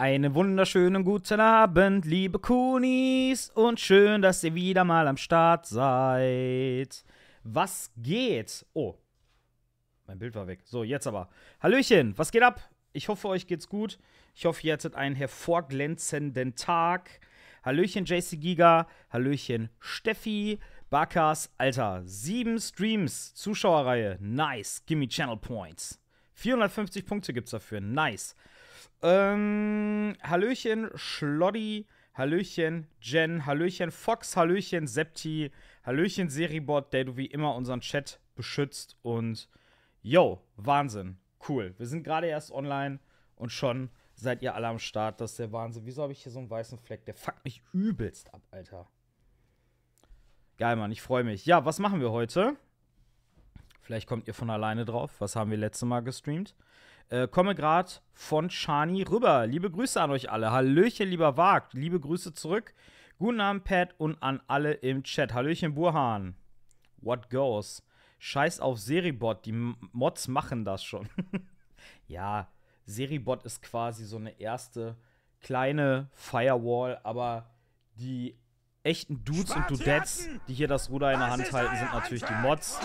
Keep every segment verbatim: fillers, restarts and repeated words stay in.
Einen wunderschönen guten Abend, liebe Kunis, und schön, dass ihr wieder mal am Start seid. Was geht? Oh, mein Bild war weg. So, jetzt aber. Hallöchen, was geht ab? Ich hoffe, euch geht's gut. Ich hoffe, ihr hattet einen hervorglänzenden Tag. Hallöchen, J C Giga. Hallöchen, Steffi. Bakas, Alter, sieben Streams, Zuschauerreihe. Nice, gimme Channel Points. vierhundertfünfzig Punkte gibt's dafür. Nice. Ähm, Hallöchen, Schloddy. Hallöchen, Jen. Hallöchen, Fox. Hallöchen, Septi. Hallöchen, Seribot, der du wie immer unseren Chat beschützt. Und yo, Wahnsinn. Cool. Wir sind gerade erst online und schon seid ihr alle am Start. Das ist der Wahnsinn. Wieso habe ich hier so einen weißen Fleck? Der fuckt mich übelst ab, Alter. Geil, Mann. Ich freue mich. Ja, was machen wir heute? Vielleicht kommt ihr von alleine drauf. Was haben wir letztes Mal gestreamt? Äh, komme gerade von Shani rüber. Liebe Grüße an euch alle. Hallöchen, lieber Wagt. Liebe Grüße zurück. Guten Abend, Pat, und an alle im Chat. Hallöchen, Burhan. What goes? Scheiß auf Seribot. Die Mods machen das schon. Ja, Seribot ist quasi so eine erste kleine Firewall, aber die echten Dudes und Dudettes, die hier das Ruder in der Hand halten, sind natürlich die Mods.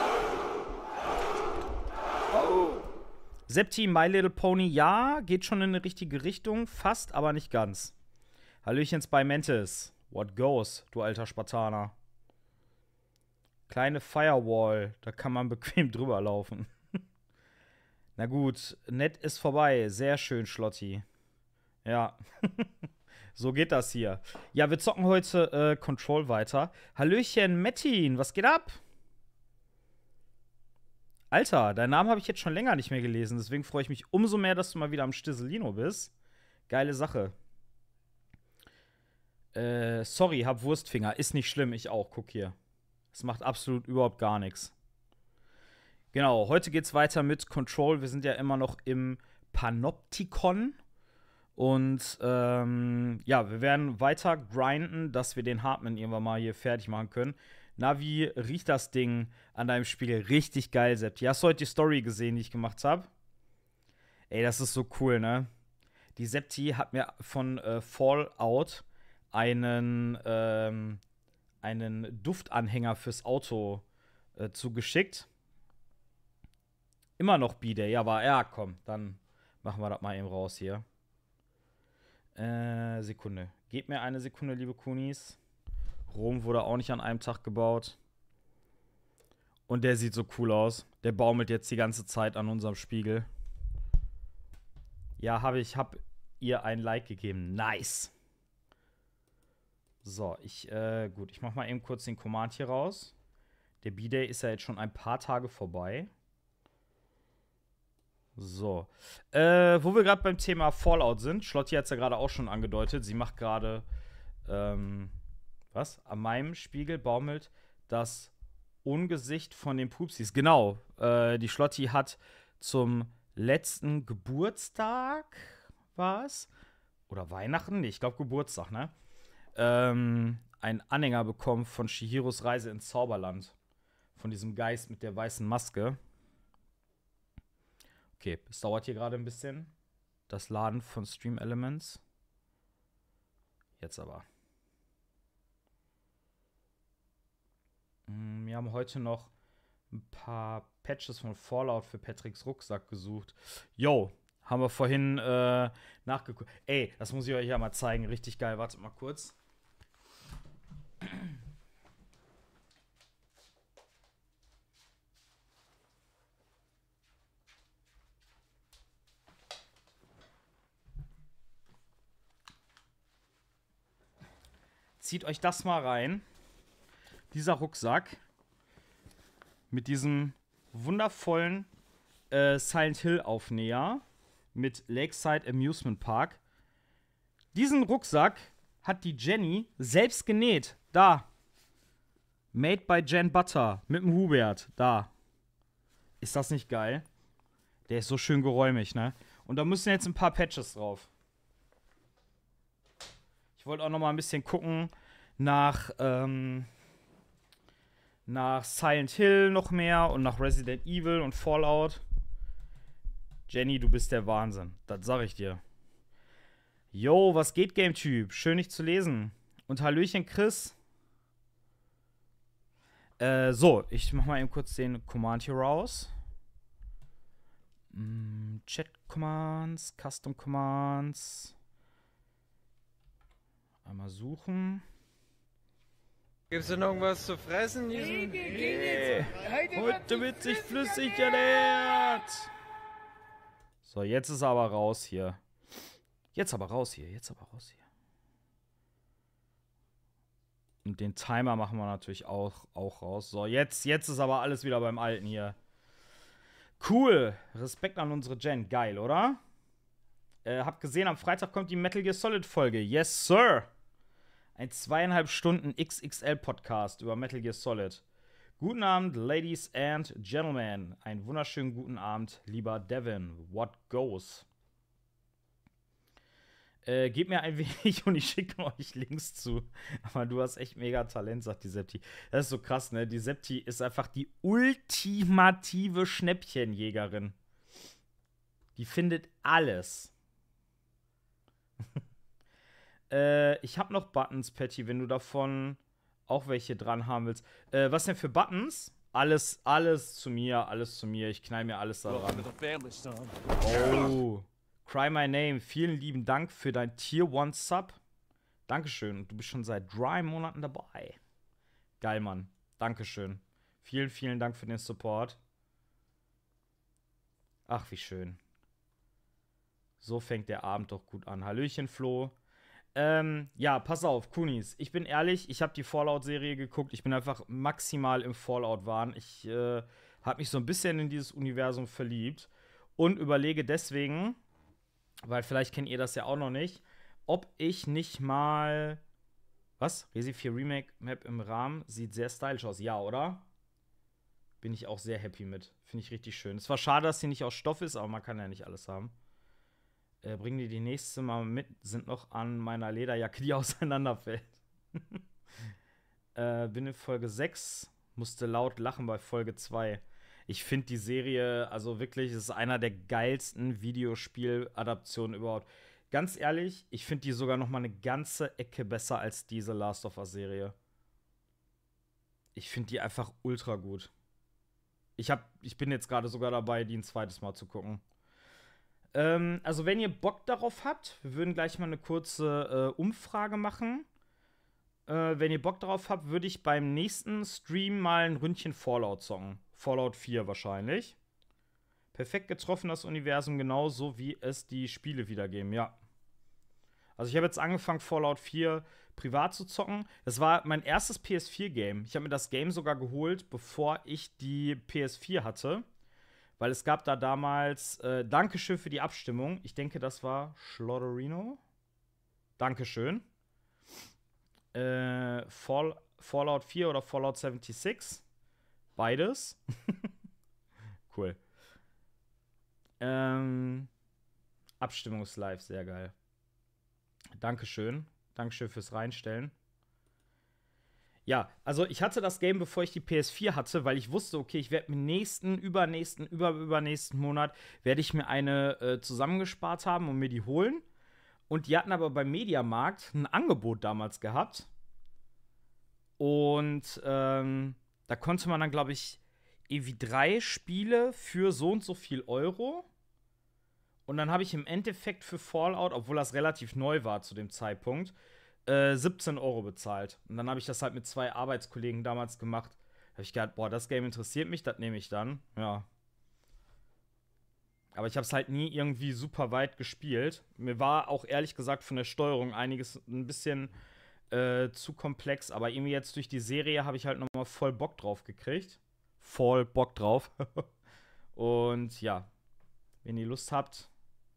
Septi, My Little Pony, ja, geht schon in eine richtige Richtung, fast, aber nicht ganz. Hallöchens bei Mantis. What goes, du alter Spartaner. Kleine Firewall, da kann man bequem drüber laufen. Na gut, nett ist vorbei. Sehr schön, Schlotti. Ja, so geht das hier. Ja, wir zocken heute äh, Control weiter. Hallöchen, Mettin, was geht ab? Alter, deinen Namen habe ich jetzt schon länger nicht mehr gelesen, deswegen freue ich mich umso mehr, dass du mal wieder am Stisselino bist. Geile Sache. Äh, sorry, hab Wurstfinger. Ist nicht schlimm, ich auch. Guck hier. Es macht absolut überhaupt gar nichts. Genau, heute geht's weiter mit Control. Wir sind ja immer noch im Panoptikon. Und ähm, ja, wir werden weiter grinden, dass wir den Hartman irgendwann mal hier fertig machen können. Na, wie riecht das Ding an deinem Spiegel? Richtig geil, Septi. Hast du heute die Story gesehen, die ich gemacht habe? Ey, das ist so cool, ne? Die Septi hat mir von äh, Fallout einen, ähm, einen Duftanhänger fürs Auto äh, zugeschickt. Immer noch B-Day, aber ja, komm, dann machen wir das mal eben raus hier. Äh, Sekunde. Gebt mir eine Sekunde, liebe Kunis. Rom wurde auch nicht an einem Tag gebaut. Und der sieht so cool aus. Der baumelt jetzt die ganze Zeit an unserem Spiegel. Ja, habe ich, hab ihr ein Like gegeben. Nice. So, ich, äh, gut, ich mach mal eben kurz den Command hier raus. Der B-Day ist ja jetzt schon ein paar Tage vorbei. So. Äh, wo wir gerade beim Thema Fallout sind. Schlotti hat es ja gerade auch schon angedeutet. Sie macht gerade, ähm, was? An meinem Spiegel baumelt das Ungesicht von den Pupsis. Genau. Äh, die Schlotti hat zum letzten Geburtstag, war es? Oder Weihnachten? Nee, ich glaube Geburtstag, ne? Ähm, einen Anhänger bekommen von Chihiros Reise ins Zauberland. Von diesem Geist mit der weißen Maske. Okay, es dauert hier gerade ein bisschen. Das Laden von Stream Elements. Jetzt aber. Wir haben heute noch ein paar Patches von Fallout für Patricks Rucksack gesucht. Yo, haben wir vorhin äh, nachgeguckt. Ey, das muss ich euch ja mal zeigen. Richtig geil. Wartet mal kurz. Zieht euch das mal rein. Dieser Rucksack mit diesem wundervollen äh, Silent Hill Aufnäher mit Lakeside Amusement Park. Diesen Rucksack hat die Jenny selbst genäht. Da. Made by Jen Butter mit dem Hubert. Da. Ist das nicht geil? Der ist so schön geräumig, ne? Und da müssen jetzt ein paar Patches drauf. Ich wollte auch noch mal ein bisschen gucken nach, ähm, nach Silent Hill noch mehr und nach Resident Evil und Fallout. Jenny, du bist der Wahnsinn. Das sag ich dir. Yo, was geht, Game-Typ? Schön, dich zu lesen. Und Hallöchen, Chris. Äh, so, ich mach mal eben kurz den Command hier raus. Mm, Chat-Commands, Custom-Commands. Einmal suchen. Gibt's denn irgendwas zu fressen? Diesen? Nee. Heute wird sich flüssig ernährt. So, jetzt ist er aber raus hier. Jetzt aber raus hier, jetzt aber raus hier. Und den Timer machen wir natürlich auch, auch raus. So, jetzt, jetzt ist aber alles wieder beim Alten hier. Cool. Respekt an unsere Gen. Geil, oder? Äh, hab gesehen, am Freitag kommt die Metal Gear Solid Folge. Yes, sir. Ein zweieinhalb Stunden X X L-Podcast über Metal Gear Solid. Guten Abend, Ladies and Gentlemen. Einen wunderschönen guten Abend, lieber Devin. What goes? Äh, gebt mir ein wenig und ich schicke euch Links zu. Aber du hast echt mega Talent, sagt die Septi. Das ist so krass, ne? Die Septi ist einfach die ultimative Schnäppchenjägerin. Die findet alles. äh, ich habe noch Buttons, Patty, wenn du davon auch welche dran haben willst. Äh, was denn für Buttons? Alles, alles zu mir, alles zu mir. Ich knall mir alles da dran. Oh. Cry My Name, vielen lieben Dank für dein Tier one Sub. Dankeschön. Und du bist schon seit drei Monaten dabei. Geil, Mann. Dankeschön. Vielen, vielen Dank für den Support. Ach, wie schön. So fängt der Abend doch gut an. Hallöchen, Flo. Ähm, ja, pass auf, Kunis. Ich bin ehrlich, ich habe die Fallout-Serie geguckt. Ich bin einfach maximal im Fallout-Wahn. Ich äh, habe mich so ein bisschen in dieses Universum verliebt. Und überlege deswegen, weil vielleicht kennt ihr das ja auch noch nicht, ob ich nicht mal. Was? Resi vier Remake Map im Rahmen sieht sehr stylisch aus. Ja, oder? Bin ich auch sehr happy mit. Finde ich richtig schön. Es war schade, dass sie nicht aus Stoff ist, aber man kann ja nicht alles haben. Äh, bringen die die nächste mal mit. Sind noch an meiner Lederjacke, die auseinanderfällt. äh, bin in Folge sechs. Musste laut lachen bei Folge zwei. Ich finde die Serie, also wirklich, es ist einer der geilsten Videospiel-Adaptionen überhaupt. Ganz ehrlich, ich finde die sogar noch mal eine ganze Ecke besser als diese Last of Us-Serie. Ich finde die einfach ultra gut. Ich, hab, ich bin jetzt gerade sogar dabei, die ein zweites Mal zu gucken. Ähm, also wenn ihr Bock darauf habt, wir würden gleich mal eine kurze äh, Umfrage machen. Äh, wenn ihr Bock darauf habt, würde ich beim nächsten Stream mal ein Ründchen Fallout zocken. Fallout vier wahrscheinlich. Perfekt getroffen, das Universum, genauso wie es die Spiele wiedergeben, ja. Also ich habe jetzt angefangen, Fallout vier privat zu zocken. Das war mein erstes P S vier Game. Ich habe mir das Game sogar geholt, bevor ich die P S vier hatte. Weil es gab da damals, äh, Dankeschön für die Abstimmung. Ich denke, das war Schlotterino. Dankeschön. Äh, Fall, Fallout vier oder Fallout sechsundsiebzig. Beides. Cool. Ähm, Abstimmungslive, sehr geil. Dankeschön. Dankeschön fürs Reinstellen. Ja, also ich hatte das Game, bevor ich die P S vier hatte, weil ich wusste, okay, ich werde im nächsten, übernächsten, überübernächsten Monat werde ich mir eine äh, zusammengespart haben und mir die holen. Und die hatten aber beim Mediamarkt ein Angebot damals gehabt. Und ähm, da konnte man dann, glaube ich, irgendwie drei Spiele für so und so viel Euro. Und dann habe ich im Endeffekt für Fallout, obwohl das relativ neu war zu dem Zeitpunkt, äh, siebzehn Euro bezahlt. Und dann habe ich das halt mit zwei Arbeitskollegen damals gemacht. Da habe ich gedacht, boah, das Game interessiert mich, das nehme ich dann. Ja. Aber ich habe es halt nie irgendwie super weit gespielt. Mir war auch ehrlich gesagt von der Steuerung einiges ein bisschen äh, zu komplex. Aber irgendwie jetzt durch die Serie habe ich halt nochmal voll Bock drauf gekriegt. Voll Bock drauf. Und ja, wenn ihr Lust habt,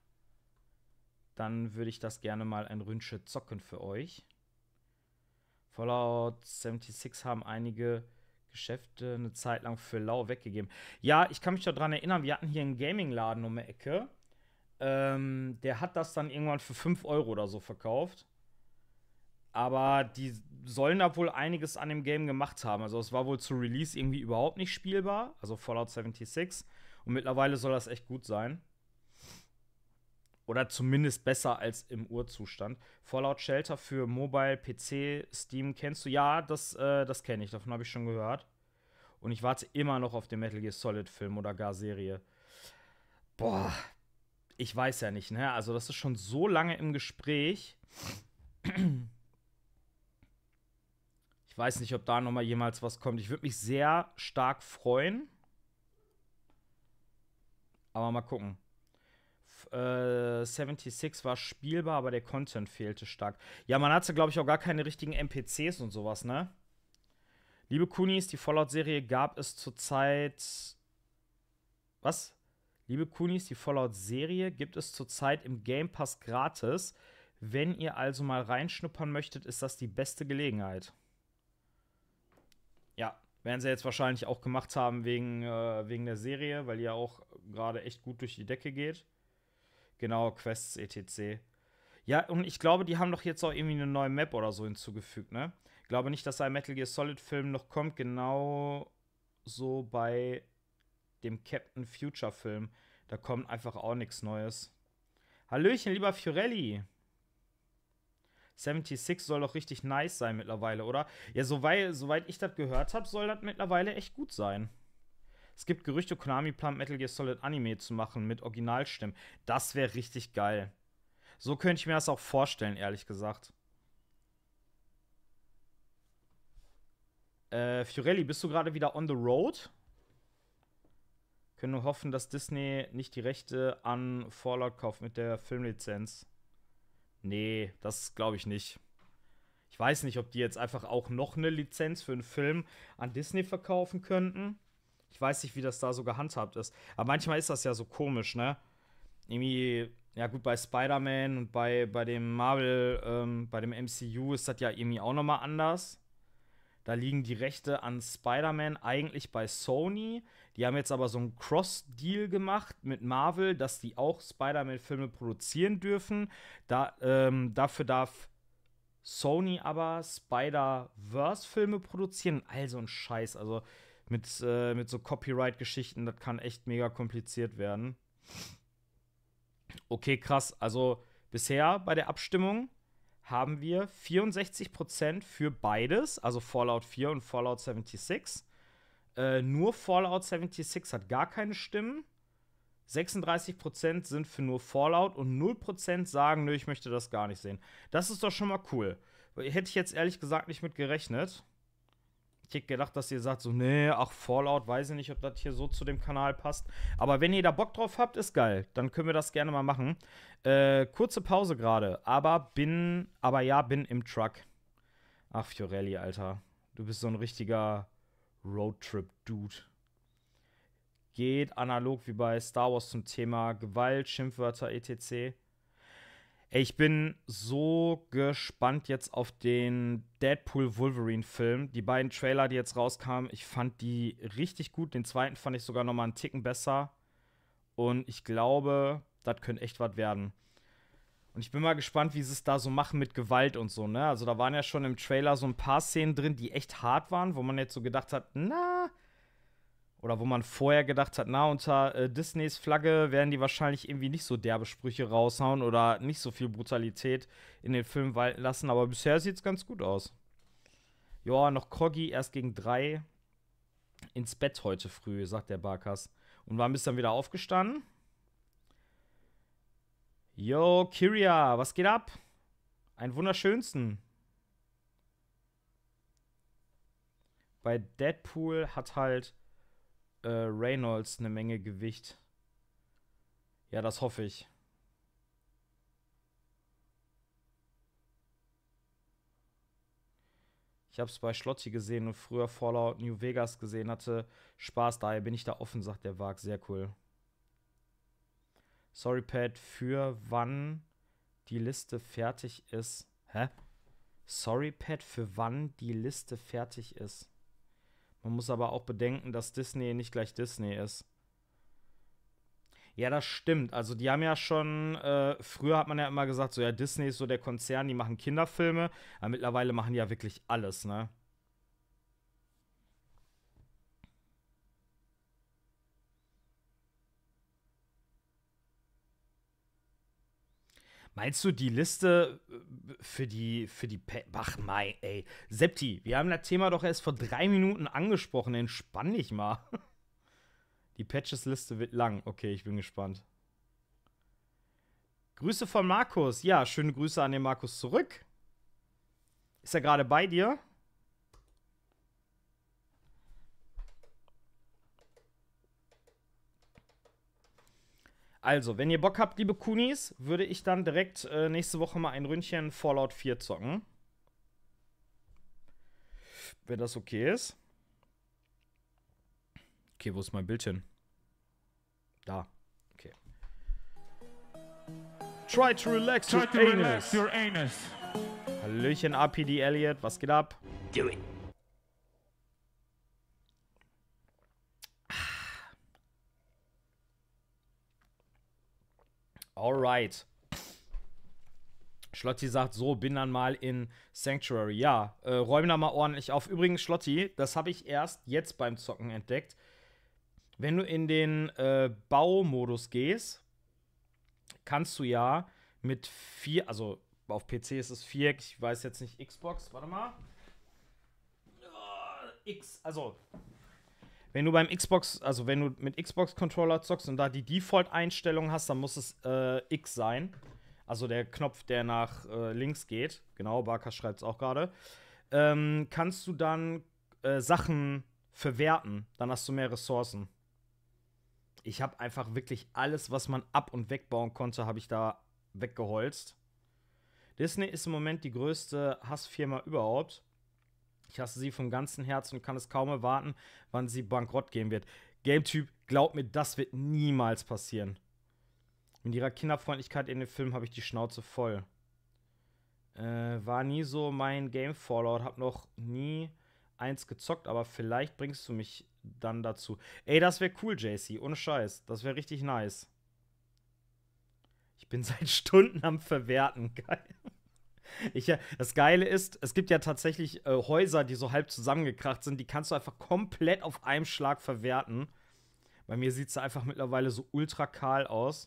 dann würde ich das gerne mal ein Ründchen zocken für euch. Fallout sechsundsiebzig haben einige Geschäfte eine Zeit lang für lau weggegeben. Ja, ich kann mich daran erinnern, wir hatten hier einen Gaming-Laden um die Ecke. Ähm, der hat das dann irgendwann für fünf Euro oder so verkauft. Aber die sollen da wohl einiges an dem Game gemacht haben. Also es war wohl zu Release irgendwie überhaupt nicht spielbar. Also Fallout sechsundsiebzig. Und mittlerweile soll das echt gut sein. Oder zumindest besser als im Urzustand. Fallout Shelter für Mobile, P C, Steam kennst du? Ja, das, äh, das kenne ich. Davon habe ich schon gehört. Und ich warte immer noch auf den Metal Gear Solid Film oder gar Serie. Boah, ich weiß ja nicht, ne? Also, das ist schon so lange im Gespräch. Ich weiß nicht, ob da noch mal jemals was kommt. Ich würde mich sehr stark freuen. Aber mal gucken. F äh, sechsundsiebzig war spielbar, aber der Content fehlte stark. Ja, man hatte, glaube ich, auch gar keine richtigen N P Cs und sowas, ne? Liebe Kunis, die Fallout-Serie gab es zurzeit. Was? Liebe Kunis, die Fallout-Serie gibt es zurzeit im Game Pass gratis. Wenn ihr also mal reinschnuppern möchtet, ist das die beste Gelegenheit. Ja, werden sie jetzt wahrscheinlich auch gemacht haben wegen, äh, wegen der Serie, weil die ja auch gerade echt gut durch die Decke geht. Genau, Quests, et cetera. Ja, und ich glaube, die haben doch jetzt auch irgendwie eine neue Map oder so hinzugefügt, ne? Ich glaube nicht, dass ein Metal Gear Solid-Film noch kommt, genau so bei dem Captain Future-Film. Da kommt einfach auch nichts Neues. Hallöchen, lieber Fiorelli. sechsundsiebzig soll doch richtig nice sein mittlerweile, oder? Ja, soweit, soweit ich das gehört habe, soll das mittlerweile echt gut sein. Es gibt Gerüchte, Konami plant Metal Gear Solid Anime zu machen mit Originalstimmen. Das wäre richtig geil. So könnte ich mir das auch vorstellen, ehrlich gesagt. Äh, Fiorelli, bist du gerade wieder on the road? Können nur hoffen, dass Disney nicht die Rechte an Fallout kauft mit der Filmlizenz. Nee, das glaube ich nicht. Ich weiß nicht, ob die jetzt einfach auch noch eine Lizenz für einen Film an Disney verkaufen könnten. Ich weiß nicht, wie das da so gehandhabt ist. Aber manchmal ist das ja so komisch, ne? Irgendwie, ja gut, bei Spider-Man und bei, bei dem Marvel, ähm, bei dem M C U ist das ja irgendwie auch noch mal anders. Da liegen die Rechte an Spider-Man eigentlich bei Sony. Die haben jetzt aber so einen Cross-Deal gemacht mit Marvel, dass die auch Spider-Man-Filme produzieren dürfen. Da, ähm, dafür darf Sony aber Spider-Verse-Filme produzieren. Also ein Scheiß. Also mit, äh, mit so Copyright-Geschichten, das kann echt mega kompliziert werden. Okay, krass. Also bisher bei der Abstimmung haben wir vierundsechzig Prozent für beides, also Fallout vier und Fallout sechsundsiebzig. Äh, nur Fallout sechsundsiebzig hat gar keine Stimmen. sechsunddreißig Prozent sind für nur Fallout und null Prozent sagen, nö, ich möchte das gar nicht sehen. Das ist doch schon mal cool. Hätte ich jetzt ehrlich gesagt nicht mit gerechnet. Ich hätte gedacht, dass ihr sagt so, nee, ach, Fallout, weiß ich nicht, ob das hier so zu dem Kanal passt. Aber wenn ihr da Bock drauf habt, ist geil. Dann können wir das gerne mal machen. Äh, kurze Pause gerade, aber bin, aber ja, bin im Truck. Ach, Fiorelli, Alter. Du bist so ein richtiger Roadtrip-Dude. Geht analog wie bei Star Wars zum Thema Gewalt, Schimpfwörter, et cetera. Ey, ich bin so gespannt jetzt auf den Deadpool-Wolverine-Film. Die beiden Trailer, die jetzt rauskamen, ich fand die richtig gut. Den zweiten fand ich sogar noch mal einen Ticken besser. Und ich glaube, das könnte echt was werden. Und ich bin mal gespannt, wie sie es da so machen mit Gewalt und so, ne? Also da waren ja schon im Trailer so ein paar Szenen drin, die echt hart waren, wo man jetzt so gedacht hat, na, oder wo man vorher gedacht hat, na, unter äh, Disneys Flagge werden die wahrscheinlich irgendwie nicht so derbe Sprüche raushauen oder nicht so viel Brutalität in den Film walten lassen. Aber bisher sieht es ganz gut aus. Ja, noch Kroggy erst gegen drei ins Bett heute früh, sagt der Barkas. Und wann bist du dann wieder aufgestanden? Yo, Kyria, was geht ab? Einen wunderschönsten. Bei Deadpool hat halt äh, Reynolds eine Menge Gewicht. Ja, das hoffe ich. Ich habe es bei Schlotti gesehen und früher Fallout New Vegas gesehen, hatte Spaß, daher bin ich da offen, sagt der Wag. Sehr cool. Sorry, Pat, für wann die Liste fertig ist. Hä? Sorry, Pat, für wann die Liste fertig ist. Man muss aber auch bedenken, dass Disney nicht gleich Disney ist. Ja, das stimmt. Also die haben ja schon, äh, früher hat man ja immer gesagt, so ja, Disney ist so der Konzern, die machen Kinderfilme, aber mittlerweile machen die ja wirklich alles, ne? Meinst du die Liste für die, für die, pa ach mein, ey. Septi, wir haben das Thema doch erst vor drei Minuten angesprochen. Entspann dich mal. Die Patches-Liste wird lang. Okay, ich bin gespannt. Grüße von Markus. Ja, schöne Grüße an den Markus zurück. Ist er gerade bei dir? Also, wenn ihr Bock habt, liebe Kunis, würde ich dann direkt äh, nächste Woche mal ein Ründchen Fallout vier zocken. Wenn das okay ist. Okay, wo ist mein Bildchen? Da. Okay. Try to relax, Try your, to anus. relax your anus. Hallöchen, R P D Elliot, was geht ab? Do it. Alright. Schlotti sagt so, bin dann mal in Sanctuary. Ja, äh, räum da mal ordentlich auf. Übrigens, Schlotti, das habe ich erst jetzt beim Zocken entdeckt. Wenn du in den äh, Baumodus gehst, kannst du ja mit vier, also auf P C ist es vier, ich weiß jetzt nicht, Xbox, warte mal. X, also wenn du beim Xbox, also wenn du mit Xbox-Controller zockst und da die Default-Einstellung hast, dann muss es äh, X sein. Also der Knopf, der nach äh, links geht. Genau, Barker schreibt es auch gerade. Ähm, kannst du dann äh, Sachen verwerten. Dann hast du mehr Ressourcen. Ich habe einfach wirklich alles, was man ab- und wegbauen konnte, habe ich da weggeholzt. Disney ist im Moment die größte Hassfirma überhaupt. Ich hasse sie vom ganzen Herzen und kann es kaum erwarten, wann sie bankrott gehen wird. Game-Typ, glaub mir, das wird niemals passieren. Mit ihrer Kinderfreundlichkeit in dem Film habe ich die Schnauze voll. Äh, war nie so mein Game Fallout, hab noch nie eins gezockt, aber vielleicht bringst du mich dann dazu. Ey, das wäre cool, J C, ohne Scheiß. Das wäre richtig nice. Ich bin seit Stunden am Verwerten. Geil. Ich, das Geile ist, es gibt ja tatsächlich äh, Häuser, die so halb zusammengekracht sind, die kannst du einfach komplett auf einem Schlag verwerten. Bei mir sieht es einfach mittlerweile so ultra kahl aus.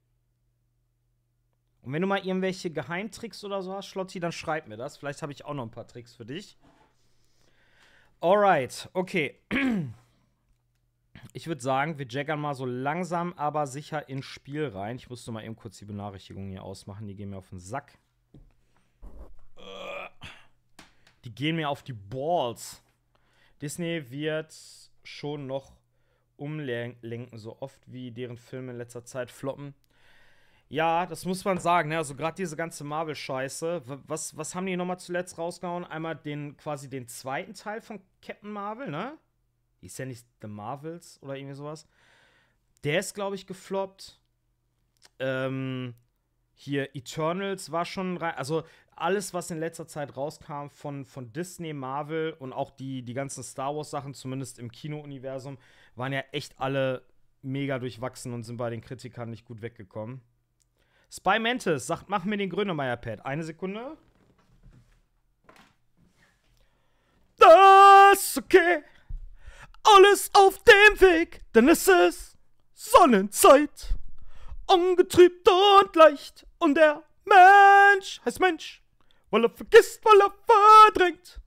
Und wenn du mal irgendwelche Geheimtricks oder so hast, Schlotti, dann schreib mir das. Vielleicht habe ich auch noch ein paar Tricks für dich. Alright, okay. Ich würde sagen, wir jaggern mal so langsam, aber sicher ins Spiel rein. Ich musste mal eben kurz die Benachrichtigungen hier ausmachen, die gehen mir auf den Sack. Die gehen mir auf die Balls. Disney wird schon noch umlenken, so oft wie deren Filme in letzter Zeit floppen. Ja, das muss man sagen, ne? Also gerade diese ganze Marvel-Scheiße. Was, was haben die nochmal zuletzt rausgehauen? Einmal den, quasi den zweiten Teil von Captain Marvel, ne? Ist ja nicht The Marvels oder irgendwie sowas. Der ist, glaube ich, gefloppt. Ähm, hier Eternals war schon rein. Also alles, was in letzter Zeit rauskam von, von Disney, Marvel und auch die, die ganzen Star Wars-Sachen, zumindest im Kino-Universum, waren ja echt alle mega durchwachsen und sind bei den Kritikern nicht gut weggekommen. Spy Mantis sagt, mach mir den Grönemeyer-Pad. Eine Sekunde. Das ist okay. Alles auf dem Weg, denn es ist Sonnenzeit. Ungetrübt und leicht. Und der Mensch heißt Mensch, weil er vergisst, weil er verdrängt.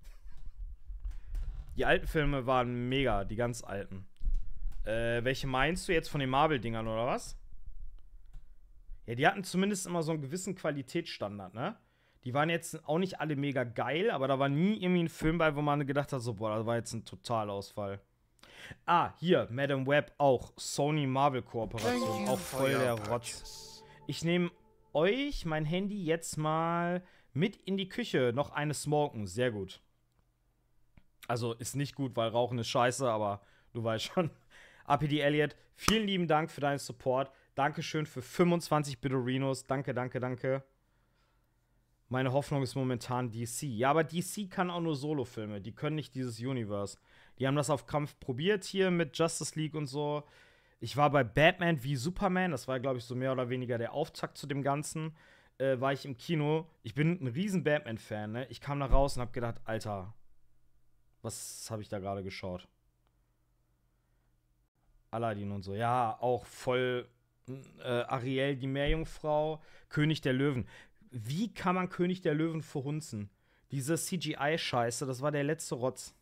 Die alten Filme waren mega, die ganz alten. Äh, welche meinst du jetzt von den Marvel-Dingern, oder was? Ja, die hatten zumindest immer so einen gewissen Qualitätsstandard, ne? Die waren jetzt auch nicht alle mega geil, aber da war nie irgendwie ein Film bei, wo man gedacht hat, so, boah, das war jetzt ein Totalausfall. Ah, hier, Madame Web auch. Sony-Marvel-Kooperation. Auch voll der Rotz. Ich nehme euch mein Handy jetzt mal mit in die Küche. Noch eine smoken. Sehr gut. Also, ist nicht gut, weil Rauchen ist scheiße, aber du weißt schon. A P D Elliot, vielen lieben Dank für deinen Support. Dankeschön für fünfundzwanzig Bitterinos. Danke, danke, danke. Meine Hoffnung ist momentan D C. Ja, aber D C kann auch nur Solo-Filme. Die können nicht dieses Universe. Die haben das auf Krampf probiert hier mit Justice League und so. Ich war bei Batman wie Superman. Das war, glaube ich, so mehr oder weniger der Auftakt zu dem Ganzen. Äh, war ich im Kino. Ich bin ein riesen Batman-Fan, ne? Ich kam da raus und hab gedacht, Alter, was habe ich da gerade geschaut? Aladdin und so. Ja, auch voll äh, Ariel, die Meerjungfrau, König der Löwen. Wie kann man König der Löwen verhunzen? Diese C G I-Scheiße, das war der letzte Rotz.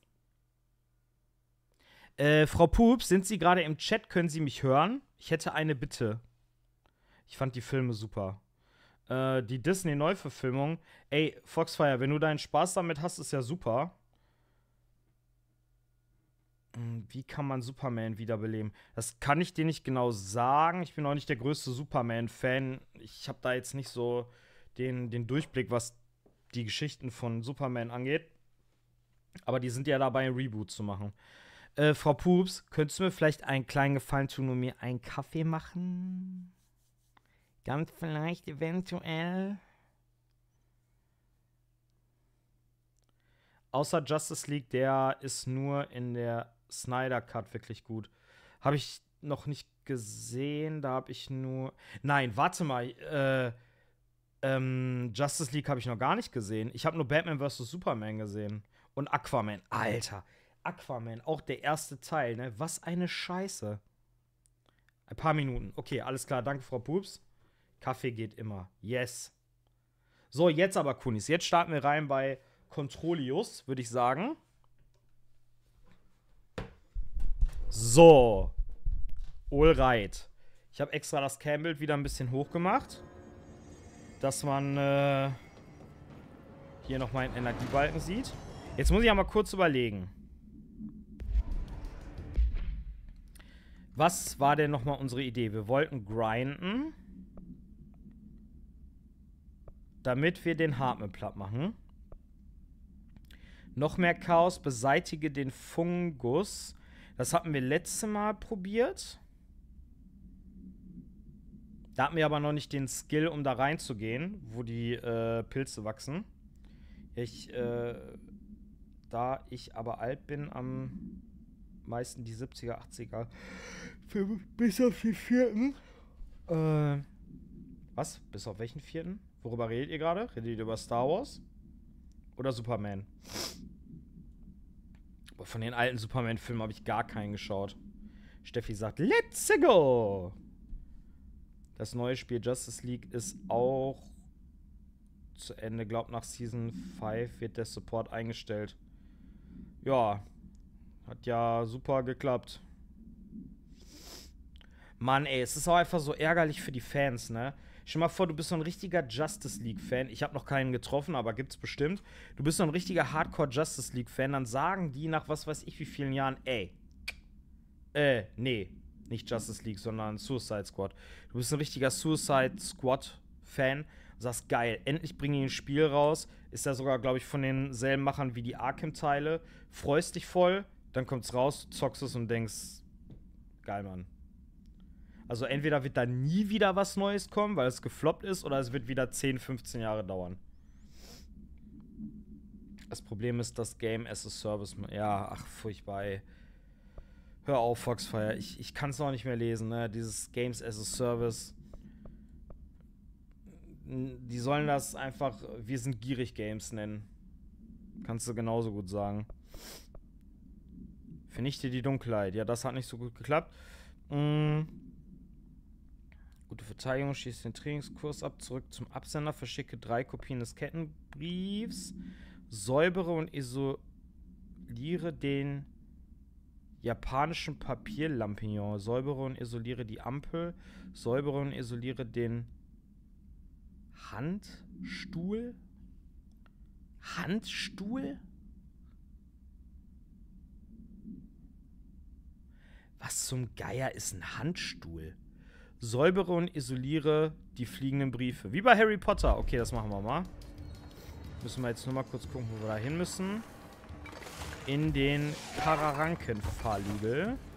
Äh, Frau Pups, sind Sie gerade im Chat? Können Sie mich hören? Ich hätte eine Bitte. Ich fand die Filme super. Äh, die Disney-Neuverfilmung. Ey, Foxfire, wenn du deinen Spaß damit hast, ist ja super. Wie kann man Superman wiederbeleben? Das kann ich dir nicht genau sagen. Ich bin auch nicht der größte Superman-Fan. Ich habe da jetzt nicht so den, den Durchblick, was die Geschichten von Superman angeht. Aber die sind ja dabei, ein Reboot zu machen. Äh, Frau Pups, könntest du mir vielleicht einen kleinen Gefallen tun und mir einen Kaffee machen? Ganz vielleicht, eventuell. Außer Justice League, der ist nur in der Snyder Cut wirklich gut. Habe ich noch nicht gesehen, da habe ich nur... Nein, warte mal, äh, ähm, Justice League habe ich noch gar nicht gesehen. Ich habe nur Batman versus. Superman gesehen. Und Aquaman, Alter. Aquaman, auch der erste Teil, ne? Was eine Scheiße. Ein paar Minuten. Okay, alles klar, danke, Frau Pups. Kaffee geht immer. Yes. So, jetzt aber, Kunis. Jetzt starten wir rein bei Controlius, würde ich sagen. So. Alright. Ich habe extra das Cam-Bild wieder ein bisschen hoch gemacht, dass man äh, hier noch meinen Energiebalken sieht. Jetzt muss ich aber kurz überlegen. Was war denn nochmal unsere Idee? Wir wollten grinden, damit wir den Hartman platt machen. Noch mehr Chaos, beseitige den Fungus. Das hatten wir letztes Mal probiert. Da hatten wir aber noch nicht den Skill, um da reinzugehen, wo die äh, Pilze wachsen. Ich, äh, da ich aber alt bin, am meisten die siebziger, achtziger. Für, bis auf den vierten. Äh, was? Bis auf welchen vierten? Worüber redet ihr gerade? Redet ihr über Star Wars? Oder Superman? Von den alten Superman-Filmen habe ich gar keinen geschaut. Steffi sagt, let's go! Das neue Spiel Justice League ist auch zu Ende. Glaubt, nach Season fünf wird der Support eingestellt. Ja, hat ja super geklappt. Mann, ey, es ist auch einfach so ärgerlich für die Fans, ne? Stell dir mal vor, du bist so ein richtiger Justice League-Fan. Ich habe noch keinen getroffen, aber gibt's bestimmt. Du bist so ein richtiger Hardcore Justice League-Fan. Dann sagen die nach was weiß ich wie vielen Jahren, ey, äh, nee, nicht Justice League, sondern Suicide Squad. Du bist ein richtiger Suicide Squad-Fan. Und sagst, geil, endlich bringen die ein Spiel raus. Ist ja sogar, glaube ich, von denselben Machern wie die Arkham-Teile. Freust dich voll, dann kommt's raus, zockst es und denkst, geil, Mann. Also entweder wird da nie wieder was Neues kommen, weil es gefloppt ist, oder es wird wieder zehn, fünfzehn Jahre dauern. Das Problem ist, das Game as a Service. Ja, ach, furchtbar, ey. Hör auf, Foxfire. Ich, ich kann es noch nicht mehr lesen, ne? Dieses Games as a Service. Die sollen das einfach Wir sind gierig Games nennen. Kannst du genauso gut sagen. Vernichte die Dunkelheit. Ja, das hat nicht so gut geklappt. Mhm. Gute Verteidigung, schießt den Trainingskurs ab, zurück zum Absender, verschicke drei Kopien des Kettenbriefs, säubere und isoliere den japanischen Papierlampignon, säubere und isoliere die Ampel, säubere und isoliere den Handstuhl? Handstuhl? Was zum Geier ist ein Handstuhl? Säubere und isoliere die fliegenden Briefe. Wie bei Harry Potter. Okay, das machen wir mal. Müssen wir jetzt nur mal kurz gucken, wo wir da hin müssen. In den Kararanken-Fahrlügel.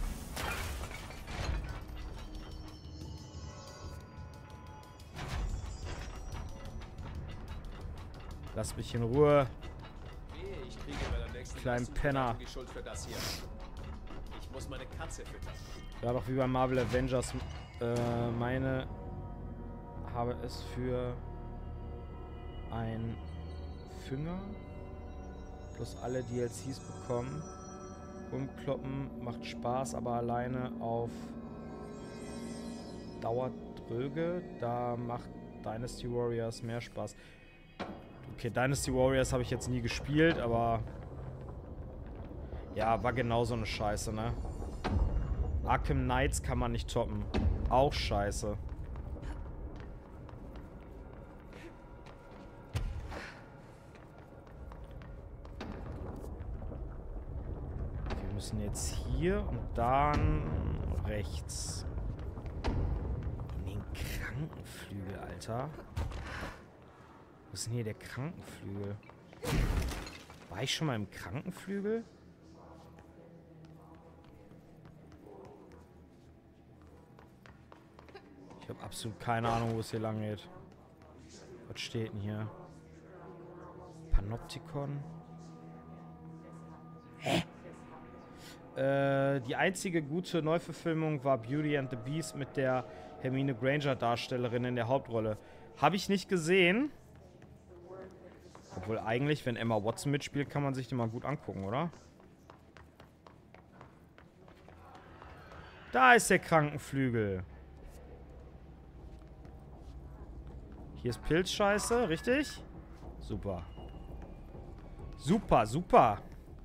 Lass mich in Ruhe. Ich kriege bei der nächsten Kleinen Penner. die Schuld für das hier. Ich muss meine Katze füttern. Ja, doch wie bei Marvel Avengers. Äh, meine habe es für ein Finger plus alle D L Cs bekommen. Umkloppen macht Spaß, aber alleine auf dauert dröge. Da macht Dynasty Warriors mehr Spaß. Okay, Dynasty Warriors habe ich jetzt nie gespielt, aber... Ja, war genau so eine Scheiße, ne? Arkham Knights kann man nicht toppen. Auch scheiße. Wir müssen jetzt hier und dann rechts. In den Krankenflügel, Alter. Wo ist denn hier der Krankenflügel? War ich schon mal im Krankenflügel? Ich habe absolut keine Ahnung, wo es hier lang geht. Was steht denn hier? Panoptikon? Hä? Äh, die einzige gute Neuverfilmung war Beauty and the Beast mit der Hermine Granger-Darstellerin in der Hauptrolle. Habe ich nicht gesehen. Obwohl eigentlich, wenn Emma Watson mitspielt, kann man sich die mal gut angucken, oder? Da ist der Krankenflügel. Hier ist Pilzscheiße, richtig? Super. Super, super.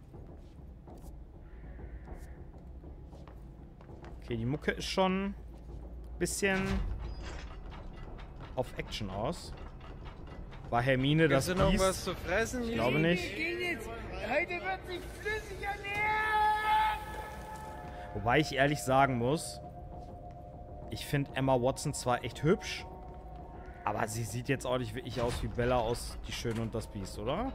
Okay, die Mucke ist schon ein bisschen auf Action aus. War Hermine das Gibt's noch Biest? was zu fressen? Ich glaube nicht. Heute wird sich flüssig ernähren! Wobei ich ehrlich sagen muss, ich finde Emma Watson zwar echt hübsch, aber sie sieht jetzt auch nicht wirklich aus wie Bella aus Die Schöne und das Biest, oder?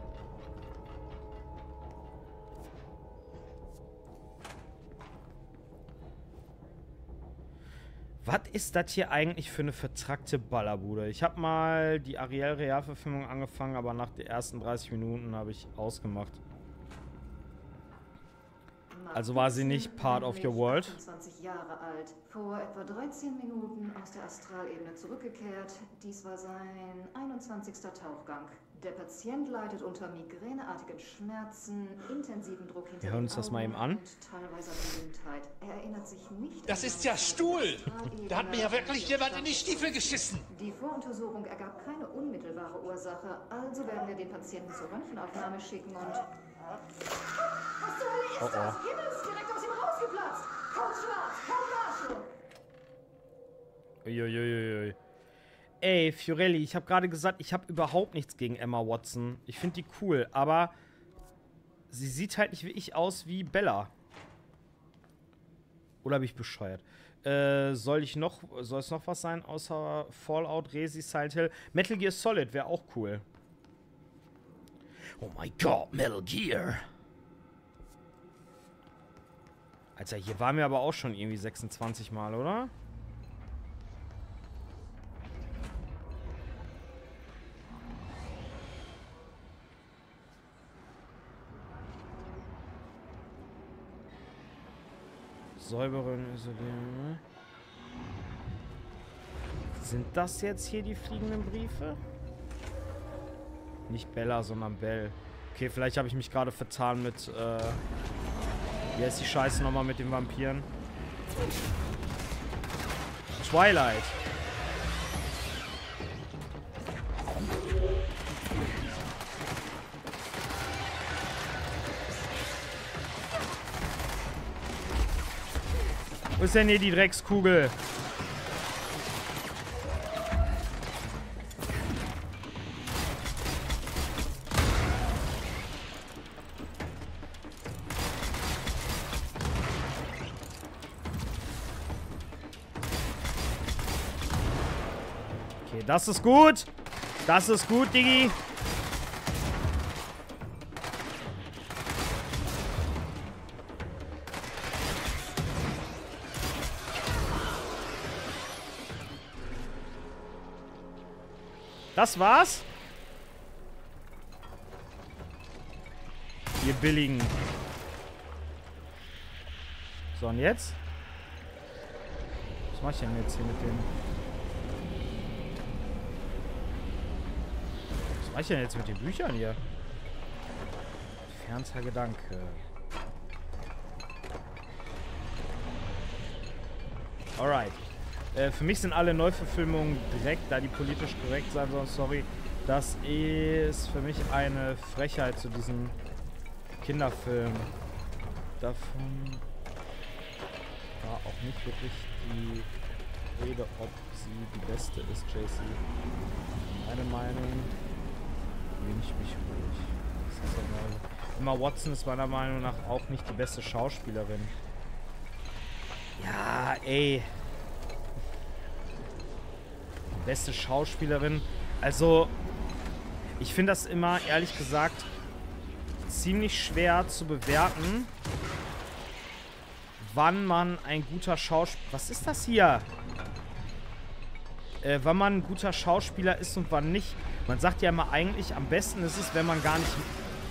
Was ist das hier eigentlich für eine vertrackte Ballerbude? Ich habe mal die Ariel-Realverfilmung angefangen, aber nach den ersten dreißig Minuten habe ich ausgemacht. Also war sie nicht part of your world? achtundzwanzig Jahre alt, vor etwa dreizehn Minuten aus der Astralebene zurückgekehrt. Dies war sein einundzwanzigster Tauchgang. Der Patient leidet unter migräneartigen Schmerzen, intensiven Druck hinter Wir hören uns das mal eben an. und teilweise Blindheit. Er erinnert sich nicht Das an ist seine ja Stuhl! Astralebene. Da hat mir ja wirklich jemand in die Stiefel geschissen! Die Voruntersuchung ergab keine unmittelbare Ursache, also werden wir den Patienten zur Röntgenaufnahme schicken und... Was zur Hölle ist Oh, oh. das? Himmel ist direkt aus ihm rausgeplatzt! Code schwarz, Code Marshall! Uiuiuiui. Ey, Fiorelli, ich habe gerade gesagt, ich habe überhaupt nichts gegen Emma Watson. Ich finde die cool, aber sie sieht halt nicht wie ich aus wie Bella. Oder bin ich bescheuert? Äh, soll ich noch, soll es noch was sein außer Fallout, Resi, Silent Hill? Metal Gear Solid wäre auch cool. Oh mein Gott, Metal Gear. Alter, hier waren wir aber auch schon irgendwie sechsundzwanzig Mal, oder? Säuberen isolieren. Sind das jetzt hier die fliegenden Briefe? Nicht Bella, sondern Bell. Okay, vielleicht habe ich mich gerade vertan mit, äh... wie heißt die Scheiße nochmal mit den Vampiren? Twilight. Wo ist denn hier die Dreckskugel? Okay, das ist gut. Das ist gut, Diggi. Das war's? Ihr billigen. So, und jetzt? Was mach ich denn jetzt hier mit dem? Was mach ich denn jetzt mit den Büchern hier? Fernster Gedanke. Alright. Äh, für mich sind alle Neuverfilmungen direkt, da die politisch korrekt sein sollen, sorry. Das ist für mich eine Frechheit zu diesem Kinderfilm. Davon war auch nicht wirklich die Rede, ob sie die beste ist, J C. Meine Meinung, nehme ich mich ruhig. Das ist ja mal. Emma Watson ist meiner Meinung nach auch nicht die beste Schauspielerin. Ja, ey. Beste Schauspielerin. Also, ich finde das immer, ehrlich gesagt, ziemlich schwer zu bewerten, wann man ein guter Schauspieler... Was ist das hier? Äh, wann man ein guter Schauspieler ist und wann nicht. Man sagt ja immer eigentlich, am besten ist es, wenn man gar nicht...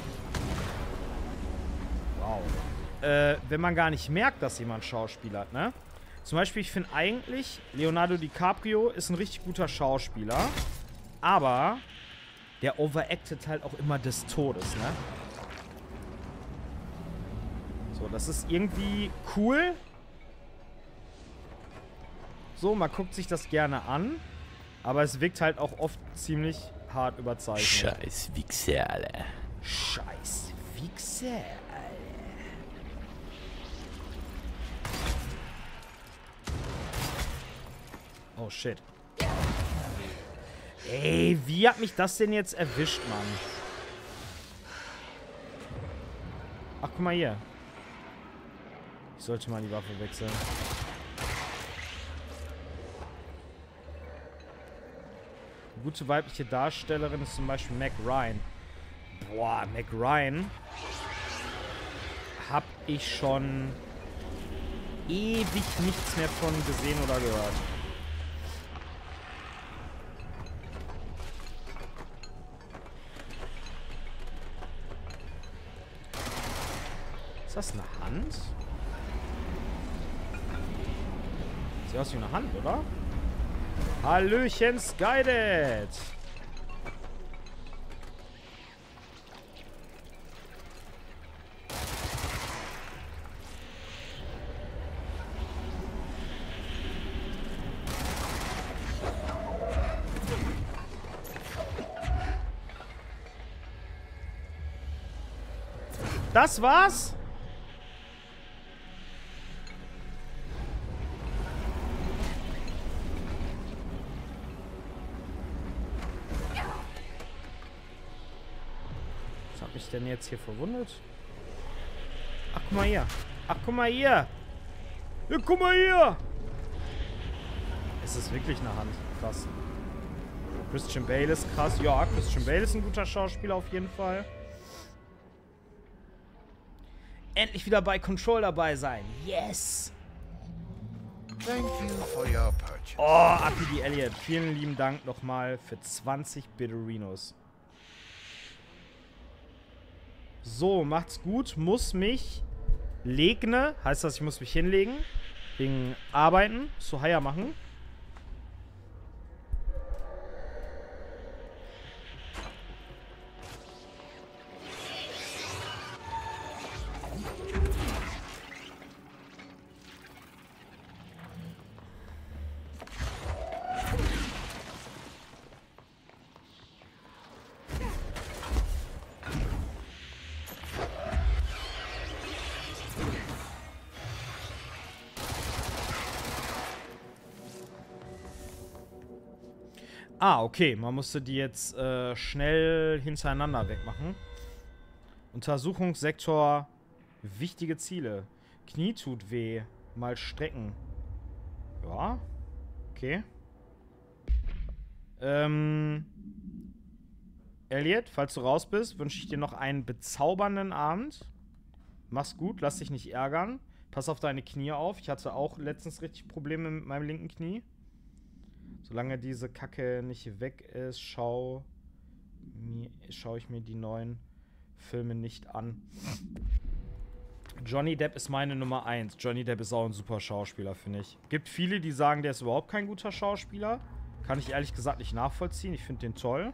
Wow. Äh, wenn man gar nicht merkt, dass jemand schauspielert, ne? Zum Beispiel, ich finde eigentlich, Leonardo DiCaprio ist ein richtig guter Schauspieler, aber der overacted halt auch immer des Todes, ne? So, das ist irgendwie cool. So, man guckt sich das gerne an, aber es wirkt halt auch oft ziemlich hart überzeichnet. Scheiß Wichser, Alter. Scheiß Wichser. Oh, shit. Ey, wie hat mich das denn jetzt erwischt, Mann? Ach, guck mal hier. Ich sollte mal die Waffe wechseln. Eine gute weibliche Darstellerin ist zum Beispiel Meg Ryan. Boah, Meg Ryan hab ich schon ewig nichts mehr von gesehen oder gehört. Ist das eine Hand? Sieht aus wie eine Hand, oder? Hallöchen, Skydad! Das war's? Was hab ich denn jetzt hier verwundet? Ach, guck mal hier. Ach, guck mal hier. Ja, guck mal hier. Ist es wirklich eine Hand? Krass. Christian Bale ist krass. Ja, Christian Bale ist ein guter Schauspieler auf jeden Fall. Endlich wieder bei Control dabei sein. Yes! Thank you for your purchase. Oh, Api die Elliot. Vielen lieben Dank nochmal für zwanzig Bitterinos. So, macht's gut. Muss mich legne. Heißt das, ich muss mich hinlegen. Wegen Arbeiten. Zu Haier machen. Ah, okay. Man musste die jetzt äh, schnell hintereinander wegmachen. Untersuchungssektor. Wichtige Ziele. Knie tut weh. Mal strecken. Ja. Okay. Ähm. Elliot, falls du raus bist, wünsche ich dir noch einen bezaubernden Abend. Mach's gut, lass dich nicht ärgern. Pass auf deine Knie auf. Ich hatte auch letztens richtig Probleme mit meinem linken Knie. Solange diese Kacke nicht weg ist, schau mir, schaue ich mir die neuen Filme nicht an. Johnny Depp ist meine Nummer eins. Johnny Depp ist auch ein super Schauspieler, finde ich. Gibt viele, die sagen, der ist überhaupt kein guter Schauspieler. Kann ich ehrlich gesagt nicht nachvollziehen. Ich finde den toll.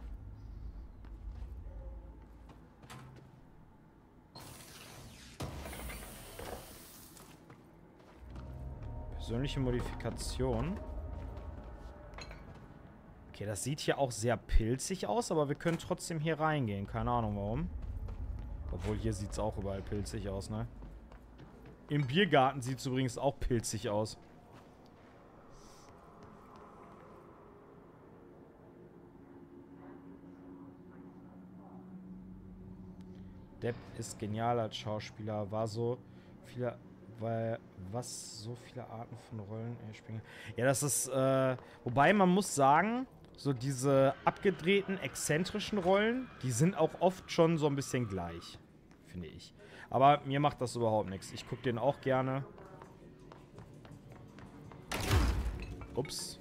Persönliche Modifikation. Okay, das sieht hier auch sehr pilzig aus, aber wir können trotzdem hier reingehen. Keine Ahnung warum. Obwohl, hier sieht es auch überall pilzig aus, ne? Im Biergarten sieht es übrigens auch pilzig aus. Depp ist genial als Schauspieler. War so viele... Weil, was so viele Arten von Rollen er spielen. Ja, das ist, äh, wobei man muss sagen, so diese abgedrehten, exzentrischen Rollen, die sind auch oft schon so ein bisschen gleich, finde ich. Aber mir macht das überhaupt nichts. Ich gucke den auch gerne. Ups.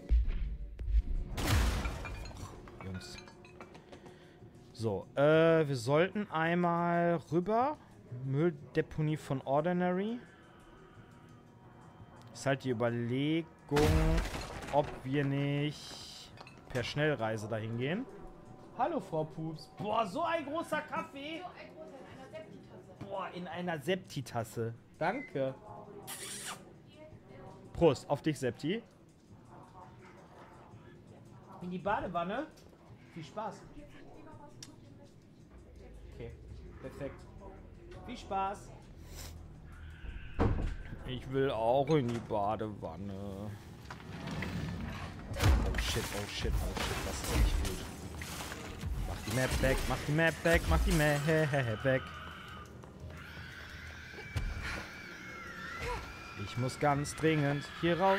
Ach, Jungs. So, äh, wir sollten einmal rüber. Mülldeponie von Ordinary. Ist halt die Überlegung, ob wir nicht per Schnellreise dahin gehen. Hallo, Frau Pups. Boah, so ein großer Kaffee. So ein großer in einer Septitasse. Boah, in einer Septitasse. Danke. Prost, auf dich, Septi. In die Badewanne. Viel Spaß. Okay, perfekt. Viel Spaß. Ich will auch in die Badewanne. Oh shit, oh shit, oh shit, das ist nicht gut. Mach die Map weg, mach die Map weg, mach die Map weg. Ich muss ganz dringend hier raus.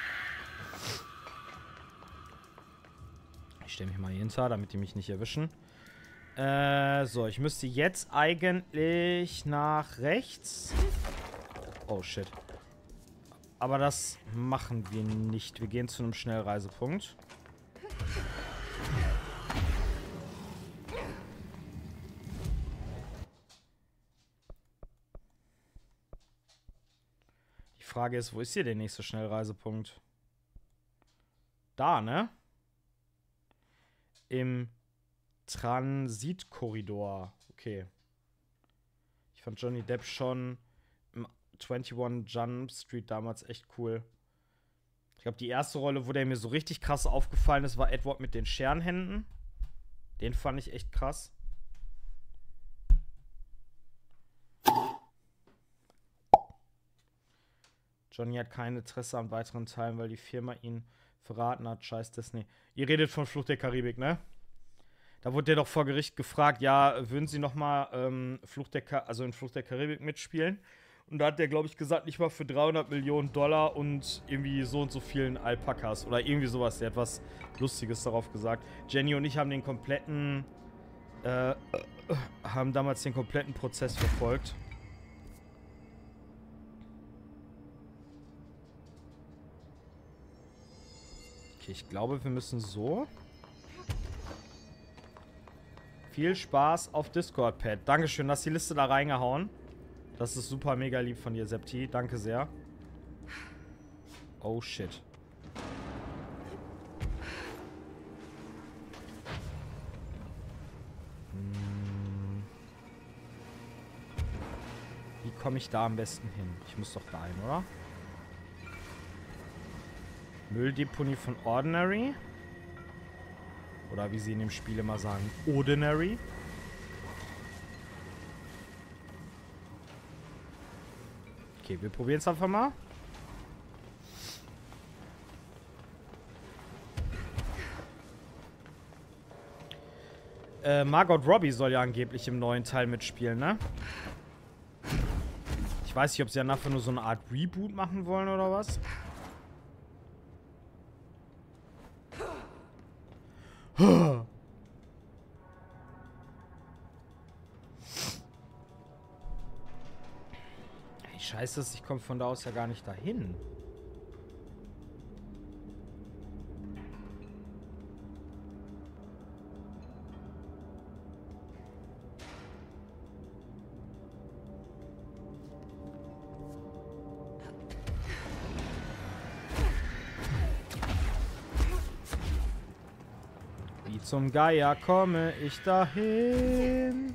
Ich stelle mich mal hier hinter, damit die mich nicht erwischen. Äh, so, ich müsste jetzt eigentlich nach rechts. Oh, shit. Aber das machen wir nicht. Wir gehen zu einem Schnellreisepunkt. Die Frage ist, wo ist hier der nächste Schnellreisepunkt? Da, ne? Im Transitkorridor. Okay. Ich fand Johnny Depp schon im einundzwanzig Jump Street damals echt cool. Ich glaube, die erste Rolle, wo der mir so richtig krass aufgefallen ist, war Edward mit den Scherenhänden. Den fand ich echt krass. Johnny hat kein Interesse an weiteren Teilen, weil die Firma ihn verraten hat. Scheiß Disney. Ihr redet von Flucht der Karibik, ne? Da wurde der doch vor Gericht gefragt, ja, würden Sie noch mal ähm, Flucht der Ka- also in Flucht der Karibik mitspielen? Und da hat der, glaube ich, gesagt, nicht mal für dreihundert Millionen Dollar und irgendwie so und so vielen Alpakas oder irgendwie sowas. Der hat was Lustiges darauf gesagt. Jenny und ich haben den kompletten, äh, haben damals den kompletten Prozess verfolgt. Okay, ich glaube, wir müssen so. Viel Spaß auf Discord-Pad. Dankeschön, hast die Liste da reingehauen. Das ist super mega lieb von dir, Septi. Danke sehr. Oh, shit. Hm. Wie komme ich da am besten hin? Ich muss doch da hin, oder? Mülldeponie von Ordinary. Oder wie sie in dem Spiel immer sagen, Ordinary. Okay, wir probieren es einfach mal. Äh, Margot Robbie soll ja angeblich im neuen Teil mitspielen, ne? Ich weiß nicht, ob sie dann einfach nur so eine Art Reboot machen wollen oder was. Hey, scheiße, ich komme von da aus ja gar nicht dahin. Zum Geier komme ich dahin.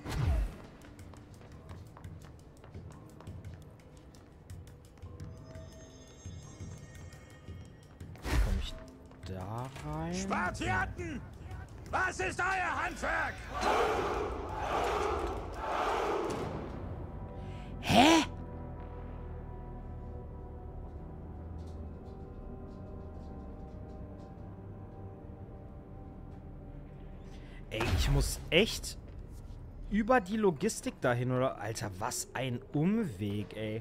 Komme ich da rein. Spartiaten! Was ist euer Handwerk? Hä? Ey, ich muss echt über die Logistik dahin, oder? Alter, was ein Umweg, ey.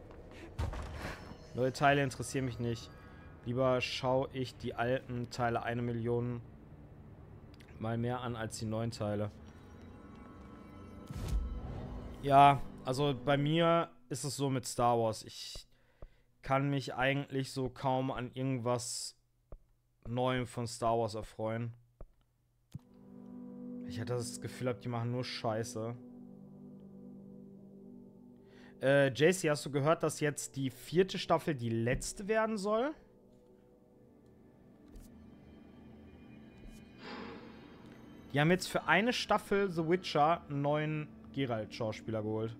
Neue Teile interessieren mich nicht. Lieber schaue ich die alten Teile eine Million mal mehr an als die neuen Teile. Ja, also bei mir ist es so mit Star Wars. Ich kann mich eigentlich so kaum an irgendwas Neuem von Star Wars erfreuen. Ich hatte das Gefühl, hab, die machen nur Scheiße. Äh, J C, hast du gehört, dass jetzt die vierte Staffel die letzte werden soll? Die haben jetzt für eine Staffel The Witcher einen neuen Geralt-Schauspieler geholt.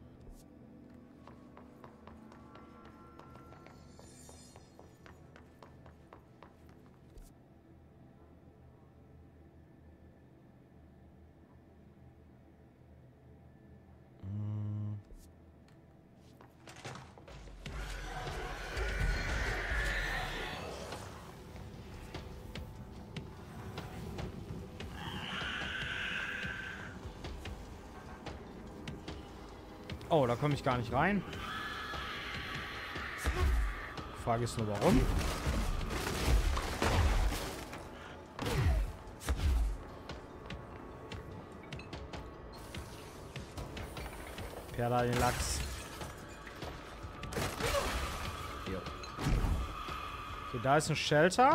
Oh, da komme ich gar nicht rein. Die Frage ist nur, warum. Perla den Lachs. Jo. Okay, da ist ein Shelter.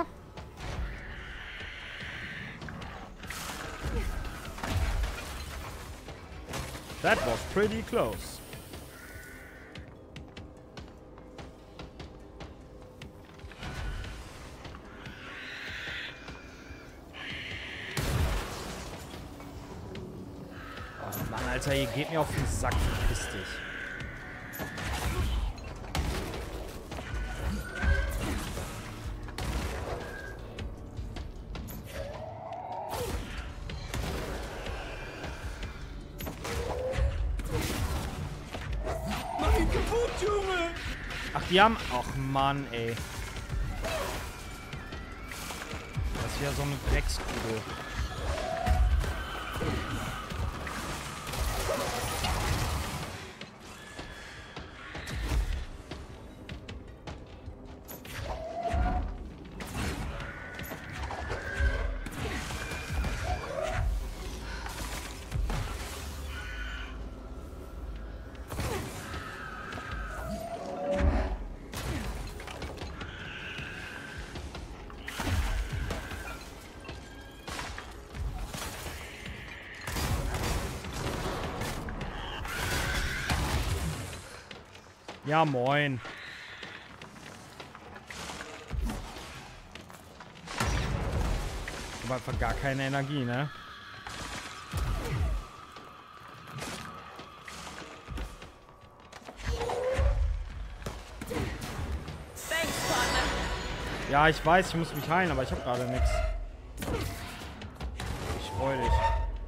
That was pretty close. Alter, ihr geht mir auf den Sack, verpiss dich. Mach ihn kaputt, Junge! Ach, die haben... Ach, Mann, ey. Das ist ja so eine Dreckskugel. Ja, moin. Aber einfach gar keine Energie, ne? Ja, ich weiß, ich muss mich heilen, aber ich habe gerade nichts. Ich freu dich.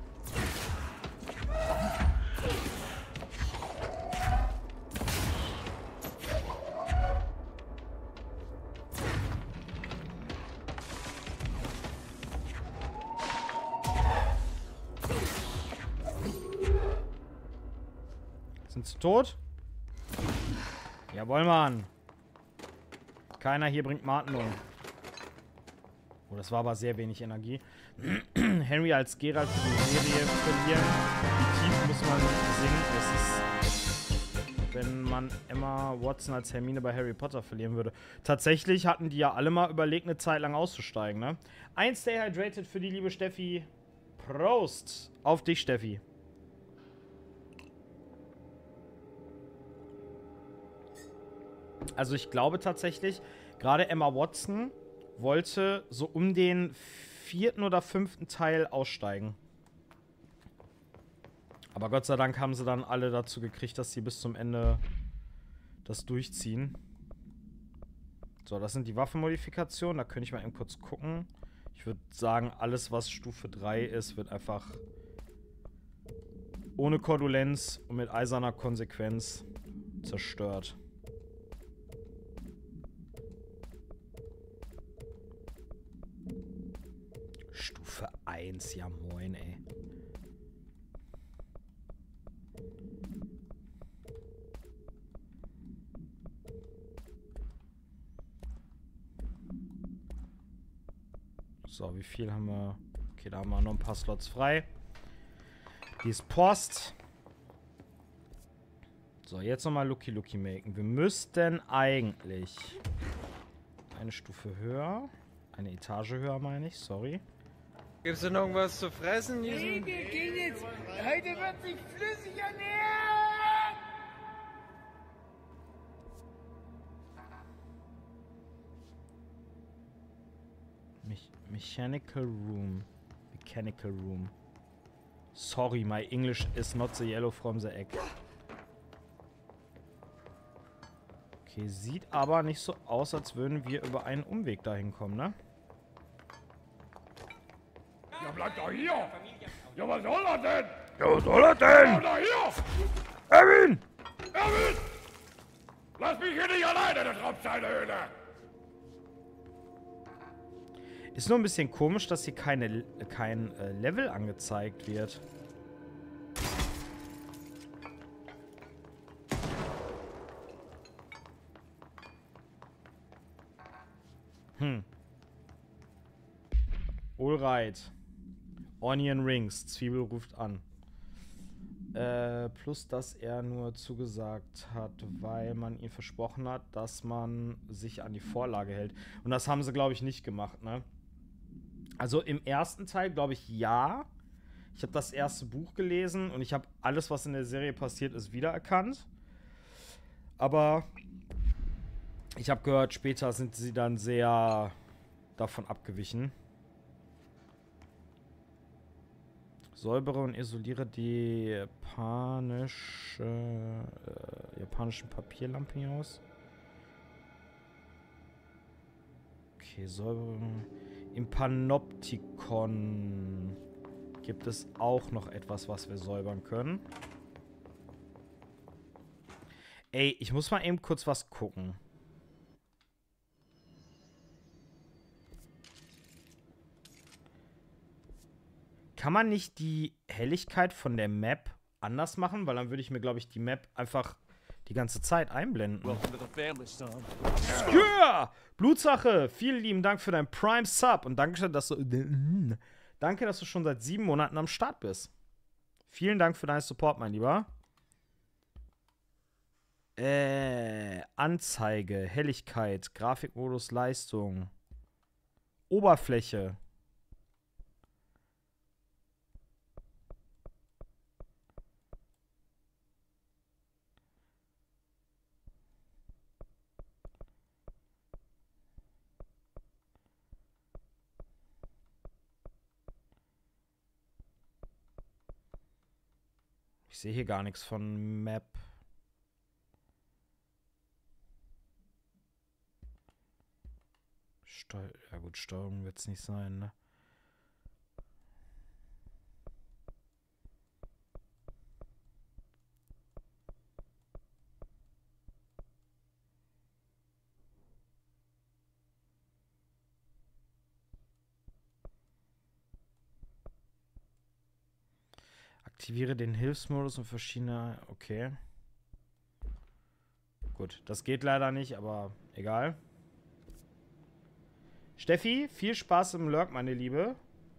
Sind sie tot? Jawohl, Mann. Keiner hier bringt Martin um. Oh, das war aber sehr wenig Energie. Henry als Geralt für die Serie verlieren. Wie tief muss man sinken? Das ist, wenn man Emma Watson als Hermine bei Harry Potter verlieren würde. Tatsächlich hatten die ja alle mal überlegt, eine Zeit lang auszusteigen, ne? Ein Stay Hydrated für die liebe Steffi. Prost auf dich, Steffi. Also ich glaube tatsächlich, gerade Emma Watson wollte so um den vierten oder fünften Teil aussteigen. Aber Gott sei Dank haben sie dann alle dazu gekriegt, dass sie bis zum Ende das durchziehen. So, das sind die Waffenmodifikationen. Da könnte ich mal eben kurz gucken. Ich würde sagen, alles, was Stufe drei ist, wird einfach ohne Kordulenz und mit eiserner Konsequenz zerstört. Stufe eins, ja moin, ey. So, wie viel haben wir? Okay, da haben wir noch ein paar Slots frei. Die ist Post. So, jetzt nochmal Lucky Lucky machen. Wir müssten eigentlich eine Stufe höher. Eine Etage höher, meine ich. Sorry. Gibt's denn irgendwas zu fressen? in diesem- Wir gehen jetzt. Heute wird sich flüssig ernähren. Me Mechanical Room. Mechanical Room. Sorry, my English is not the yellow from the egg. Okay, sieht aber nicht so aus, als würden wir über einen Umweg dahin kommen, ne? Ja, bleib doch hier. Ja, was soll er denn? Ja, was soll er denn? Bleib doch hier. Erwin! Erwin! Lass mich hier nicht alleine, du Tropfsteinhöhle. Ist nur ein bisschen komisch, dass hier keine, kein äh, Level angezeigt wird. Hm. Alright. Onion Rings. Zwiebel ruft an. Äh, plus, dass er nur zugesagt hat, weil man ihm versprochen hat, dass man sich an die Vorlage hält. Und das haben sie, glaube ich, nicht gemacht, ne? Also im ersten Teil, glaube ich, ja. Ich habe das erste Buch gelesen und ich habe alles, was in der Serie passiert ist, wiedererkannt. Aber ich habe gehört, später sind sie dann sehr davon abgewichen. Säubere und isoliere die japanische, äh, japanischen Papierlampignons. Okay, säubere. Im Panoptikon gibt es auch noch etwas, was wir säubern können. Ey, ich muss mal eben kurz was gucken. Kann man nicht die Helligkeit von der Map anders machen? Weil dann würde ich mir, glaube ich, die Map einfach die ganze Zeit einblenden. Welcome to the family, son. Ja! Blutsache, vielen lieben Dank für dein Prime Sub und danke, dass du danke, dass du schon seit sieben Monaten am Start bist. Vielen Dank für deinen Support, mein Lieber. Äh, Anzeige, Helligkeit, Grafikmodus, Leistung, Oberfläche. Ich sehe hier gar nichts von Map. Steu ja gut, Steuerung wird es nicht sein, ne? Aktiviere den Hilfsmodus und verschiedene... Okay. Gut, das geht leider nicht, aber egal. Steffi, viel Spaß im Lurk, meine Liebe.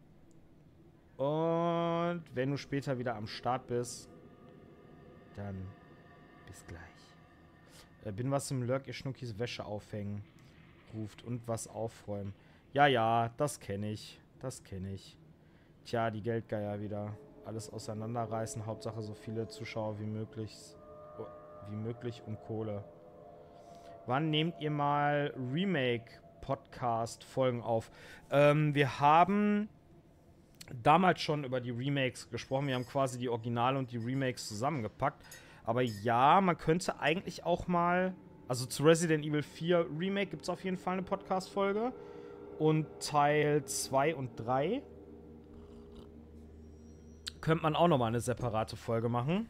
Und wenn du später wieder am Start bist, dann bis gleich. Äh, bin was im Lurk, ihr Schnuckis Wäsche aufhängen ruft und was aufräumen. Ja, ja, das kenne ich. Das kenne ich. Tja, die Geldgeier wieder. Alles auseinanderreißen. Hauptsache so viele Zuschauer wie möglich. Wie möglich und Kohle. Wann nehmt ihr mal Remake-Podcast-Folgen auf? Ähm, wir haben damals schon über die Remakes gesprochen. Wir haben quasi die Originale und die Remakes zusammengepackt. Aber ja, man könnte eigentlich auch mal Also zu Resident Evil vier Remake gibt es auf jeden Fall eine Podcast-Folge. Und Teil zwei und drei könnte man auch nochmal eine separate Folge machen.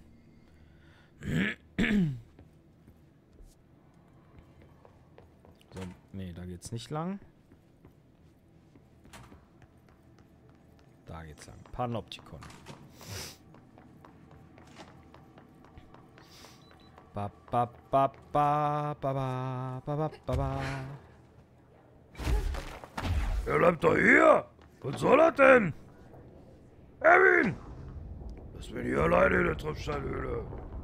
So, nee, da geht's nicht lang. Da geht's lang. Panopticon. Ba ba ba ba ba ba ba ba ba. Er bleibt doch hier! Was soll er denn? Erwin! Lass mich hier alleine in der Tropfsteinhöhle.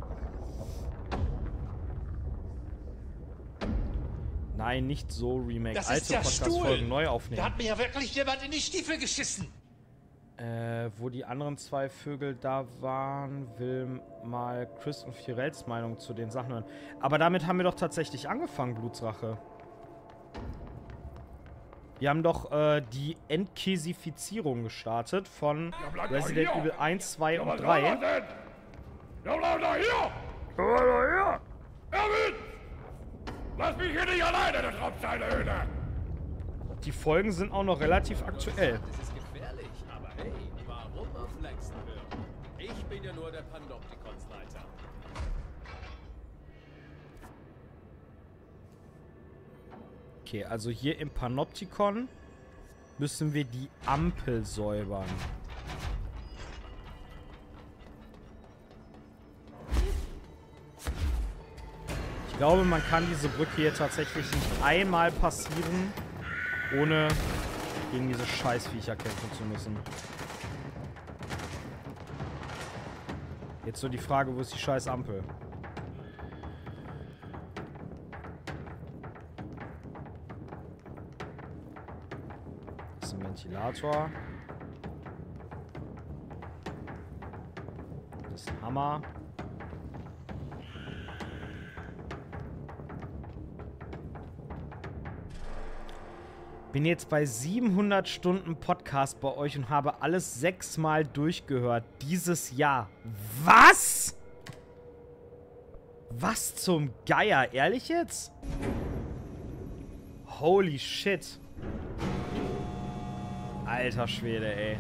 Nein, nicht so Remake. Das Alte ist der Podcast-Folgen Stuhl. neu aufnehmen. Da hat mir ja wirklich jemand in die Stiefel geschissen. Äh, wo die anderen zwei Vögel da waren, will mal Chris und Firells Meinung zu den Sachen hören. Aber damit haben wir doch tatsächlich angefangen, Blutsrache. Wir haben doch äh, die Entkäsifizierung gestartet von bleib doch Resident hier. Evil eins, zwei und Was soll drei. das denn? Ja, bleib doch hier! Bleib doch hier! Erwin! Lass mich hier nicht alleine in der Tropfsteinhöhle! Die Folgen sind auch noch relativ aktuell. Das ist gefährlich, aber hey, warum auf Langston hören? Ich bin ja nur der Panoptikonsleiter. Okay, also hier im Panoptikon müssen wir die Ampel säubern. Ich glaube, man kann diese Brücke hier tatsächlich nicht einmal passieren, ohne gegen diese Scheißviecher kämpfen zu müssen. Jetzt so die Frage, wo ist die scheiß Ampel? Das ist ein Ventilator. Das ist ein Hammer. Bin jetzt bei siebenhundert Stunden Podcast bei euch und habe alles sechsmal durchgehört dieses Jahr. Was? Was zum Geier? Ehrlich jetzt? Holy shit. Alter Schwede, ey.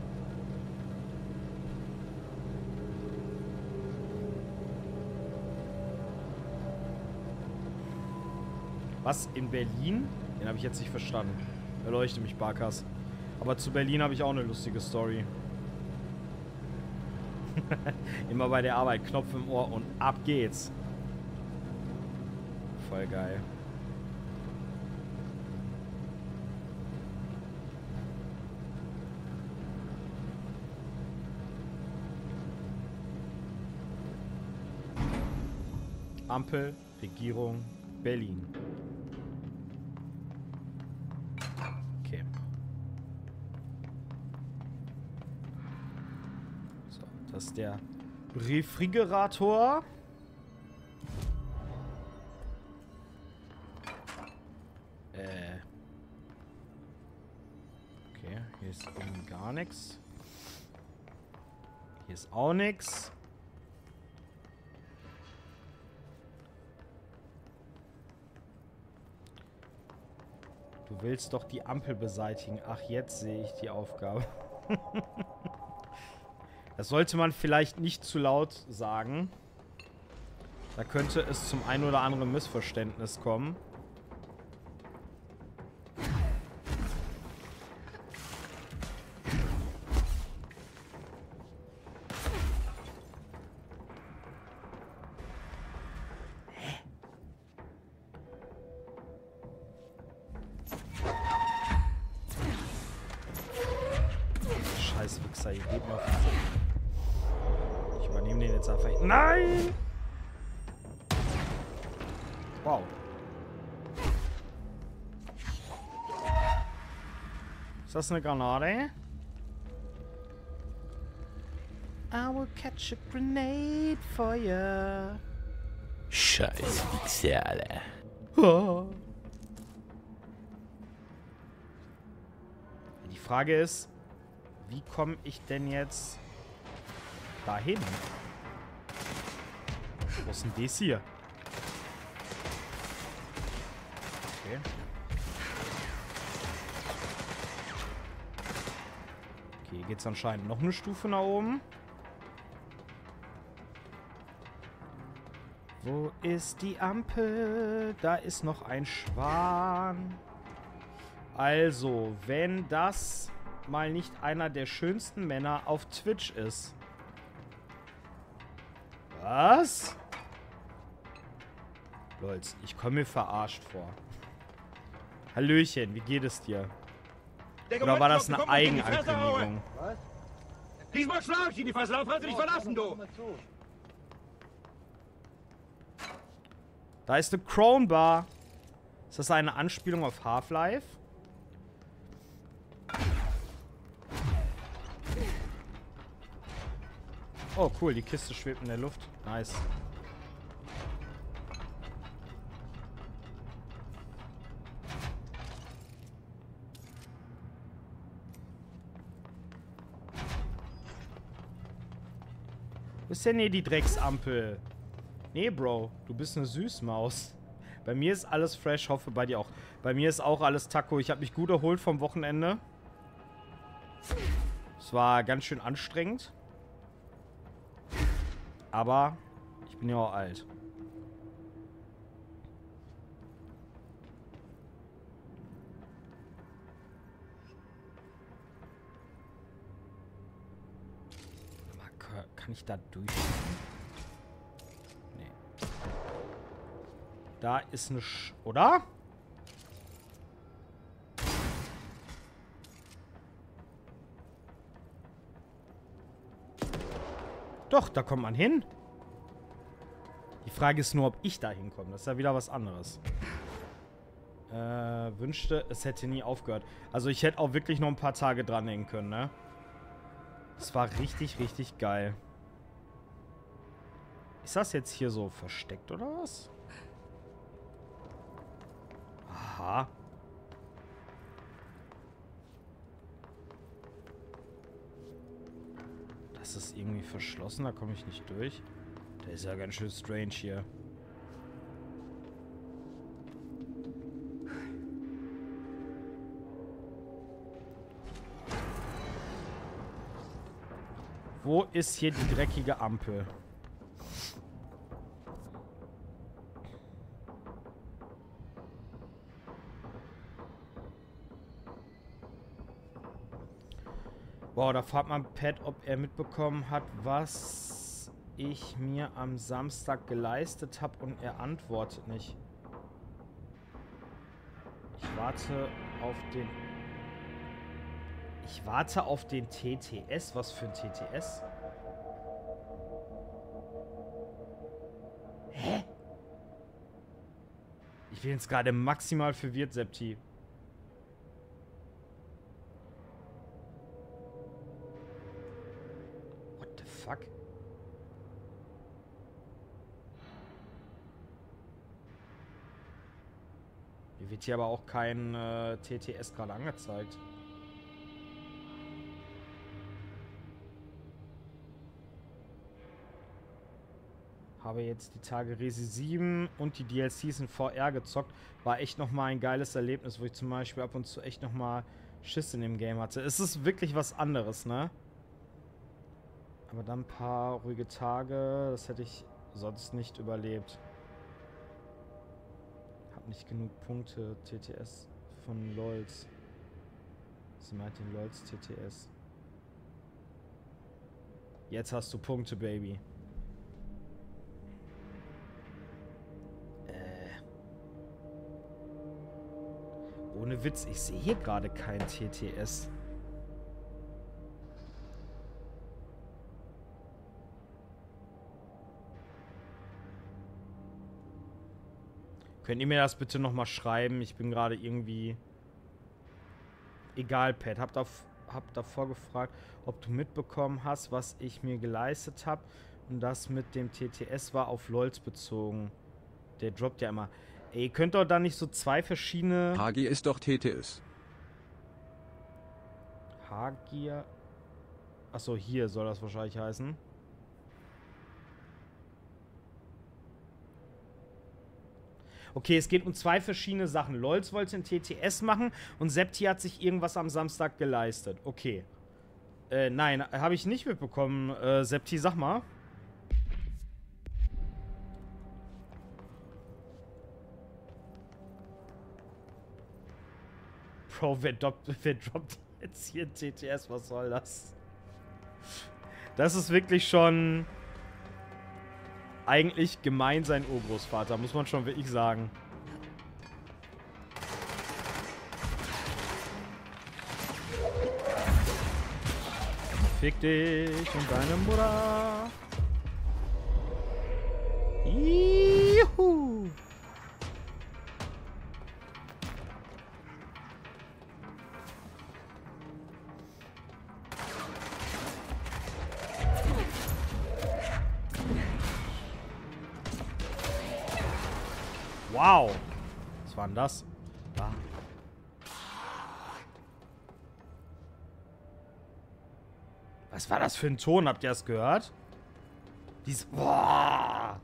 Was? In Berlin? Den habe ich jetzt nicht verstanden. Erleuchte mich, Barkas. Aber zu Berlin habe ich auch eine lustige Story. Immer bei der Arbeit, Knopf im Ohr und ab geht's. Voll geil. Ampel, Regierung, Berlin. Okay. So, das ist der Refrigerator. Äh. Okay, hier ist irgendwie gar nichts. Hier ist auch nichts. Du willst doch die Ampel beseitigen. Ach, jetzt sehe ich die Aufgabe. Das sollte man vielleicht nicht zu laut sagen. Da könnte es zum ein oder anderen Missverständnis kommen. Wichser, ihr geht mal auf den Sack. Ich übernehme den jetzt einfach. Nein! Wow. Ist das eine Granate? I will catch a grenade for you. Scheiß Wichser, Alter. Oh. Die Frage ist, wie komme ich denn jetzt dahin? Was ist denn das hier? Okay. Okay, geht's anscheinend noch eine Stufe nach oben. Wo ist die Ampel? Da ist noch ein Schwan. Also, wenn das mal nicht einer der schönsten Männer auf Twitch ist. Was? Lolz, ich komme mir verarscht vor. Hallöchen, wie geht es dir? Oder war das eine Eigenankündigung? Was? Diesmal schlag ich in die Fresse, dann kannst du dich verlassen, du! Da ist eine Crown Bar. Ist das eine Anspielung auf Half-Life? Oh, cool, die Kiste schwebt in der Luft. Nice. Wo ist denn hier die Drecksampel? Nee, Bro, du bist eine Süßmaus. Bei mir ist alles fresh, hoffe bei dir auch. Bei mir ist auch alles Taco. Ich habe mich gut erholt vom Wochenende. Es war ganz schön anstrengend. Aber ich bin ja auch alt. Kann ich da durchschauen? Nee. Da ist eine Sch... Oder? Doch, da kommt man hin. Die Frage ist nur, ob ich da hinkomme. Das ist ja wieder was anderes. Äh, wünschte, es hätte nie aufgehört. Also ich hätte auch wirklich noch ein paar Tage dranhängen können, ne? Das war richtig, richtig geil. Ist das jetzt hier so versteckt, oder was? Aha. Das ist irgendwie verschlossen, da komme ich nicht durch. Der ist ja ganz schön strange hier. Wo ist hier die dreckige Ampel? Wow, da fragt man Pat, ob er mitbekommen hat, was ich mir am Samstag geleistet habe, und er antwortet nicht. Ich warte auf den... Ich warte auf den T T S. Was für ein T T S? Hä? Ich bin jetzt gerade maximal verwirrt, Septi. What the fuck? Mir wird hier aber auch kein äh, T T S gerade angezeigt. Habe jetzt die Tage Resi sieben und die D L Cs in V R gezockt. War echt nochmal ein geiles Erlebnis, wo ich zum Beispiel ab und zu echt nochmal Schiss in dem Game hatte. Es ist wirklich was anderes, ne? Aber dann ein paar ruhige Tage, das hätte ich sonst nicht überlebt. Hab nicht genug Punkte, T T S von LOLs. Sie meint den LOLs T T S. Jetzt hast du Punkte, Baby. Ohne Witz, ich sehe hier gerade kein T T S. Könnt ihr mir das bitte nochmal schreiben? Ich bin gerade irgendwie... Egal, Pat. Hab, dav hab davor gefragt, ob du mitbekommen hast, was ich mir geleistet habe. Und das mit dem T T S war auf LOLs bezogen. Der droppt ja immer... Ey, ihr könnt doch da nicht so zwei verschiedene... Hagier ist doch T T S. Hagier... Achso, hier soll das wahrscheinlich heißen. Okay, es geht um zwei verschiedene Sachen. Lolz wollte ein T T S machen und Septi hat sich irgendwas am Samstag geleistet. Okay. Äh, nein, habe ich nicht mitbekommen. Äh, Septi, sag mal. Bro, wer droppt, wer droppt jetzt hier ein T T S? Was soll das? Das ist wirklich schon eigentlich gemein sein Urgroßvater, muss man schon wirklich sagen. Fick dich und deine Mutter. Juhu. Wow. Was war denn das? Da. Was war das für ein Ton? Habt ihr das gehört? Dies. Boah.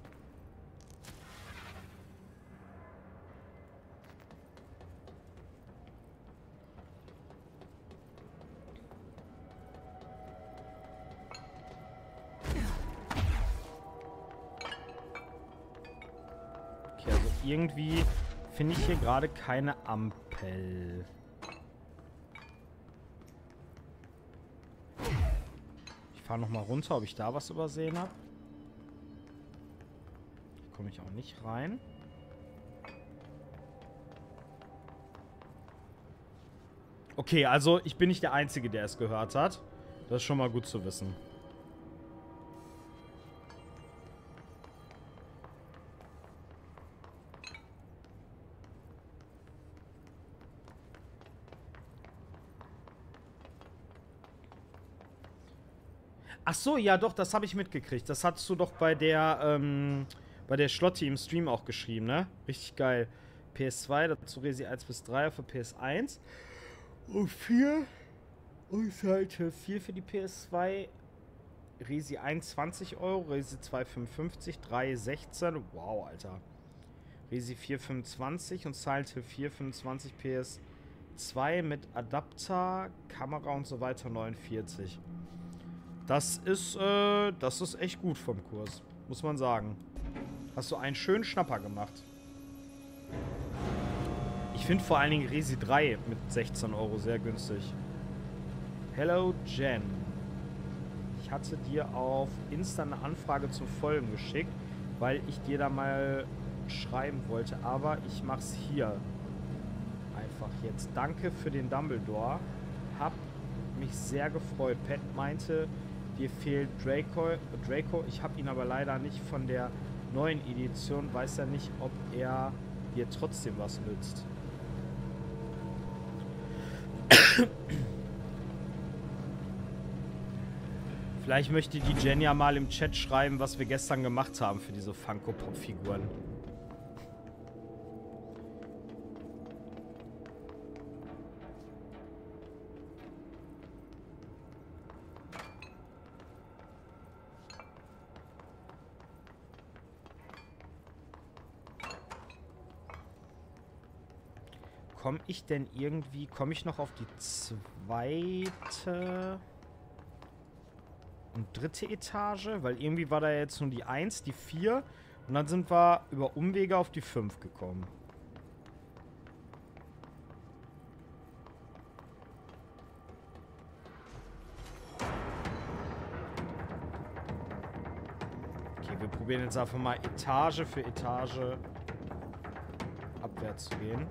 Okay, also irgendwie finde ich hier gerade keine Ampel. Ich fahre nochmal runter, ob ich da was übersehen habe. Hier komme ich auch nicht rein. Okay, also ich bin nicht der Einzige, der es gehört hat. Das ist schon mal gut zu wissen. Ach so, ja doch, das habe ich mitgekriegt. Das hattest du doch bei der, ähm, bei der Schlotti im Stream auch geschrieben, ne? Richtig geil. P S zwei, dazu Resi eins bis drei für P S eins. Und vier. Und Seite vier für die P S zwei. Resi eins zwanzig Euro, Resi zwei fünfundfünfzig, drei sechzehn. Wow, Alter. Resi vier fünfundzwanzig und Silent Hill vier fünfundzwanzig P S zwei mit Adapter, Kamera und so weiter neunundvierzig. Das ist, äh, das ist echt gut vom Kurs, muss man sagen. Hast du einen schönen Schnapper gemacht. Ich finde vor allen Dingen Resi drei mit sechzehn Euro sehr günstig. Hello Jen. Ich hatte dir auf Insta eine Anfrage zum Folgen geschickt, weil ich dir da mal schreiben wollte, aber ich mach's hier einfach jetzt. Danke für den Dumbledore. Hab mich sehr gefreut. Pat meinte, dir fehlt Draco. Draco. Ich habe ihn aber leider nicht von der neuen Edition. Weiß ja nicht, ob er dir trotzdem was nützt. Vielleicht möchte die Jen ja mal im Chat schreiben, was wir gestern gemacht haben für diese Funko-Pop-Figuren. Komme ich denn irgendwie, komme ich noch auf die zweite und dritte Etage? Weil irgendwie war da jetzt nur die eins, die vier und dann sind wir über Umwege auf die fünf gekommen. Okay, wir probieren jetzt einfach mal Etage für Etage abwärts zu gehen.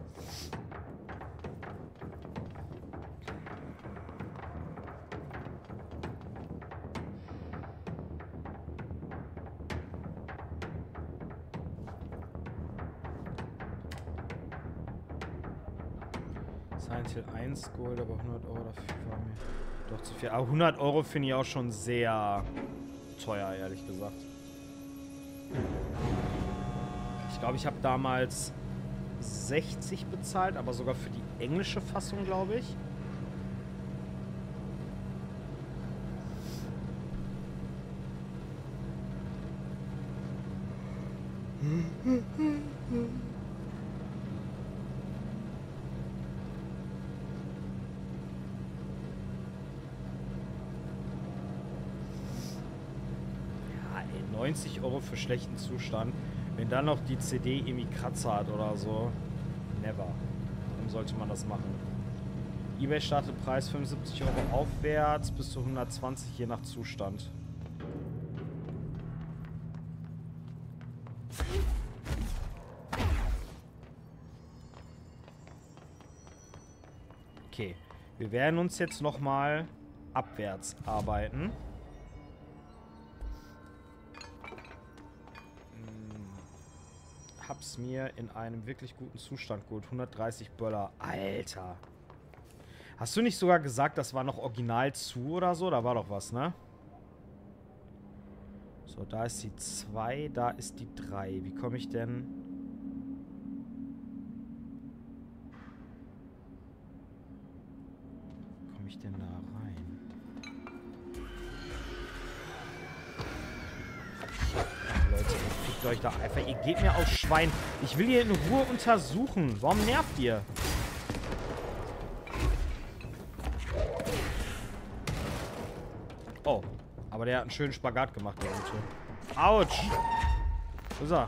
Silent Hill eins Gold, aber hundert Euro dafür war mir doch zu viel. Aber hundert Euro finde ich auch schon sehr teuer, ehrlich gesagt. Ich glaube, ich habe damals sechzig bezahlt, aber sogar für die englische Fassung, glaube ich. neunzig Euro für schlechten Zustand. Wenn dann noch die C D irgendwie Kratzer hat oder so. Never. Warum sollte man das machen? eBay startet Preis fünfundsiebzig Euro aufwärts bis zu hundertzwanzig je nach Zustand. Okay, wir werden uns jetzt nochmal abwärts arbeiten. Hm. Hab's mir in einem wirklich guten Zustand geholt. hundertdreißig Böller. Alter. Hast du nicht sogar gesagt, das war noch original zu oder so? Da war doch was, ne? So, da ist die zwei, da ist die drei. Wie komme ich denn... Komme ich denn da rein? Leute, ihr kriegt euch da einfach... Ihr geht mir auf Schwein. Ich will hier in Ruhe untersuchen. Warum nervt ihr? Oh, aber der hat einen schönen Spagat gemacht, der Gute. Autsch! Wo ist er?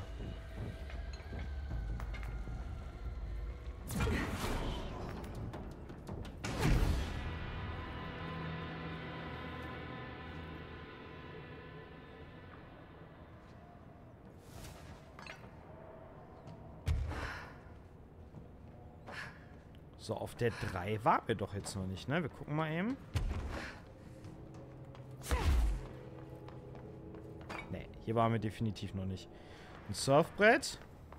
So, auf der drei waren wir doch jetzt noch nicht, ne? Wir gucken mal eben. Ne, hier waren wir definitiv noch nicht. Ein Surfbrett.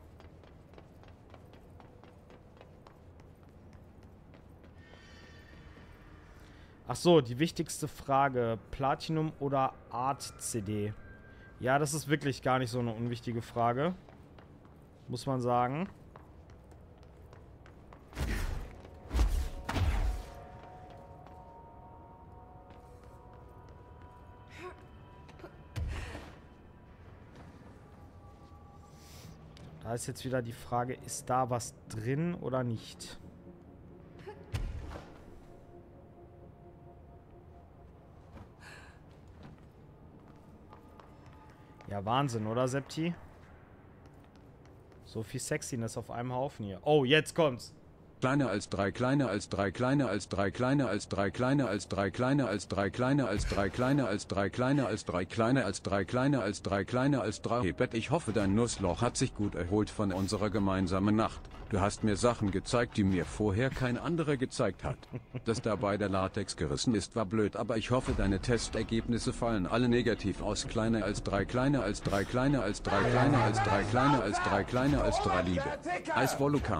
Ach so, die wichtigste Frage. Platinum oder Art-C D? Ja, das ist wirklich gar nicht so eine unwichtige Frage. Muss man sagen. Da ist jetzt wieder die Frage, ist da was drin oder nicht? Ja, Wahnsinn, oder, Septi? So viel Sexiness auf einem Haufen hier. Oh, jetzt kommt's. Kleiner als drei, kleiner als drei, kleiner als drei, kleiner als drei, kleiner als drei, kleiner als drei, kleiner als drei, kleiner als drei, kleiner als drei, kleiner als drei, kleiner als drei, kleiner als drei. Hey Bett, ich hoffe, dein Nussloch hat sich gut erholt von unserer gemeinsamen Nacht. Du hast mir Sachen gezeigt, die mir vorher kein anderer gezeigt hat. Dass dabei der Latex gerissen ist, war blöd, aber ich hoffe, deine Testergebnisse fallen alle negativ aus. Kleiner als drei, kleiner als drei, kleiner als drei, kleiner als drei, kleiner als drei, kleiner als drei, Liebe. Eisvolukan.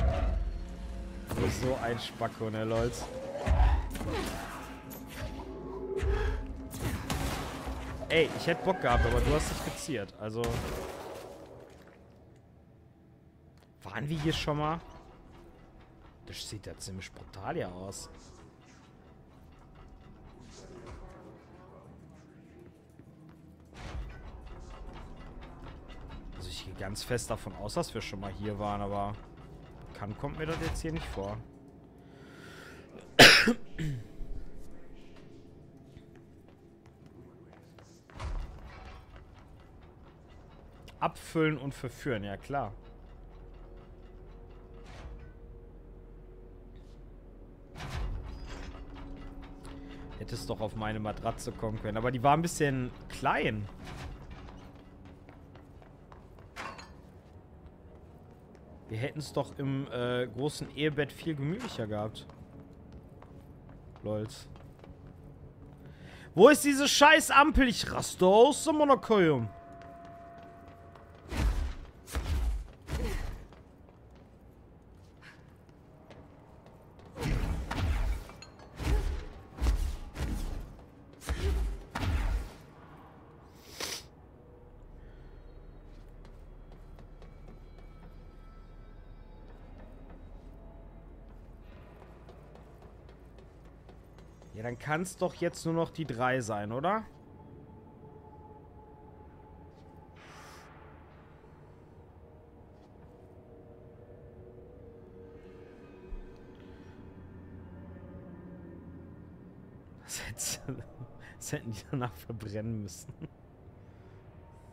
So ein Spacko, ne, Leute. Ey, ich hätte Bock gehabt, aber du hast dich geziert. Also... Waren wir hier schon mal? Das sieht ja ziemlich brutal hier aus. Also ich gehe ganz fest davon aus, dass wir schon mal hier waren, aber... Kann, kommt mir das jetzt hier nicht vor. Abfüllen und verführen, ja klar. Hättest doch auf meine Matratze kommen können, aber die war ein bisschen klein. Wir hätten es doch im äh, großen Ehebett viel gemütlicher gehabt. Lolz. Wo ist diese scheiß Ampel? Ich raste aus, so Monokoium. Ja, dann kann es doch jetzt nur noch die drei sein, oder? Das, hätte, das hätten die danach verbrennen müssen.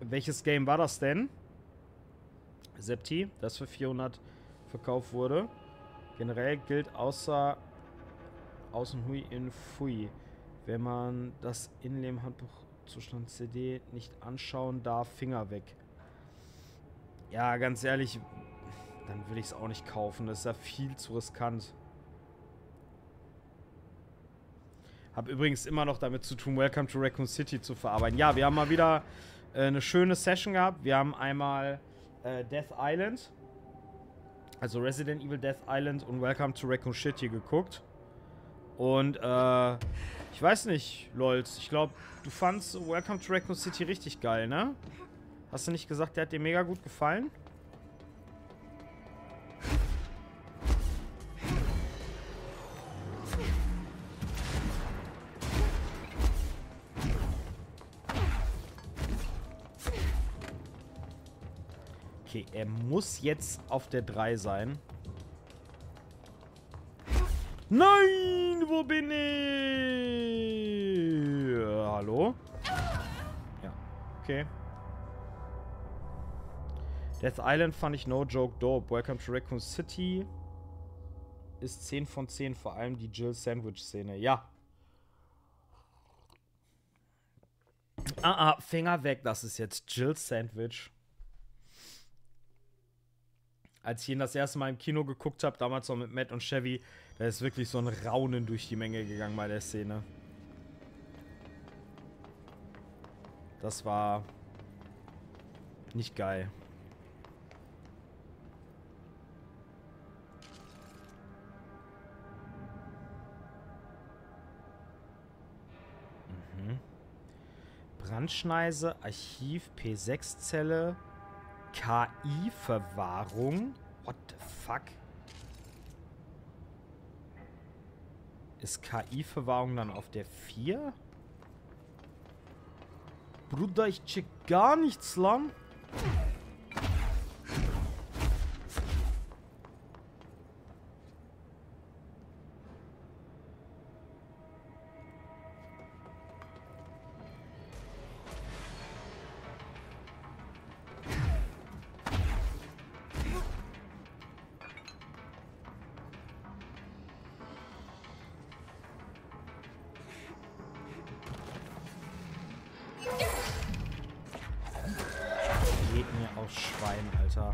welches Game war das denn? Septi, das für vierhundert verkauft wurde. Generell gilt außer Außen Hui in Fui. Wenn man das Innenleben-Handbuchzustand C D nicht anschauen darf, Finger weg. Ja, ganz ehrlich, dann will ich es auch nicht kaufen. Das ist ja viel zu riskant. Hab übrigens immer noch damit zu tun, Welcome to Raccoon City zu verarbeiten. Ja, wir haben mal wieder äh, eine schöne Session gehabt. Wir haben einmal äh, Death Island, also Resident Evil Death Island und Welcome to Raccoon City geguckt. Und, äh, ich weiß nicht, Lolz, ich glaube, du fandst Welcome to Raccoon City richtig geil, ne? Hast du nicht gesagt, der hat dir mega gut gefallen? Okay, er muss jetzt auf der drei sein. Nein, wo bin ich? Äh, hallo? Ja, okay. Death Island fand ich no joke dope. Welcome to Raccoon City ist zehn von zehn, vor allem die Jill Sandwich Szene. Ja. Ah, ah, Finger weg, das ist jetzt Jill Sandwich. Als ich ihn das erste Mal im Kino geguckt habe, damals noch mit Matt und Chevy, da ist wirklich so ein Raunen durch die Menge gegangen bei der Szene. Das war nicht geil. Mhm. Brandschneise, Archiv, P sechs Zelle, K I-Verwahrung. What the fuck? Ist K I-Verwahrung dann auf der vier? Bruder, ich check gar nichts lang. Schwein, Alter.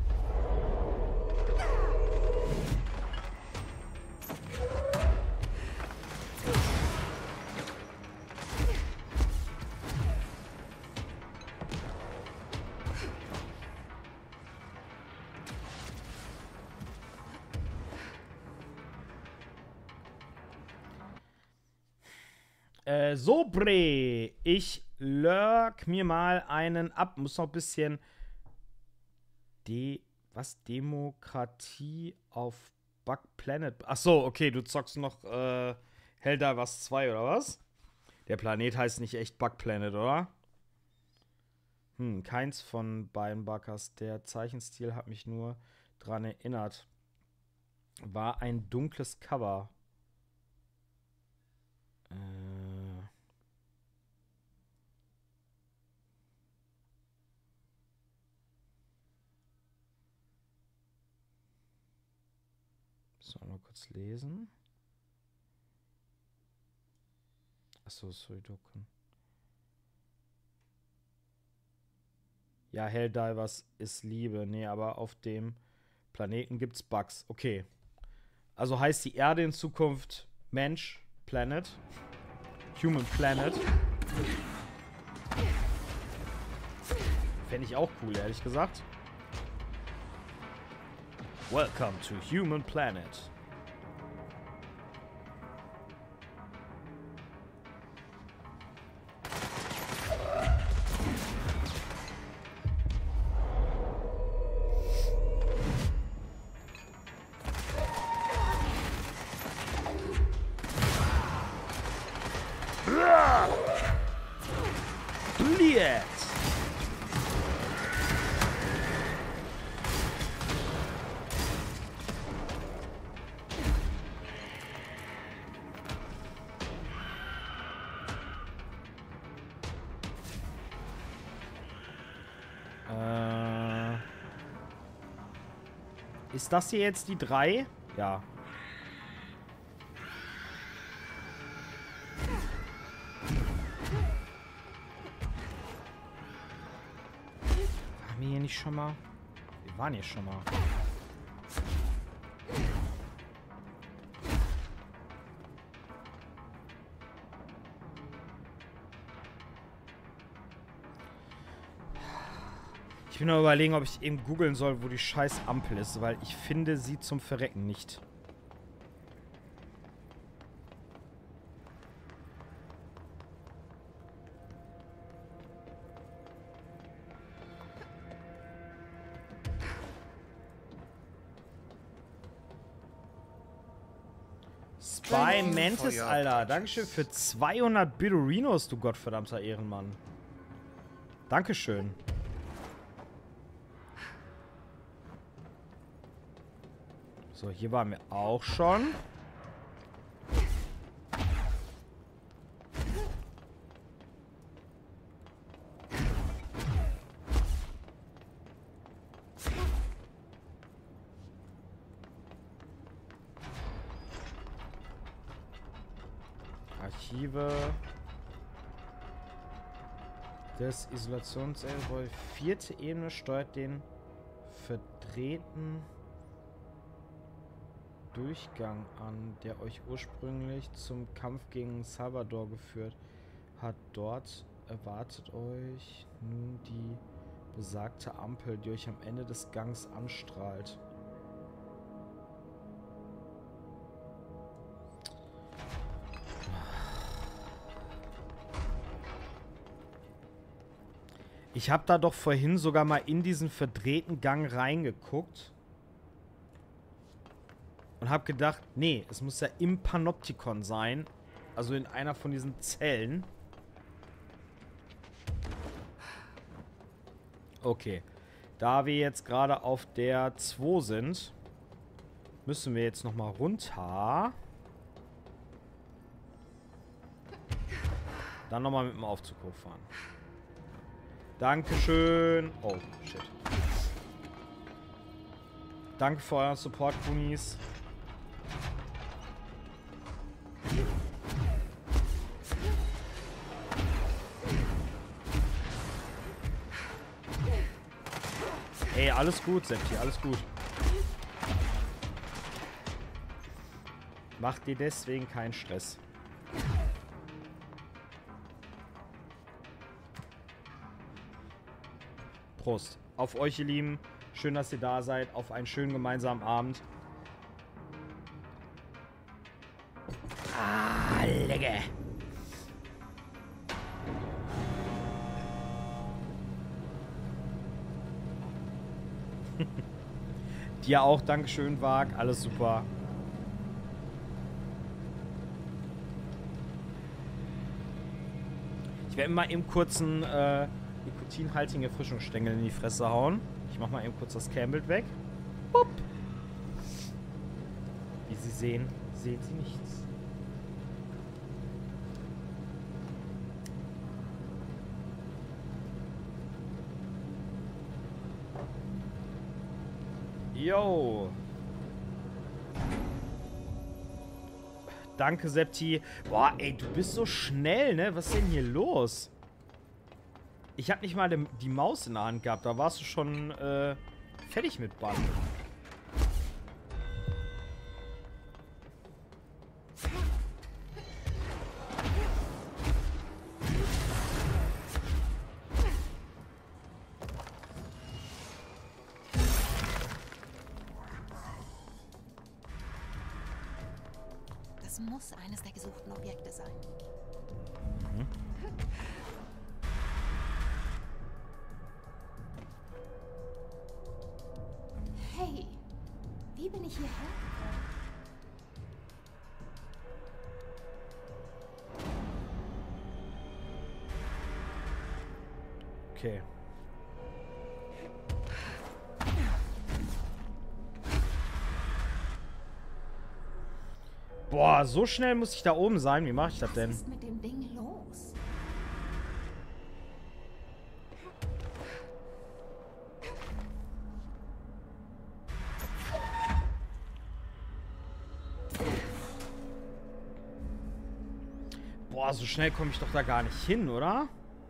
Äh, so, Bre. Ich lurk mir mal einen ab. Muss noch ein bisschen... De was? Demokratie auf Bug Planet. Ach so, okay, du zockst noch äh, Helldivers zwei, oder was? Der Planet heißt nicht echt Bug Planet, oder? Hm, keins von beiden Buggers. Der Zeichenstil hat mich nur dran erinnert. War ein dunkles Cover. Äh... So, mal kurz lesen. Achso, Suidoku. Ja, Helldivers ist Liebe. Nee, aber auf dem Planeten gibt's Bugs. Okay. Also heißt die Erde in Zukunft Mensch, Planet. Human Planet. Fände ich auch cool, ehrlich gesagt. Welcome to Human Planet. Bliet! Ist das hier jetzt die drei? Ja. Waren wir hier nicht schon mal? Wir waren hier schon mal. Ich bin nur überlegen, ob ich eben googeln soll, wo die scheiß Ampel ist, weil ich finde sie zum Verrecken nicht. Spy Mantis, Alter. Dankeschön für zweihundert Bidorinos, du gottverdammter Ehrenmann. Dankeschön. So, hier waren wir auch schon. Archive des Isolationselboy. Vierte Ebene steuert den verdrehten Durchgang an, der euch ursprünglich zum Kampf gegen Salvador geführt hat. Dort erwartet euch nun die besagte Ampel, die euch am Ende des Gangs anstrahlt. Ich habe da doch vorhin sogar mal in diesen verdrehten Gang reingeguckt. Und habe gedacht, nee, es muss ja im Panoptikon sein. Also in einer von diesen Zellen. Okay. Da wir jetzt gerade auf der zwei sind, müssen wir jetzt nochmal runter. Dann nochmal mit dem Aufzug hochfahren. Dankeschön. Oh, shit. Danke für euren Support, Kunis. Ey, alles gut, Septi, alles gut. Mach dir deswegen keinen Stress. Prost. Auf euch, ihr Lieben. Schön, dass ihr da seid. Auf einen schönen gemeinsamen Abend. Ah, lecker. Dir auch, Dankeschön, Wag. Alles super. Ich werde mal eben kurz einen äh, nikotinhaltigen Erfrischungsstängel in die Fresse hauen. Ich mach mal eben kurz das Candle weg. Bup. Wie Sie sehen, sehen Sie nichts. Yo. Danke, Septi. Boah, ey, du bist so schnell, ne? Was ist denn hier los? Ich hab nicht mal die, die Maus in der Hand gehabt. Da warst du schon äh, fertig mit Bann. Das muss eines der gesuchten Objekte sein. Mhm. Hey, wie bin ich hierher? Okay. Boah, so schnell muss ich da oben sein. Wie mache ich das denn? Was ist mit dem Ding los? Boah, so schnell komme ich doch da gar nicht hin, oder?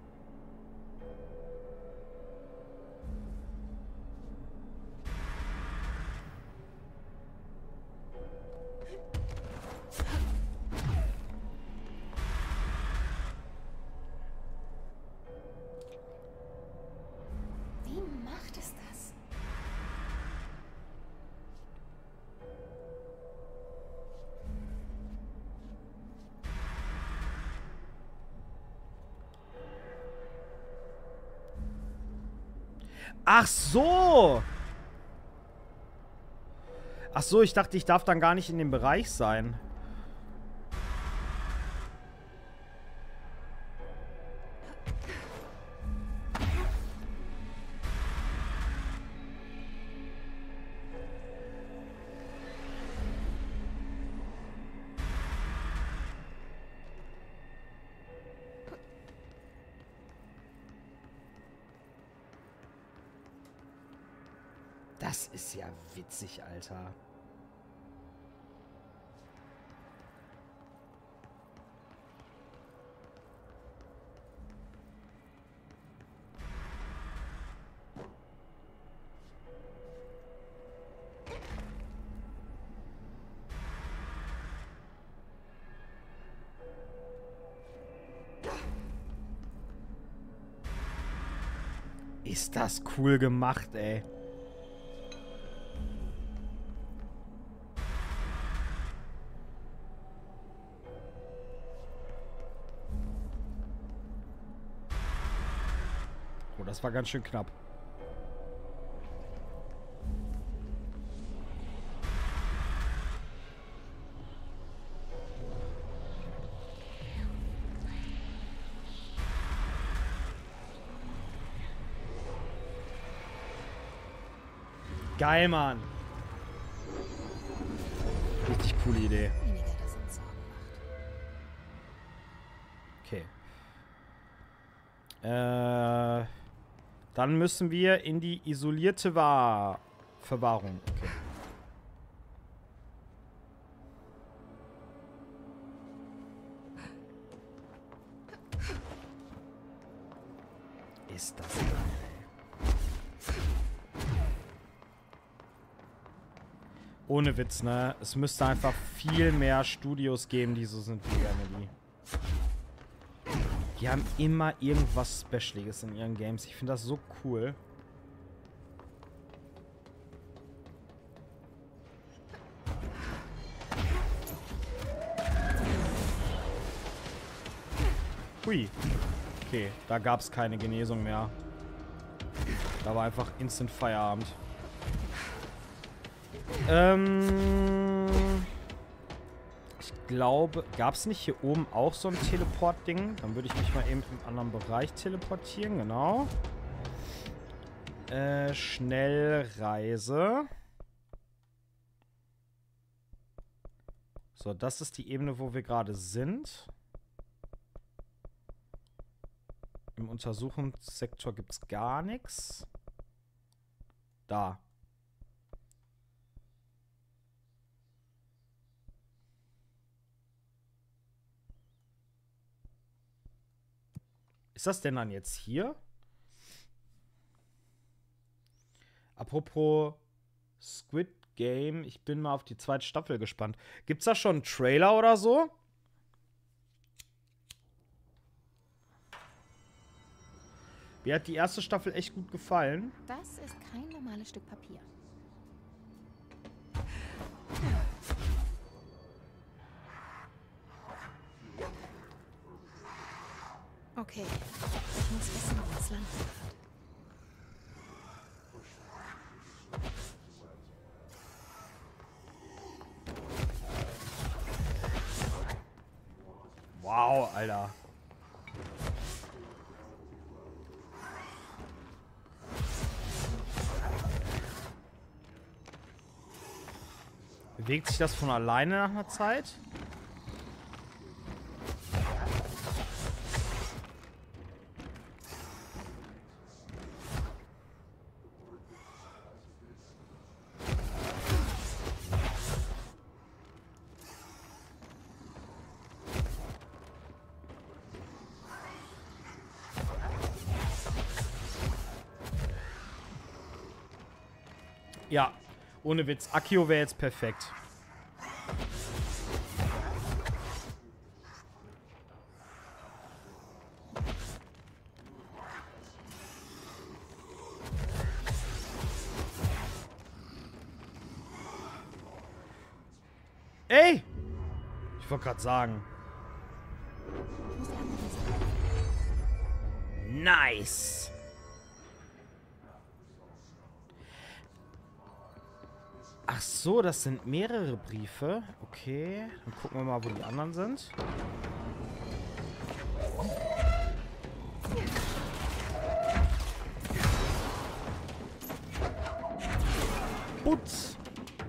Wie macht es das? Ach so! Ach so, ich dachte, ich darf dann gar nicht in dem Bereich sein. Das ist ja witzig, Alter. Ist das cool gemacht, ey. Oh, das war ganz schön knapp. Geil, Mann. Richtig coole Idee. Weniger, das uns Sorgen macht. Okay. Äh, dann müssen wir in die isolierte Wahr Verwahrung. Okay. Ist das geil, ey. Ohne Witz, ne? Es müsste einfach viel mehr Studios geben, die so sind wie Remedy. Die haben immer irgendwas Specialiges in ihren Games. Ich finde das so cool. Hui. Okay, da gab es keine Genesung mehr. Da war einfach Instant Feierabend. Ähm... Ich glaube, gab es nicht hier oben auch so ein Teleport-Ding? Dann würde ich mich mal eben im anderen Bereich teleportieren, genau. Äh, Schnellreise. So, das ist die Ebene, wo wir gerade sind. Im Untersuchungssektor gibt es gar nichts. Da. Ist das denn dann jetzt hier? Apropos Squid Game, ich bin mal auf die zweite Staffel gespannt. Gibt's da schon einen Trailer oder so? Mir hat die erste Staffel echt gut gefallen. Das ist kein normales Stück Papier. Okay, ich muss wissen, wo es lang führt. Wow, Alter. Bewegt sich das von alleine nach einer Zeit? Ja, ohne Witz. Accio wäre jetzt perfekt. Ey! Ich wollte gerade sagen. Nice! Ach so, das sind mehrere Briefe. Okay, dann gucken wir mal, wo die anderen sind. Putz!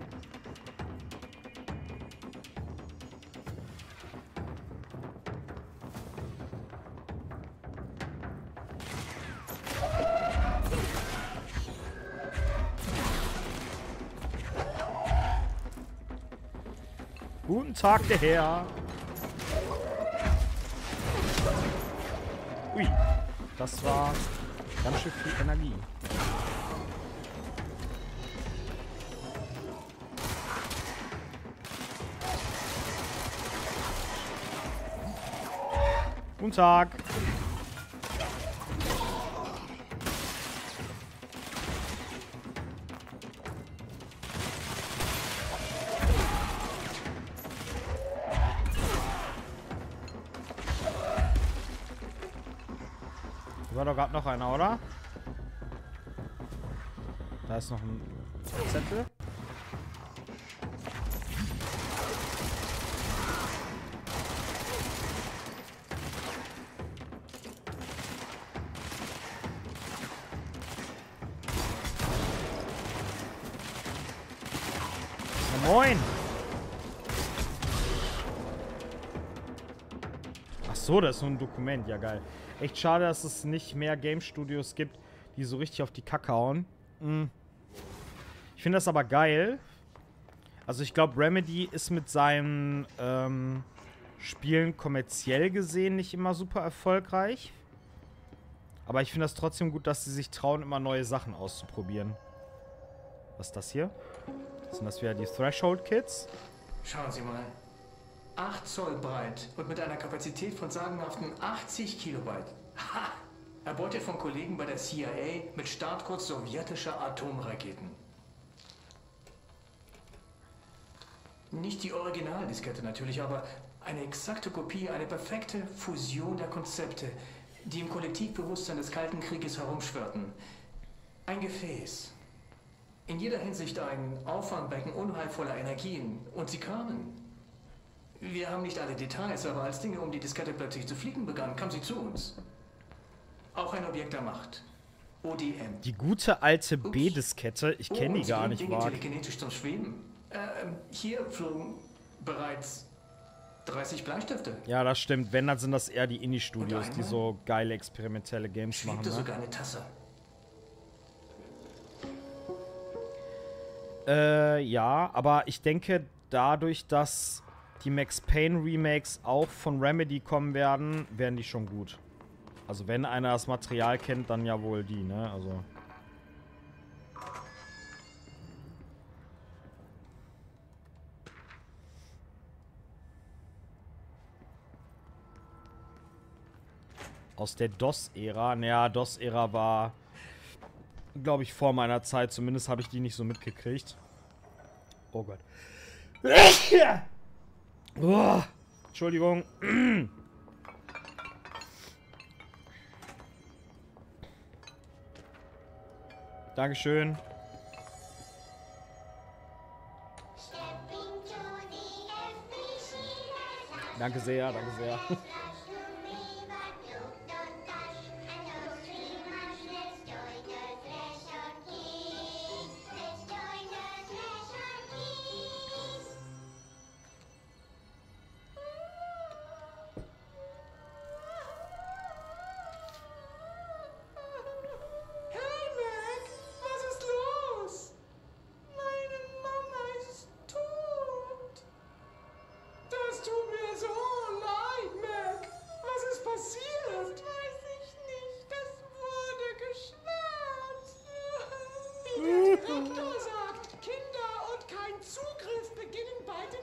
Guten Tag, der Herr. Ui, das war ganz schön viel Energie. Guten Tag. War doch gerade noch einer, oder? Da ist noch ein Zettel. Ja, moin! Ach so, das ist nur ein Dokument. Ja, geil. Echt schade, dass es nicht mehr Game Studios gibt, die so richtig auf die Kacke hauen. Mhm. Ich finde das aber geil. Also ich glaube, Remedy ist mit seinen ähm, Spielen kommerziell gesehen nicht immer super erfolgreich. Aber ich finde das trotzdem gut, dass sie sich trauen, immer neue Sachen auszuprobieren. Was ist das hier? Sind das wieder die Threshold Kids? Schauen Sie mal. acht Zoll breit und mit einer Kapazität von sagenhaften achtzig Kilobyte. Ha! Erbeutet von Kollegen bei der C I A mit Startcode sowjetischer Atomraketen. Nicht die Originaldiskette natürlich, aber eine exakte Kopie, eine perfekte Fusion der Konzepte, die im Kollektivbewusstsein des Kalten Krieges herumschwirrten. Ein Gefäß. In jeder Hinsicht ein Auffangbecken unheilvoller Energien. Und sie kamen. Wir haben nicht alle Details, aber als Dinge um die Diskette plötzlich zu fliegen begannen, kam sie zu uns. Auch ein Objekt der Macht. O D M. Die gute alte B-Diskette. Ich kenne oh, die gar nicht, Dinge Mark. telekinetisch zum Schweben. Äh, hier flogen bereits dreißig Bleistifte. Ja, das stimmt. Wenn, dann sind das eher die Indie-Studios, die so geile experimentelle Games machen. Ne? sogar eine Tasse. Äh, ja, aber ich denke, dadurch, dass die Max Payne Remakes auch von Remedy kommen werden, werden die schon gut. Also wenn einer das Material kennt, dann ja wohl die, ne? Also. Aus der DOS-Ära. Naja, DOS-Ära war, glaube ich, vor meiner Zeit. Zumindest habe ich die nicht so mitgekriegt. Oh Gott. Oh, Entschuldigung. Dankeschön. Danke sehr, danke sehr.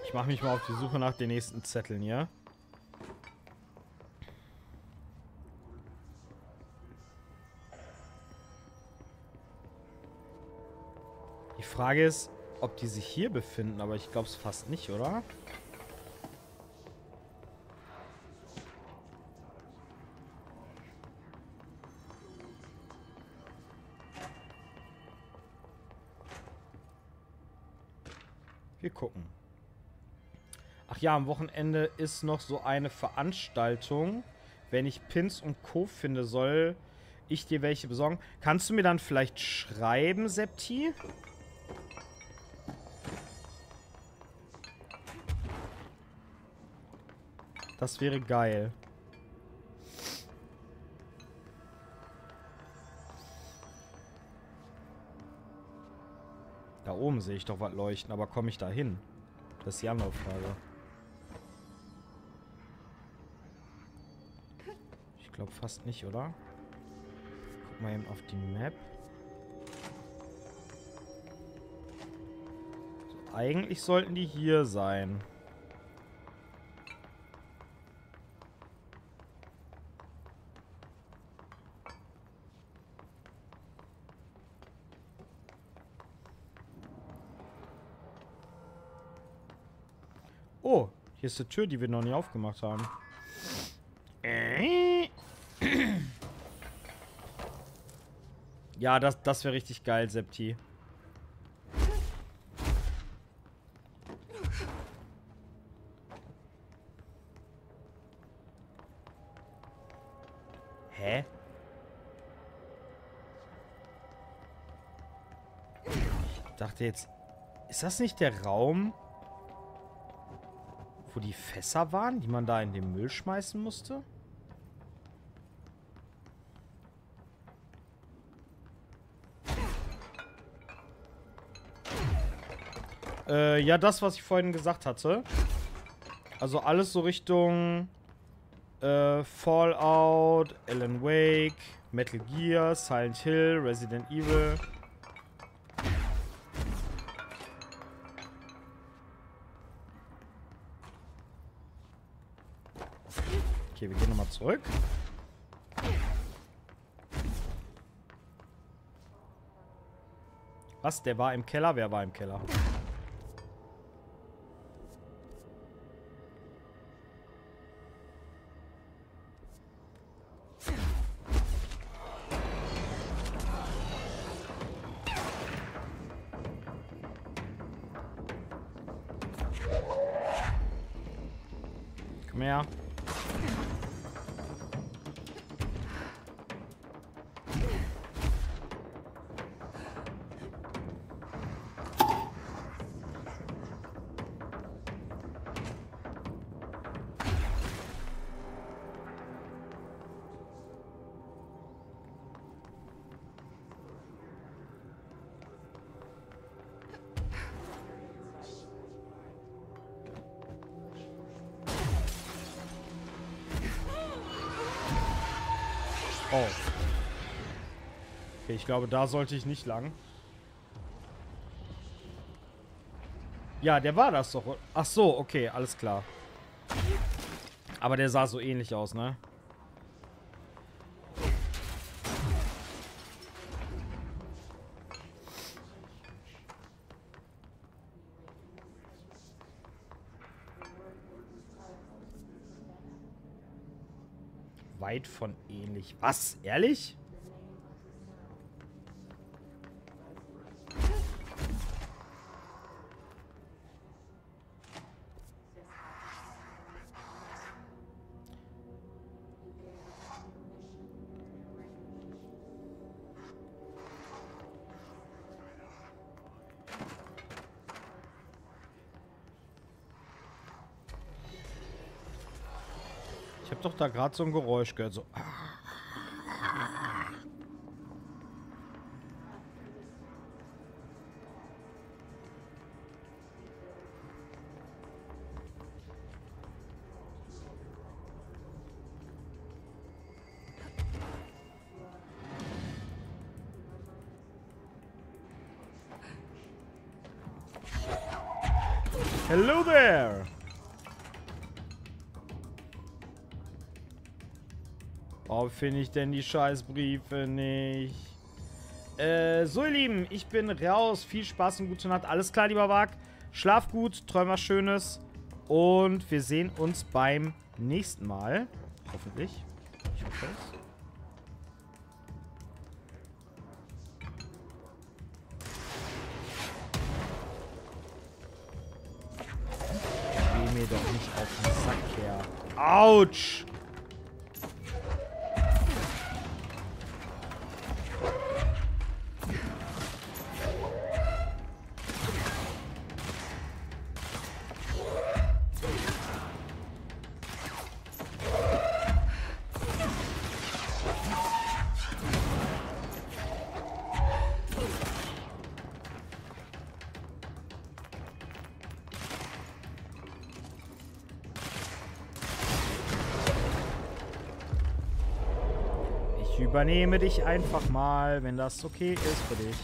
Ich mache mich mal auf die Suche nach den nächsten Zetteln, ja? Die Frage ist, ob die sich hier befinden, aber ich glaube es fast nicht, oder? Wir gucken. Ach ja, am Wochenende ist noch so eine Veranstaltung. Wenn ich Pins und Co. finde, soll ich dir welche besorgen. Kannst du mir dann vielleicht schreiben, Septi? Das wäre geil. Da oben sehe ich doch was leuchten, aber komme ich da hin? Das ist die andere Frage. Ich glaube fast nicht, oder? Guck mal eben auf die Map. So, eigentlich sollten die hier sein. Oh, hier ist die Tür, die wir noch nie aufgemacht haben. Ja, das, das wäre richtig geil, Septi. Hä? Ich dachte jetzt, ist das nicht der Raum, wo die Fässer waren, die man da in den Müll schmeißen musste? Äh, ja, das, was ich vorhin gesagt hatte. Also alles so Richtung äh, Fallout, Alan Wake, Metal Gear, Silent Hill, Resident Evil. Okay, wir gehen nochmal zurück. Was? Der war im Keller? Wer war im Keller? Komm her. Oh. Okay, ich glaube, da sollte ich nicht lang. Ja, der war das doch. Ach so, okay, alles klar. Aber der sah so ähnlich aus, ne? Weit von ähnlich. Was? Ehrlich? Ich habe doch da gerade so ein Geräusch gehört. So. Hello there! Warum finde ich denn die Scheißbriefe nicht? Äh, so ihr Lieben, ich bin raus. Viel Spaß und gute Nacht. Alles klar, lieber Wag. Schlaf gut, träum was Schönes. Und wir sehen uns beim nächsten Mal. Hoffentlich. Ich hoffe es. Geh mir doch nicht auf den Sack her. Autsch! Ich übernehme dich einfach mal, wenn das okay ist für dich.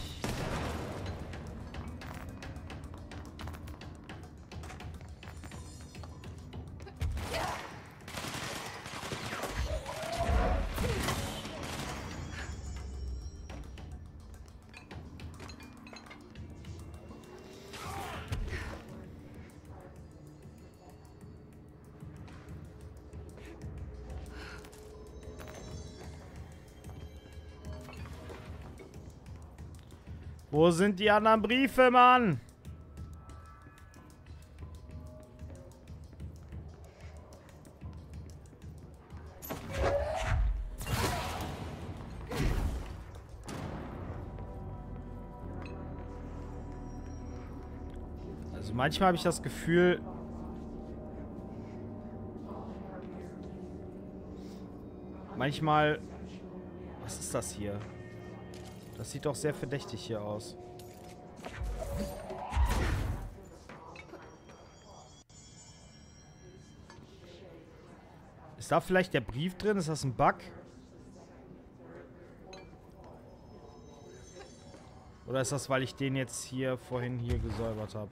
Wo sind die anderen Briefe, Mann? Also manchmal habe ich das Gefühl... Manchmal... Was ist das hier? Das sieht doch sehr verdächtig hier aus. Ist da vielleicht der Brief drin? Ist das ein Bug? Oder ist das, weil ich den jetzt hier vorhin hier gesäubert habe?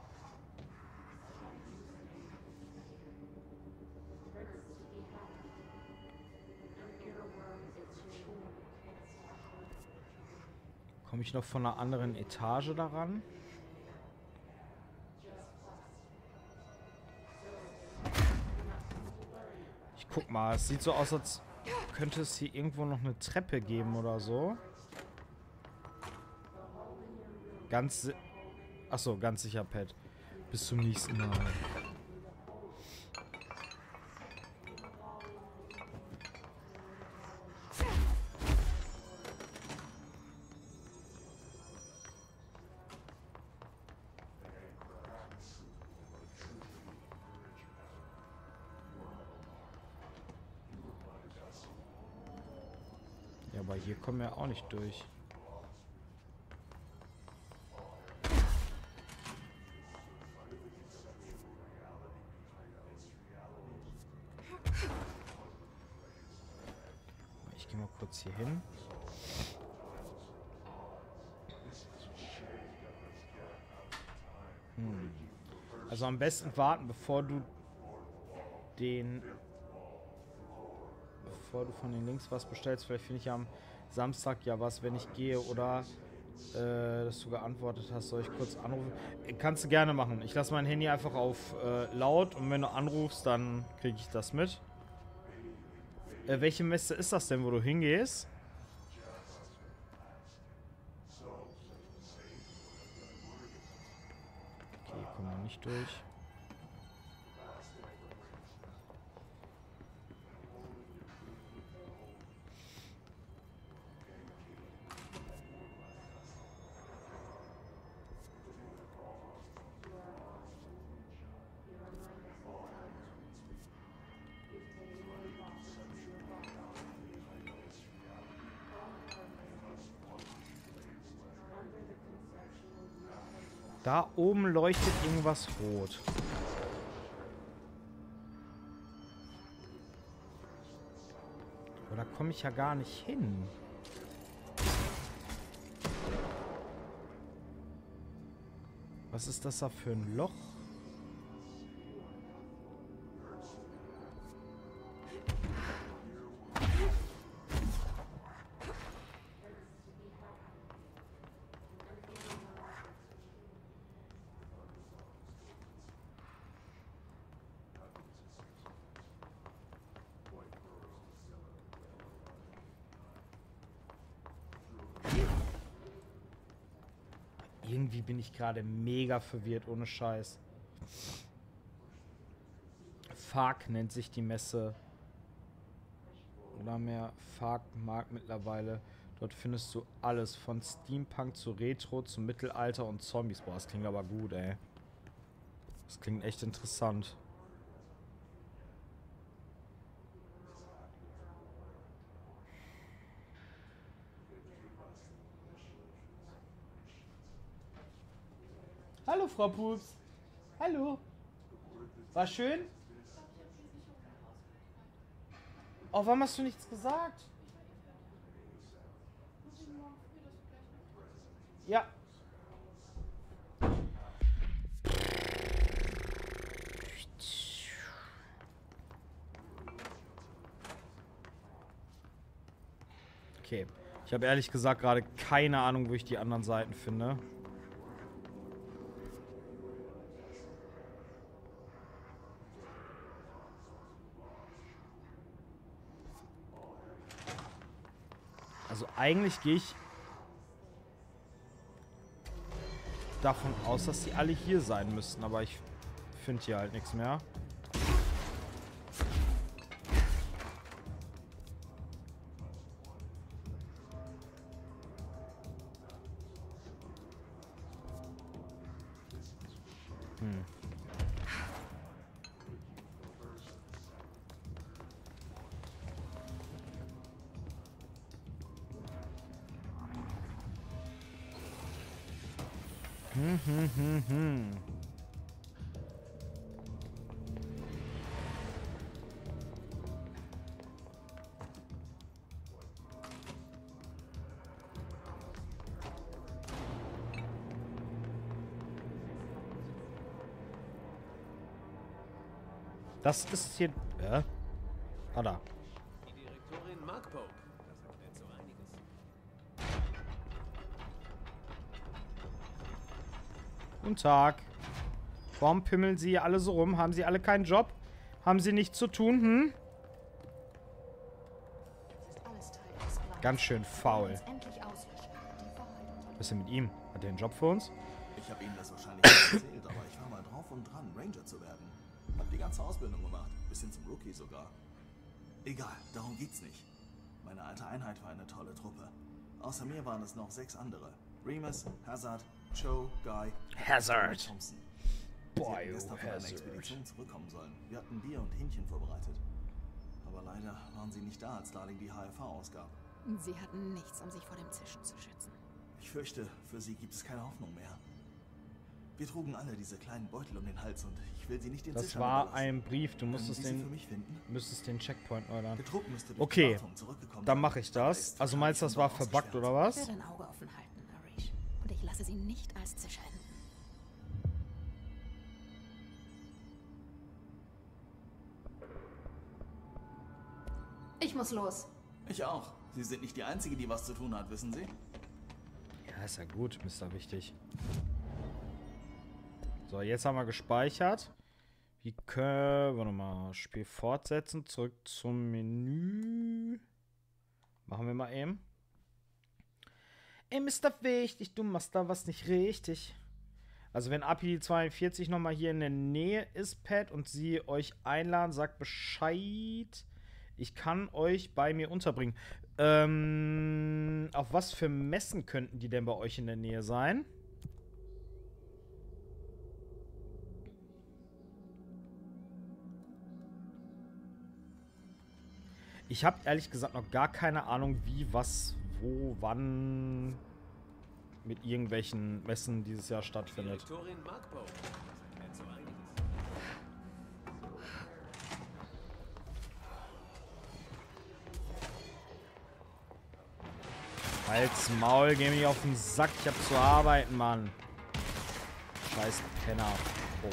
Komme ich noch von einer anderen Etage daran? Ich guck mal, es sieht so aus, als könnte es hier irgendwo noch eine Treppe geben oder so. Ganz si- Achso, ganz sicher, Pat. Bis zum nächsten Mal. Ja, aber hier kommen wir auch nicht durch. Ich gehe mal kurz hier hin. Hm. Also am besten warten, bevor du den... Bevor du von den Links was bestellst. Vielleicht finde ich ja am Samstag ja was, wenn ich gehe. Oder, äh, dass du geantwortet hast, soll ich kurz anrufen? Kannst du gerne machen. Ich lasse mein Handy einfach auf äh, laut. Und wenn du anrufst, dann kriege ich das mit. Äh, welche Messe ist das denn, wo du hingehst? Okay, kommen wir nicht durch. Da oben leuchtet irgendwas rot. Aber da komme ich ja gar nicht hin. Was ist das da für ein Loch? Irgendwie bin ich gerade mega verwirrt, ohne Scheiß. Fark nennt sich die Messe. Oder mehr Fark-Markt mittlerweile. Dort findest du alles. Von Steampunk zu Retro, zu Mittelalter und Zombies. Boah, das klingt aber gut, ey. Das klingt echt interessant. Hallo, Frau Pups. Hallo. War schön? Oh, warum hast du nichts gesagt? Ja. Okay. Ich habe ehrlich gesagt gerade keine Ahnung, wo ich die anderen Seiten finde. Also eigentlich gehe ich davon aus, dass die alle hier sein müssten, aber ich finde hier halt nichts mehr. Hm. Hm, hm, hm, hm. Das ist hier... Ja? Ah, da. Die Direktorin Mark Pope. Das erklärt so einiges. Guten Tag. Warum pimmeln Sie alle so rum? Haben Sie alle keinen Job? Haben Sie nichts zu tun, hm? Ganz schön faul. Was ist denn mit ihm? Hat er einen Job für uns? Ich habe Ihnen das wahrscheinlich nicht erzählt, aber ich war mal drauf und dran, Ranger zu werden. Hab die ganze Ausbildung gemacht, bis hin zum Rookie sogar. Egal, darum geht's nicht. Meine alte Einheit war eine tolle Truppe. Außer mir waren es noch sechs andere. Remus, Hazard, Joe, Guy, Hazard. und Thompson. Boah, Sie hätten gestern von einer Hazard. Expedition zurückkommen sollen. Wir hatten Bier und Hähnchen vorbereitet. Aber leider waren sie nicht da, als Darling die H F V ausgab. Sie hatten nichts, um sich vor dem Zischen zu schützen. Ich fürchte, für sie gibt es keine Hoffnung mehr. Wir trugen alle diese kleinen Beutel um den Hals und ich will sie nicht den Das Zischern war überlassen. ein Brief. Du musstest Können Sie sie den, für mich finden? müsstest den Checkpoint ordern. Der Trupp müsste durch Okay, die Wartung zurückgekommen dann sein. mache ich Aber er das. ist Also wahrscheinlich meinst du, das schon war dort verbuggt oder Ich was? werde ein Auge offen halten, Arish. Und ich lasse sie nicht als Zischer enden. Ich muss los. Ich auch. Sie sind nicht die Einzige, die was zu tun hat, wissen Sie? Ja, ist ja gut, Mister Wichtig. So, jetzt haben wir gespeichert. Wie können... Warte mal. Spiel fortsetzen. Zurück zum Menü. Machen wir mal eben. Ey, Mister Wichtig, du machst da was nicht richtig. Also wenn A P I zweiundvierzig nochmal hier in der Nähe ist, Pat, und sie euch einladen, sagt Bescheid. Ich kann euch bei mir unterbringen. Ähm, auf was für Messen könnten die denn bei euch in der Nähe sein? Ich habe ehrlich gesagt noch gar keine Ahnung, wie, was, wo, wann mit irgendwelchen Messen dieses Jahr stattfindet. Direktorin Mark Pope. Das erklärt so einiges. Halt's Maul, geh mir nicht auf den Sack, ich hab zu arbeiten, Mann. Scheiß Penner. Oh,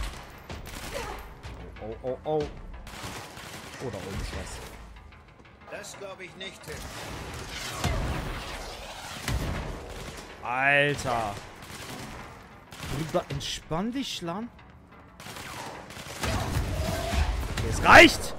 oh. Oh, oh, oh. Oh, da oben ist was. Das glaube ich nicht, Tim. Alter. Bruder, entspann dich, Schlamm. Okay, es reicht!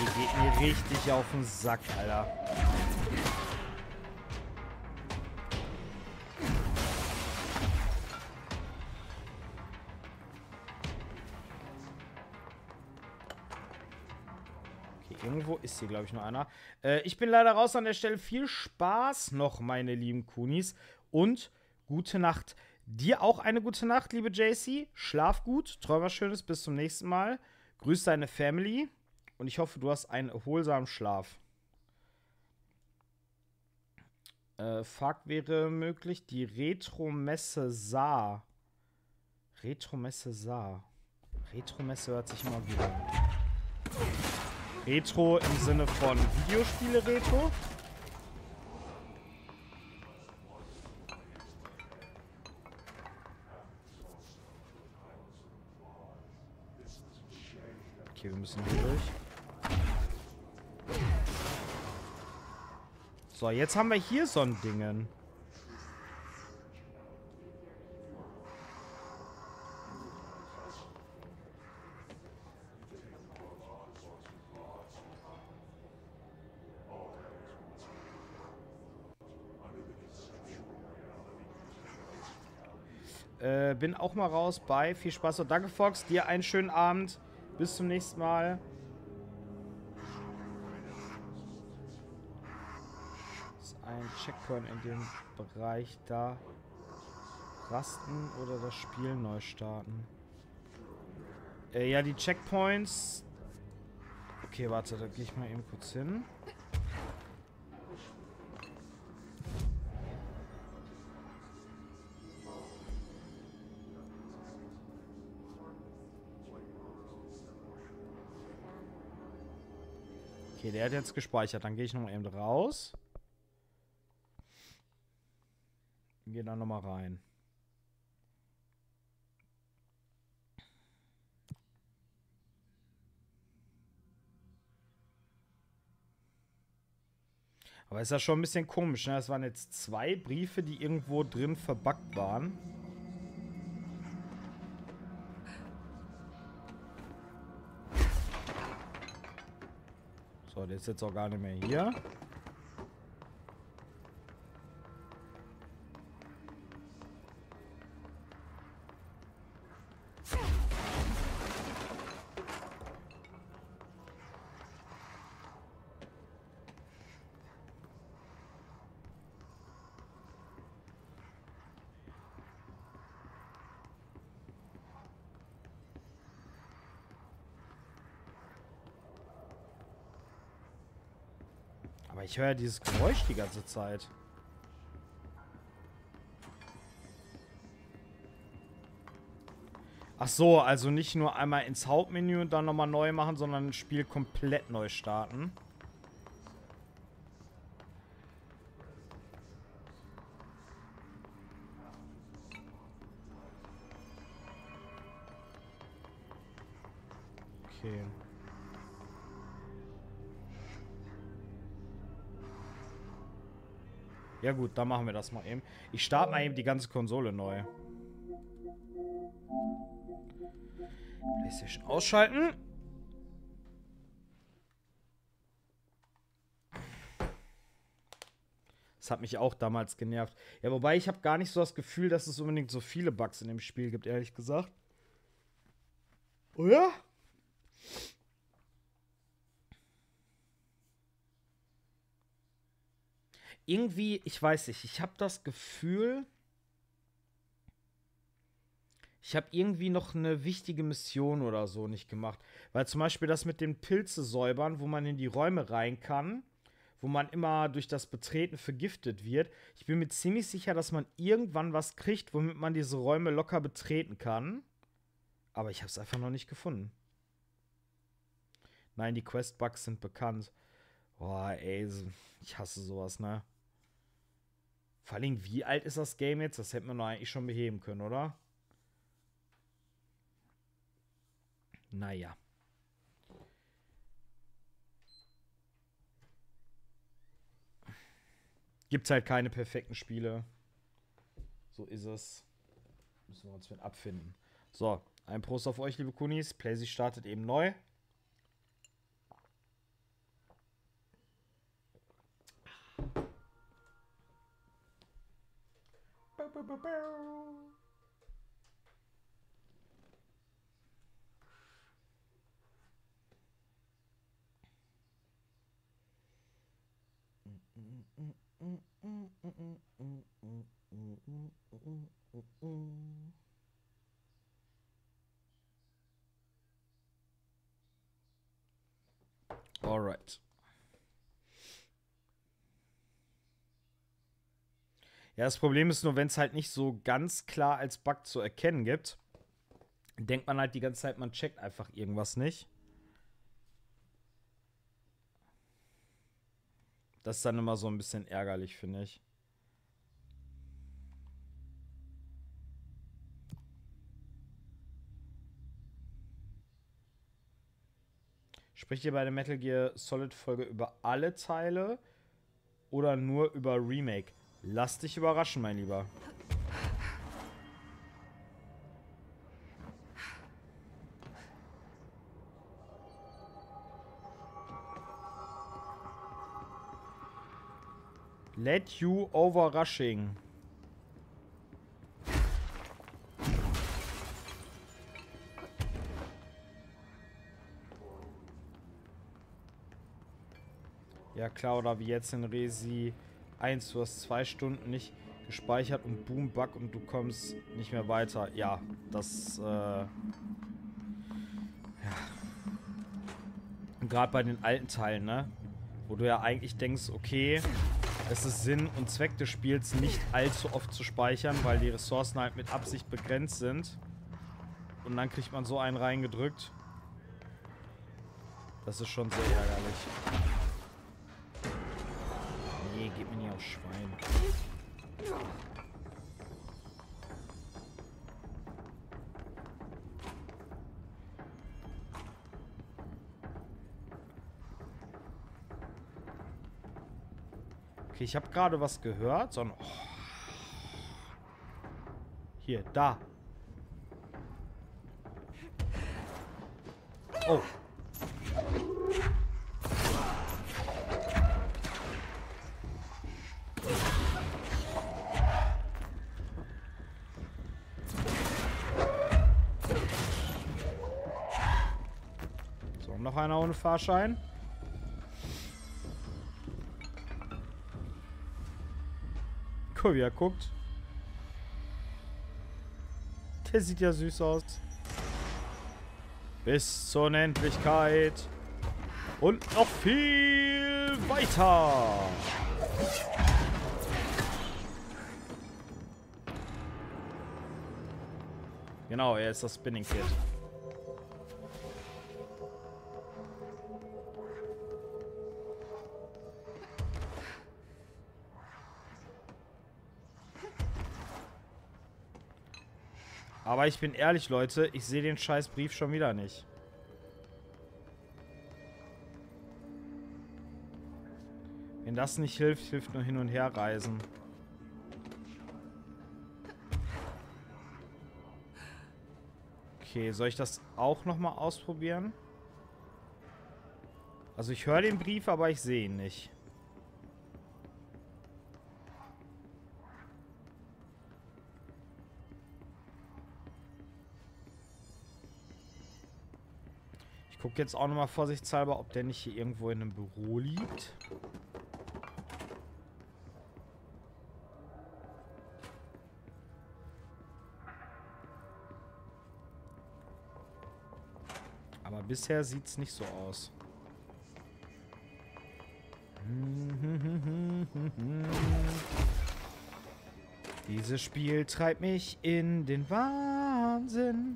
Ihr geht mir richtig auf den Sack, Alter. Okay, irgendwo ist hier, glaube ich, noch einer. Äh, ich bin leider raus an der Stelle. Viel Spaß noch, meine lieben Kunis. Und gute Nacht. Dir auch eine gute Nacht, liebe J C. Schlaf gut, träum was Schönes. Bis zum nächsten Mal. Grüß deine Family. Und ich hoffe, du hast einen erholsamen Schlaf. Äh, Fuck wäre möglich. Die Retromesse Saar. Retromesse Saar. Retromesse hört sich immer wieder an. Retro im Sinne von Videospiele-Retro. Okay, wir müssen hier durch. So, jetzt haben wir hier so ein Dingen. Äh, bin auch mal raus. Bye. Viel Spaß und danke, Fox. Dir einen schönen Abend. Bis zum nächsten Mal. Das ist ein Checkpoint in dem Bereich da. Rasten oder das Spiel neu starten. Äh, ja, die Checkpoints. Okay, warte, da gehe ich mal eben kurz hin. Okay, der hat jetzt gespeichert. Dann gehe ich noch mal eben raus. Gehe dann noch mal rein. Aber ist ja schon ein bisschen komisch, ne? Das waren jetzt zwei Briefe, die irgendwo drin verbuggt waren. So, der ist jetzt auch gar nicht mehr hier. Aber ich höre ja dieses Geräusch die ganze Zeit. Ach so, also nicht nur einmal ins Hauptmenü und dann nochmal neu machen, sondern ein Spiel komplett neu starten. Okay. Ja gut, dann machen wir das mal eben. Ich starte mal eben die ganze Konsole neu. PlayStation ausschalten. Das hat mich auch damals genervt. Ja, wobei ich habe gar nicht so das Gefühl, dass es unbedingt so viele Bugs in dem Spiel gibt, ehrlich gesagt. Oder? Irgendwie, ich weiß nicht, ich habe das Gefühl, ich habe irgendwie noch eine wichtige Mission oder so nicht gemacht. Weil zum Beispiel das mit den Pilze säubern, wo man in die Räume rein kann, wo man immer durch das Betreten vergiftet wird. Ich bin mir ziemlich sicher, dass man irgendwann was kriegt, womit man diese Räume locker betreten kann. Aber ich habe es einfach noch nicht gefunden. Nein, die Quest-Bugs sind bekannt. Boah, ey, ich hasse sowas, ne? Vor allem, wie alt ist das Game jetzt? Das hätten wir noch eigentlich schon beheben können, oder? Naja. Gibt's halt keine perfekten Spiele. So ist es. Müssen wir uns mit abfinden. So, ein Prost auf euch, liebe Kunis. PlayStation startet eben neu. Alright. Ja, das Problem ist nur, wenn es halt nicht so ganz klar als Bug zu erkennen gibt, denkt man halt die ganze Zeit, man checkt einfach irgendwas nicht. Das ist dann immer so ein bisschen ärgerlich, finde ich. Spricht ihr bei der Metal Gear Solid Folge über alle Teile oder nur über Remake? Lass dich überraschen, mein Lieber. Let you overrushing. Ja klar, oder wie jetzt in Resi eins, du hast zwei Stunden nicht gespeichert und boom, Bug und du kommst nicht mehr weiter. Ja, das, äh, ja. Gerade bei den alten Teilen, ne? Wo du ja eigentlich denkst, okay, es ist Sinn und Zweck des Spiels, nicht allzu oft zu speichern, weil die Ressourcen halt mit Absicht begrenzt sind. Und dann kriegt man so einen reingedrückt. Das ist schon sehr ärgerlich. Nee, gib mir nicht aufs Schwein. Okay, ich habe gerade was gehört. So ein oh. Hier, da. Oh. So, noch einer ohne Fahrschein. Guck, wie er guckt. Der sieht ja süß aus. Bis zur Unendlichkeit. Und noch viel weiter. Genau, er ist das Spinning Kid. Aber ich bin ehrlich, Leute, ich sehe den scheiß Brief schon wieder nicht. Wenn das nicht hilft, hilft nur hin und her reisen. Okay, soll ich das auch nochmal ausprobieren? Also ich höre den Brief, aber ich sehe ihn nicht. Ich gucke jetzt auch nochmal vorsichtshalber, ob der nicht hier irgendwo in einem Büro liegt. Aber bisher sieht es nicht so aus. Dieses Spiel treibt mich in den Wahnsinn.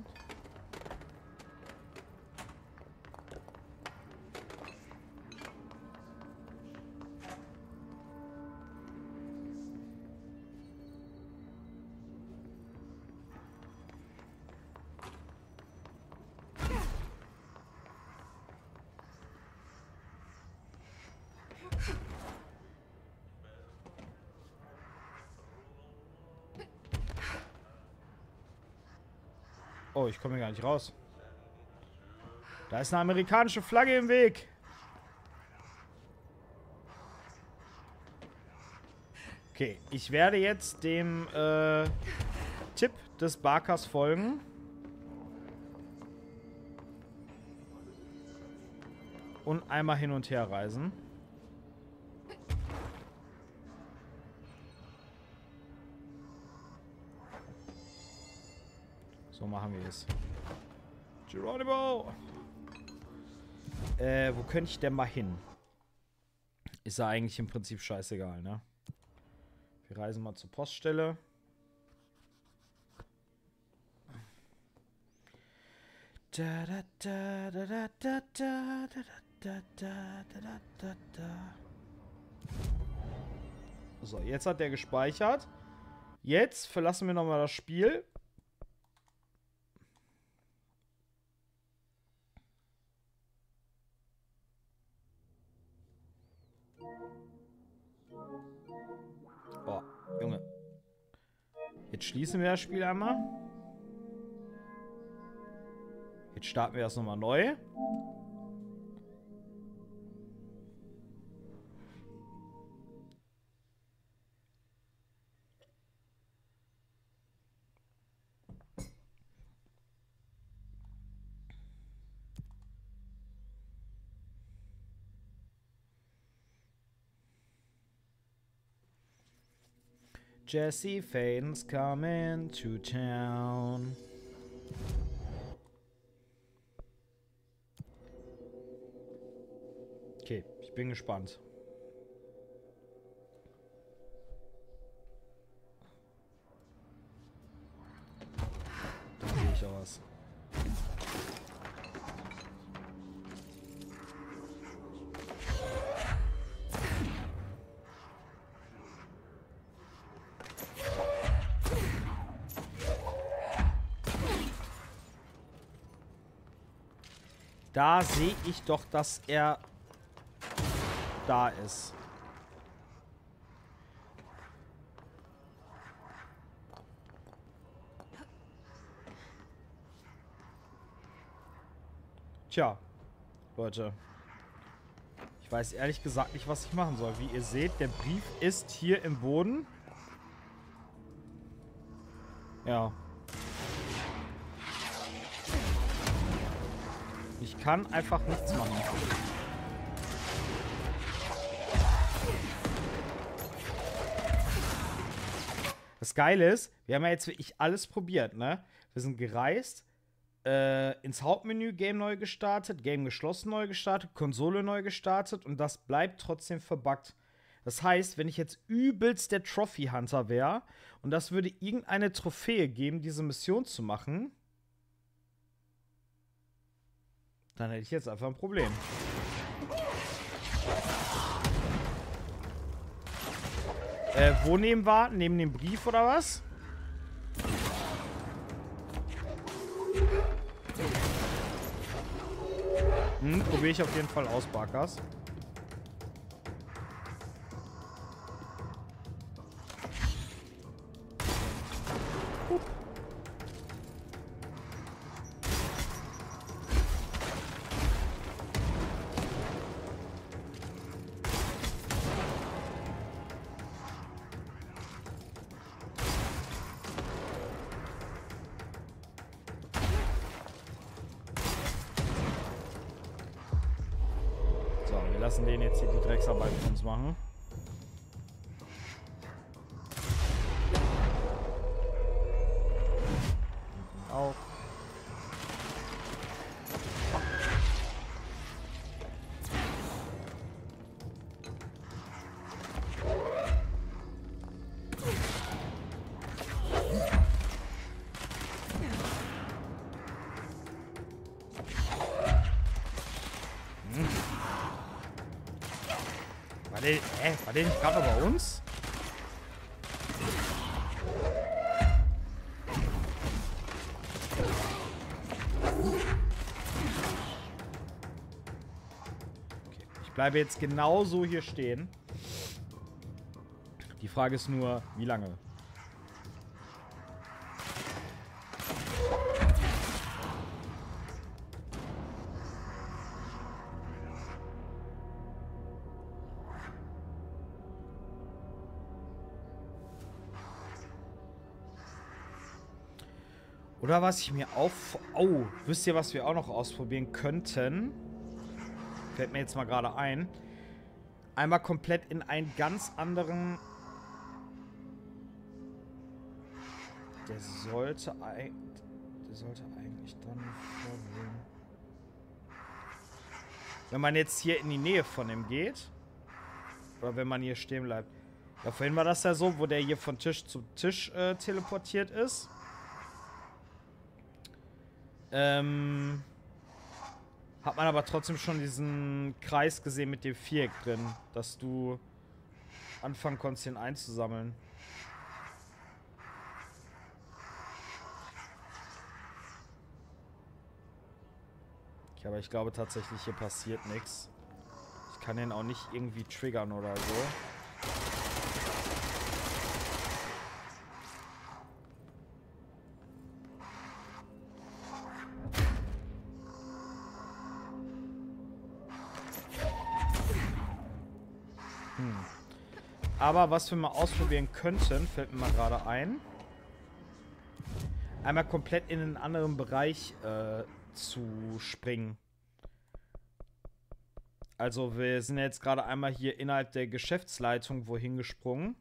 Oh, ich komme hier gar nicht raus. Da ist eine amerikanische Flagge im Weg. Okay, ich werde jetzt dem äh, Tipp des Barkers folgen. Und einmal hin und her reisen. So machen wir es. Geronimo! Äh, wo könnte ich denn mal hin? Ist ja eigentlich im Prinzip scheißegal, ne? Wir reisen mal zur Poststelle. Da, da, da, da, da, da, da, da, da, da, da, da. So, jetzt hat der gespeichert. Jetzt verlassen wir nochmal das Spiel. Oh, Junge. Jetzt schließen wir das Spiel einmal. Jetzt starten wir das nochmal neu. Jesse Faden's coming to town. Okay, ich bin gespannt. Da sehe ich auch was. Da sehe ich doch, dass er da ist. Tja, Leute. Ich weiß ehrlich gesagt nicht, was ich machen soll. Wie ihr seht, der Brief ist hier im Boden. Ja. Ich kann einfach nichts machen. Das Geile ist, wir haben ja jetzt wirklich alles probiert, ne? Wir sind gereist, äh, ins Hauptmenü Game neu gestartet, Game geschlossen neu gestartet, Konsole neu gestartet und das bleibt trotzdem verbuggt. Das heißt, wenn ich jetzt übelst der Trophy Hunter wäre und das würde irgendeine Trophäe geben, diese Mission zu machen, dann hätte ich jetzt einfach ein Problem. Äh, wo nehmen wir? Neben dem Brief oder was? Hm, probiere ich auf jeden Fall aus, Barkas. Wir lassen den jetzt hier die Drecksarbeit für uns machen. Auch. War der, äh, war der nicht gerade bei uns? Okay, ich bleibe jetzt genauso hier stehen. Die Frage ist nur, wie lange? Oder was ich mir auf... Oh, wisst ihr, was wir auch noch ausprobieren könnten? Fällt mir jetzt mal gerade ein. Einmal komplett in einen ganz anderen... Der sollte eigentlich... Der sollte eigentlich dann vorgehen. Wenn man jetzt hier in die Nähe von ihm geht. Oder wenn man hier stehen bleibt. Ja, vorhin war das ja so, wo der hier von Tisch zu Tisch äh, teleportiert ist. Ähm, hat man aber trotzdem schon diesen Kreis gesehen mit dem Viereck drin, dass du anfangen konntest, den einzusammeln. Okay, aber ich glaube tatsächlich, hier passiert nichts. Ich kann den auch nicht irgendwie triggern oder so. Aber was wir mal ausprobieren könnten, fällt mir mal gerade ein. Einmal komplett in einen anderen Bereich äh, zu springen. Also wir sind jetzt gerade einmal hier innerhalb der Geschäftsleitung wohin gesprungen.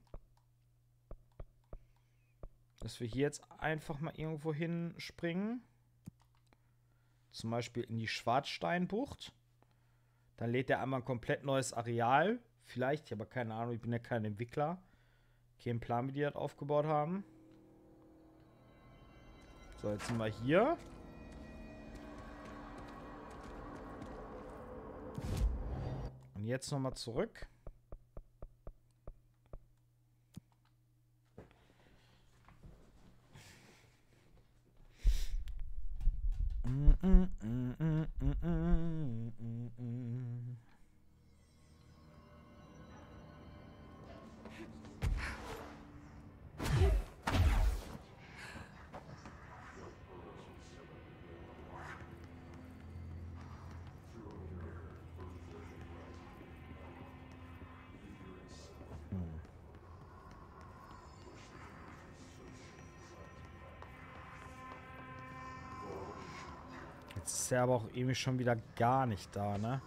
Dass wir hier jetzt einfach mal irgendwo hinspringen. Zum Beispiel in die Schwarzsteinbucht. Dann lädt er einmal ein komplett neues Areal. Vielleicht, ich habe keine Ahnung, ich bin ja kein Entwickler. Kein Plan, wie die das aufgebaut haben. So, jetzt sind wir hier. Und jetzt nochmal zurück. Mm, mm, mm, mm, mm, mm, mm. Jetzt ist er aber auch irgendwie schon wieder gar nicht da, ne?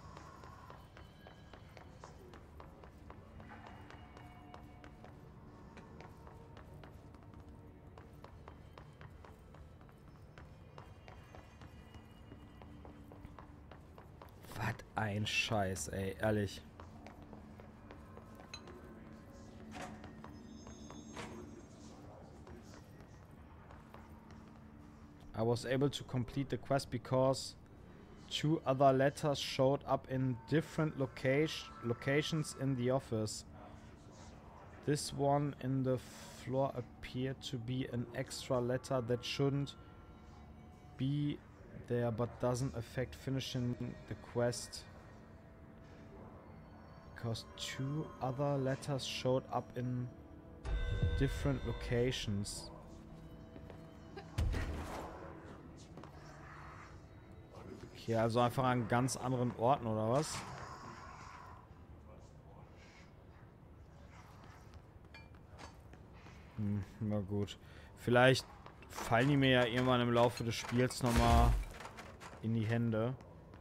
Was ein Scheiß, ey, ehrlich. I was able to complete the quest because two other letters showed up in different location, locations in the office. This one in the floor appeared to be an extra letter that shouldn't be there but doesn't affect finishing the quest. Because two other letters showed up in different locations. Okay, also einfach an ganz anderen Orten, oder was? Hm, na gut. Vielleicht fallen die mir ja irgendwann im Laufe des Spiels nochmal in die Hände.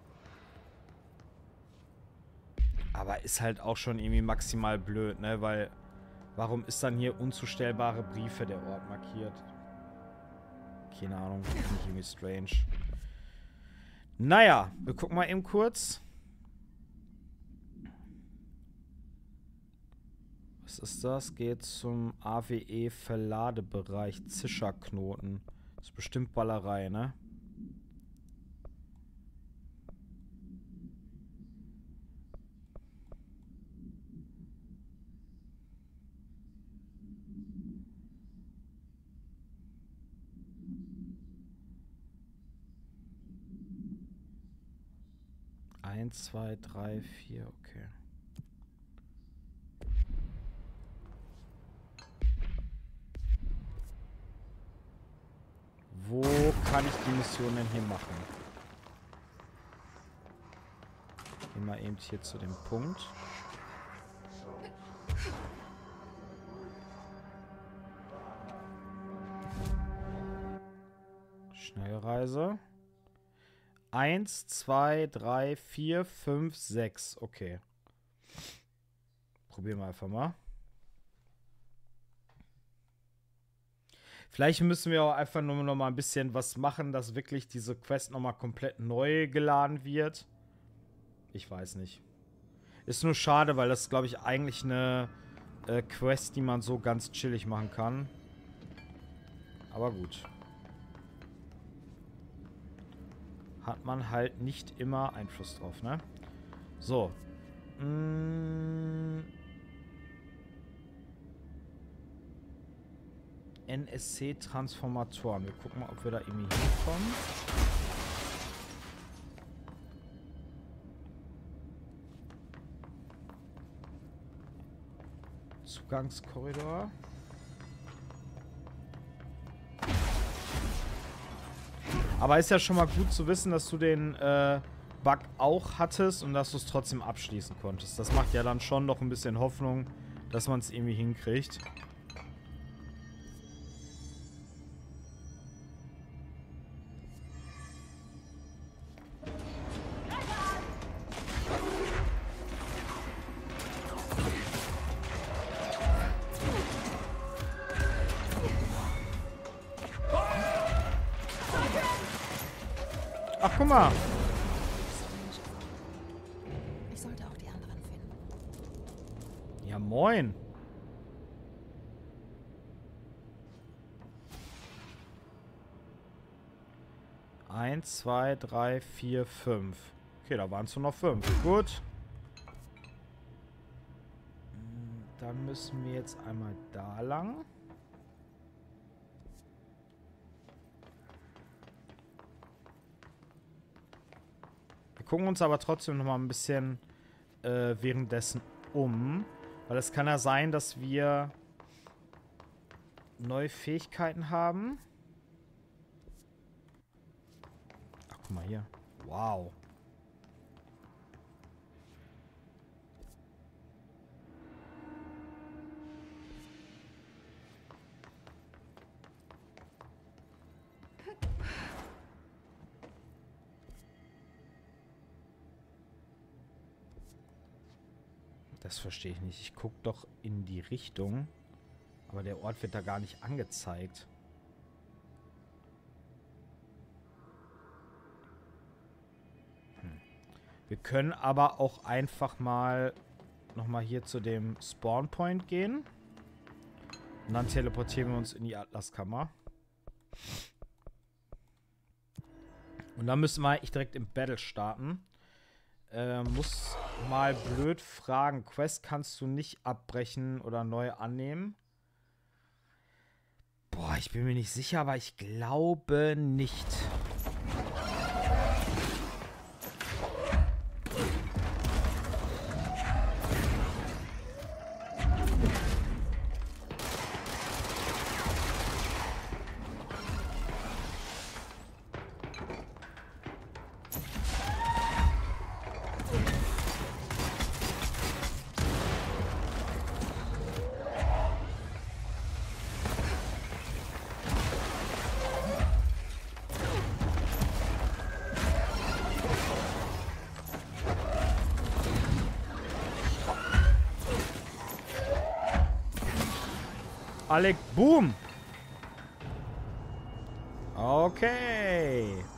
Aber ist halt auch schon irgendwie maximal blöd, ne? Weil, warum ist dann hier unzustellbare Briefe der Ort markiert? Keine Ahnung, finde ich irgendwie strange. Naja, wir gucken mal eben kurz. Was ist das? Geht zum A W E-Verladebereich. Zischerknoten. Das ist bestimmt Ballerei, ne? Eins, zwei, drei, vier, okay. Wo kann ich die Mission denn hier machen? Gehen wir eben hier zu dem Punkt. Gleise. Eins, zwei, drei, vier, fünf, sechs. Okay. Probieren wir einfach mal. Vielleicht müssen wir auch einfach nur noch mal ein bisschen was machen, dass wirklich diese Quest noch mal komplett neu geladen wird. Ich weiß nicht. Ist nur schade, weil das, glaube ich, eigentlich eine äh, Quest, die man so ganz chillig machen kann. Aber gut. Hat man halt nicht immer Einfluss drauf, ne? So. Mm. N S C-Transformatoren. Wir gucken mal, ob wir da irgendwie hinkommen. Zugangskorridor. Aber ist ja schon mal gut zu wissen, dass du den äh, Bug auch hattest und dass du es trotzdem abschließen konntest. Das macht ja dann schon noch ein bisschen Hoffnung, dass man es irgendwie hinkriegt. Ach, guck mal. Ich sollte auch die anderen finden. Ja, moin. Eins, zwei, drei, vier, fünf. Okay, da waren es nur noch fünf. Gut. Dann müssen wir jetzt einmal da lang. Gucken uns aber trotzdem noch mal ein bisschen äh, währenddessen um. Weil es kann ja sein, dass wir neue Fähigkeiten haben. Ach, guck mal hier. Wow. Das verstehe ich nicht. Ich gucke doch in die Richtung. Aber der Ort wird da gar nicht angezeigt. Hm. Wir können aber auch einfach mal nochmal hier zu dem Spawn Point gehen. Und dann teleportieren wir uns in die Atlaskammer. Und dann müssen wir eigentlich direkt im Battle starten. Äh, muss mal blöd fragen. Quest kannst du nicht abbrechen oder neu annehmen. Boah, ich bin mir nicht sicher, aber ich glaube nicht. Alec, boom! Okay.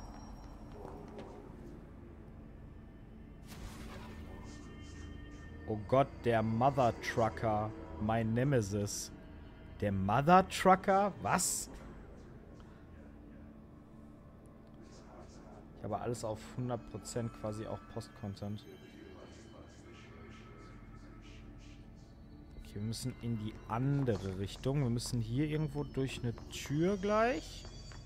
Oh Gott, der Mother Trucker. Mein Nemesis. Der Mother Trucker? Was? Ich habe alles auf hundert Prozent quasi auch Post-Content. Wir müssen in die andere Richtung. Wir müssen hier irgendwo durch eine Tür gleich.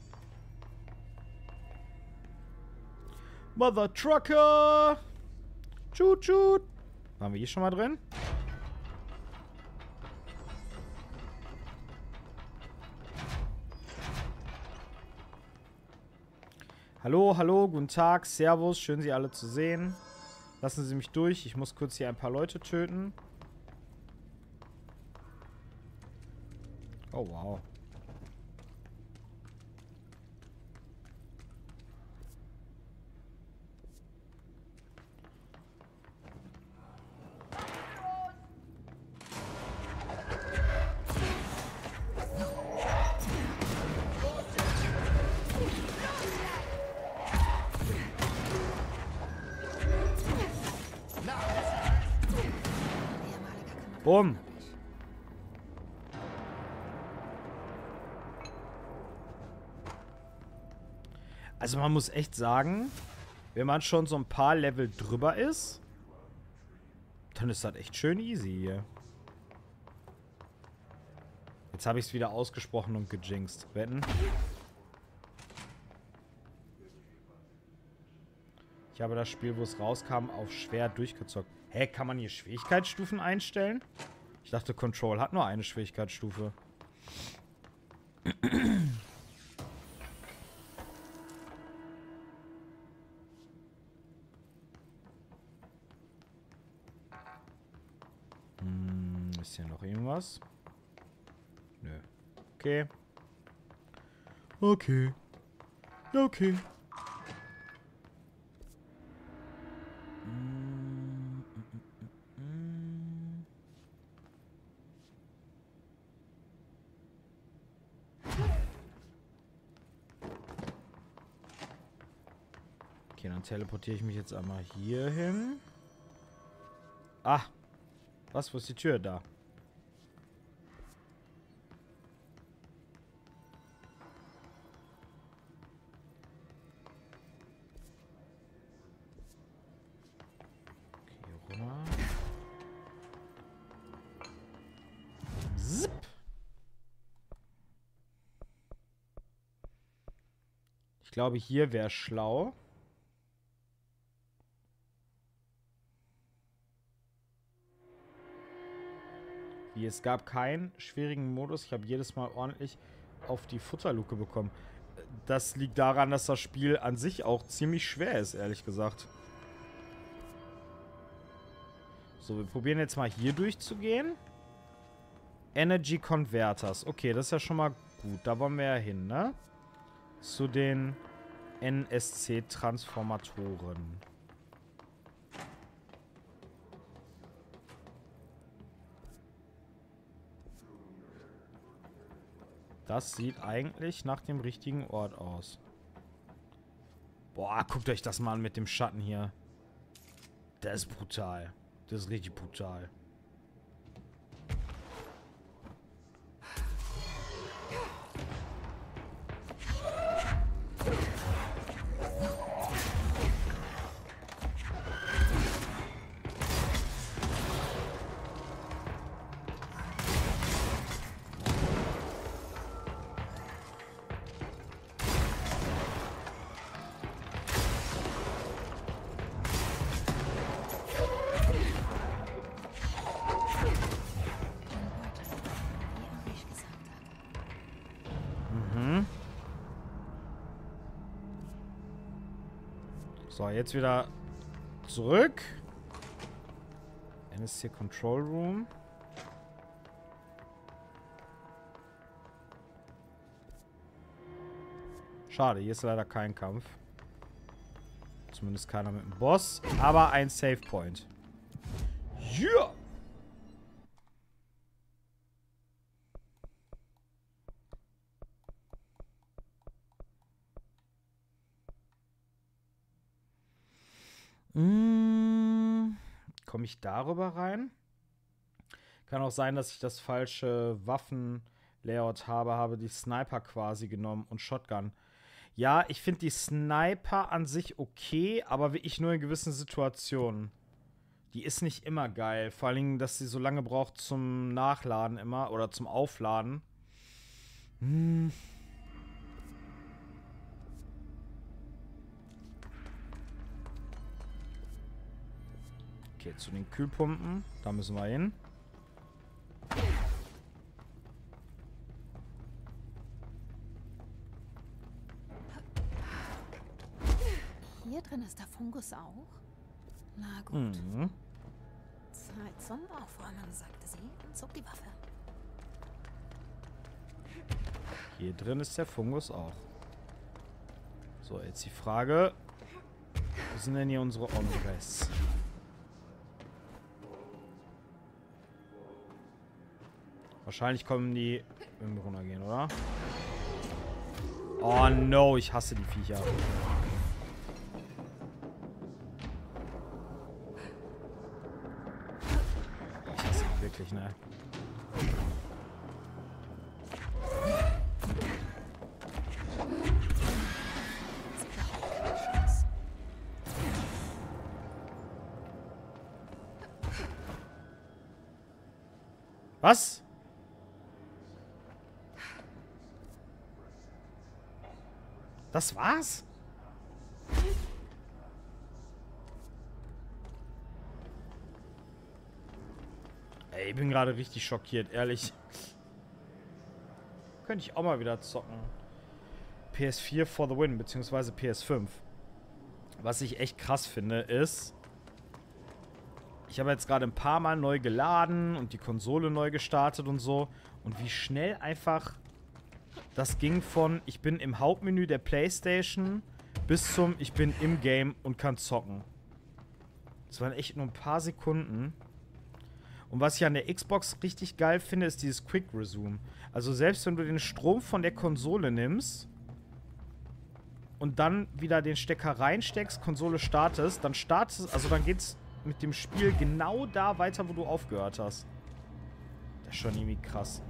Mother Trucker! Tschut, tschut! Waren wir hier schon mal drin? Hallo, hallo, guten Tag, Servus, schön Sie alle zu sehen. Lassen Sie mich durch, ich muss kurz hier ein paar Leute töten. Oh, wow. Bumm. Also man muss echt sagen, wenn man schon so ein paar Level drüber ist, dann ist das echt schön easy hier. Jetzt habe ich es wieder ausgesprochen und gejinxt. Wetten? Ich habe das Spiel, wo es rauskam, auf schwer durchgezockt. Hä, kann man hier Schwierigkeitsstufen einstellen? Ich dachte, Control hat nur eine Schwierigkeitsstufe. hm, ist hier noch irgendwas? Nö. Okay. Okay. Okay. Okay, dann teleportiere ich mich jetzt einmal hier hin. Ah. Was? Wo ist die Tür da? Okay, runter. Zip. Ich glaube, hier wäre schlau. Wie, es gab keinen schwierigen Modus. Ich habe jedes Mal ordentlich auf die Futterluke bekommen. Das liegt daran, dass das Spiel an sich auch ziemlich schwer ist, ehrlich gesagt. So, wir probieren jetzt mal hier durchzugehen. Energy Converters. Okay, das ist ja schon mal gut. Da wollen wir ja hin, ne? Zu den N S C-Transformatoren. Das sieht eigentlich nach dem richtigen Ort aus. Boah, guckt euch das mal an mit dem Schatten hier. Das ist brutal. Das ist richtig brutal. So, jetzt wieder zurück. N S C Control Room. Schade, hier ist leider kein Kampf. Zumindest keiner mit dem Boss. Aber ein Save Point. Yeah! Hm, komme ich darüber rein? Kann auch sein, dass ich das falsche Waffenlayout habe. Habe die Sniper quasi genommen und Shotgun. Ja, ich finde die Sniper an sich okay, aber wirklich nur in gewissen Situationen. Die ist nicht immer geil. Vor allen Dingen, dass sie so lange braucht zum Nachladen immer oder zum Aufladen. Hm. Okay, zu den Kühlpumpen. Da müssen wir hin. Hier drin ist der Fungus auch? Na gut. Mhm. Zeit zum Aufräumen, sagte sie und zog die Waffe. Hier drin ist der Fungus auch. So, jetzt die Frage. Wo sind denn hier unsere Hombres? Wahrscheinlich kommen die, wenn wir runtergehen, oder? Oh no, ich hasse die Viecher. Ich hasse die. Wirklich, ne? Was? Das war's? Ey, ich bin gerade richtig schockiert, ehrlich. Könnte ich auch mal wieder zocken. P S vier for the win, beziehungsweise P S fünf. Was ich echt krass finde, ist... Ich habe jetzt gerade ein paar Mal neu geladen und die Konsole neu gestartet und so. Und wie schnell einfach das ging von, ich bin im Hauptmenü der PlayStation bis zum, ich bin im Game und kann zocken. Das waren echt nur ein paar Sekunden. Und was ich an der Xbox richtig geil finde, ist dieses Quick Resume. Also selbst wenn du den Strom von der Konsole nimmst und dann wieder den Stecker reinsteckst, Konsole startest, dann startest, also dann geht's mit dem Spiel genau da weiter, wo du aufgehört hast. Das ist schon irgendwie krass.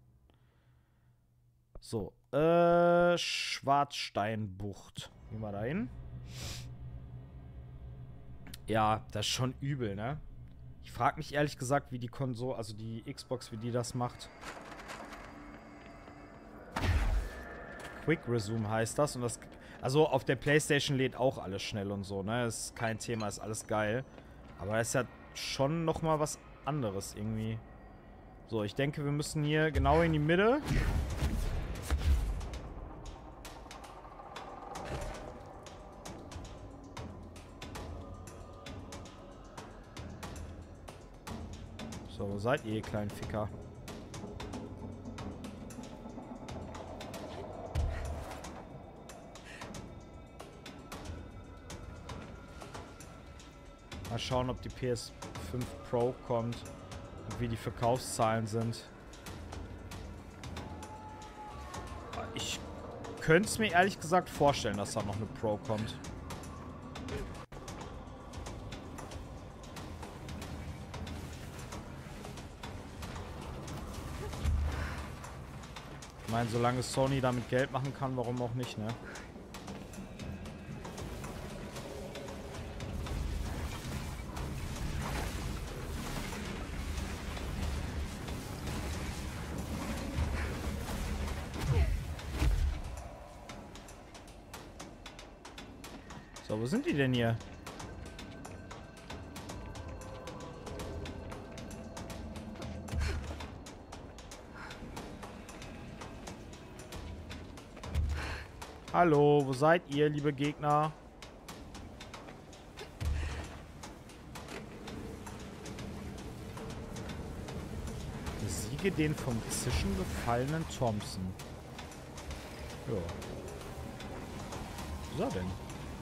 So, äh, Schwarzsteinbucht. Gehen wir da hin. Ja, das ist schon übel, ne? Ich frage mich ehrlich gesagt, wie die Konsole, also die Xbox, wie die das macht. Quick Resume heißt das. Und das, also auf der PlayStation lädt auch alles schnell und so, ne? Ist kein Thema, ist alles geil. Aber das ist ja schon nochmal was anderes irgendwie. So, ich denke, wir müssen hier genau in die Mitte. So, wo seid ihr, ihr kleinen Ficker? Mal schauen, ob die P S fünf Pro kommt und wie die Verkaufszahlen sind. Ich könnte es mir ehrlich gesagt vorstellen, dass da noch eine Pro kommt. Ich meine, solange Sony damit Geld machen kann, warum auch nicht, ne? So, wo sind die denn hier? Hallo, wo seid ihr, liebe Gegner? Besiege den vom Zischen gefallenen Thompson. Ja. Wo ist er denn?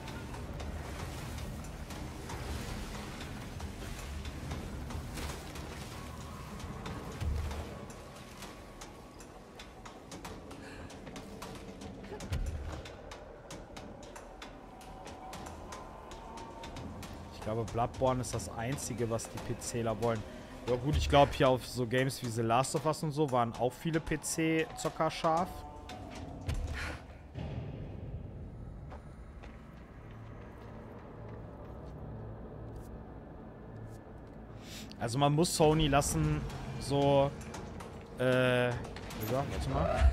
Ich glaube, Bloodborne ist das Einzige, was die PCler wollen. Ja gut, ich glaube hier auf so Games wie The Last of Us und so waren auch viele P C-Zocker scharf. Also man muss Sony lassen, so, äh, warte mal.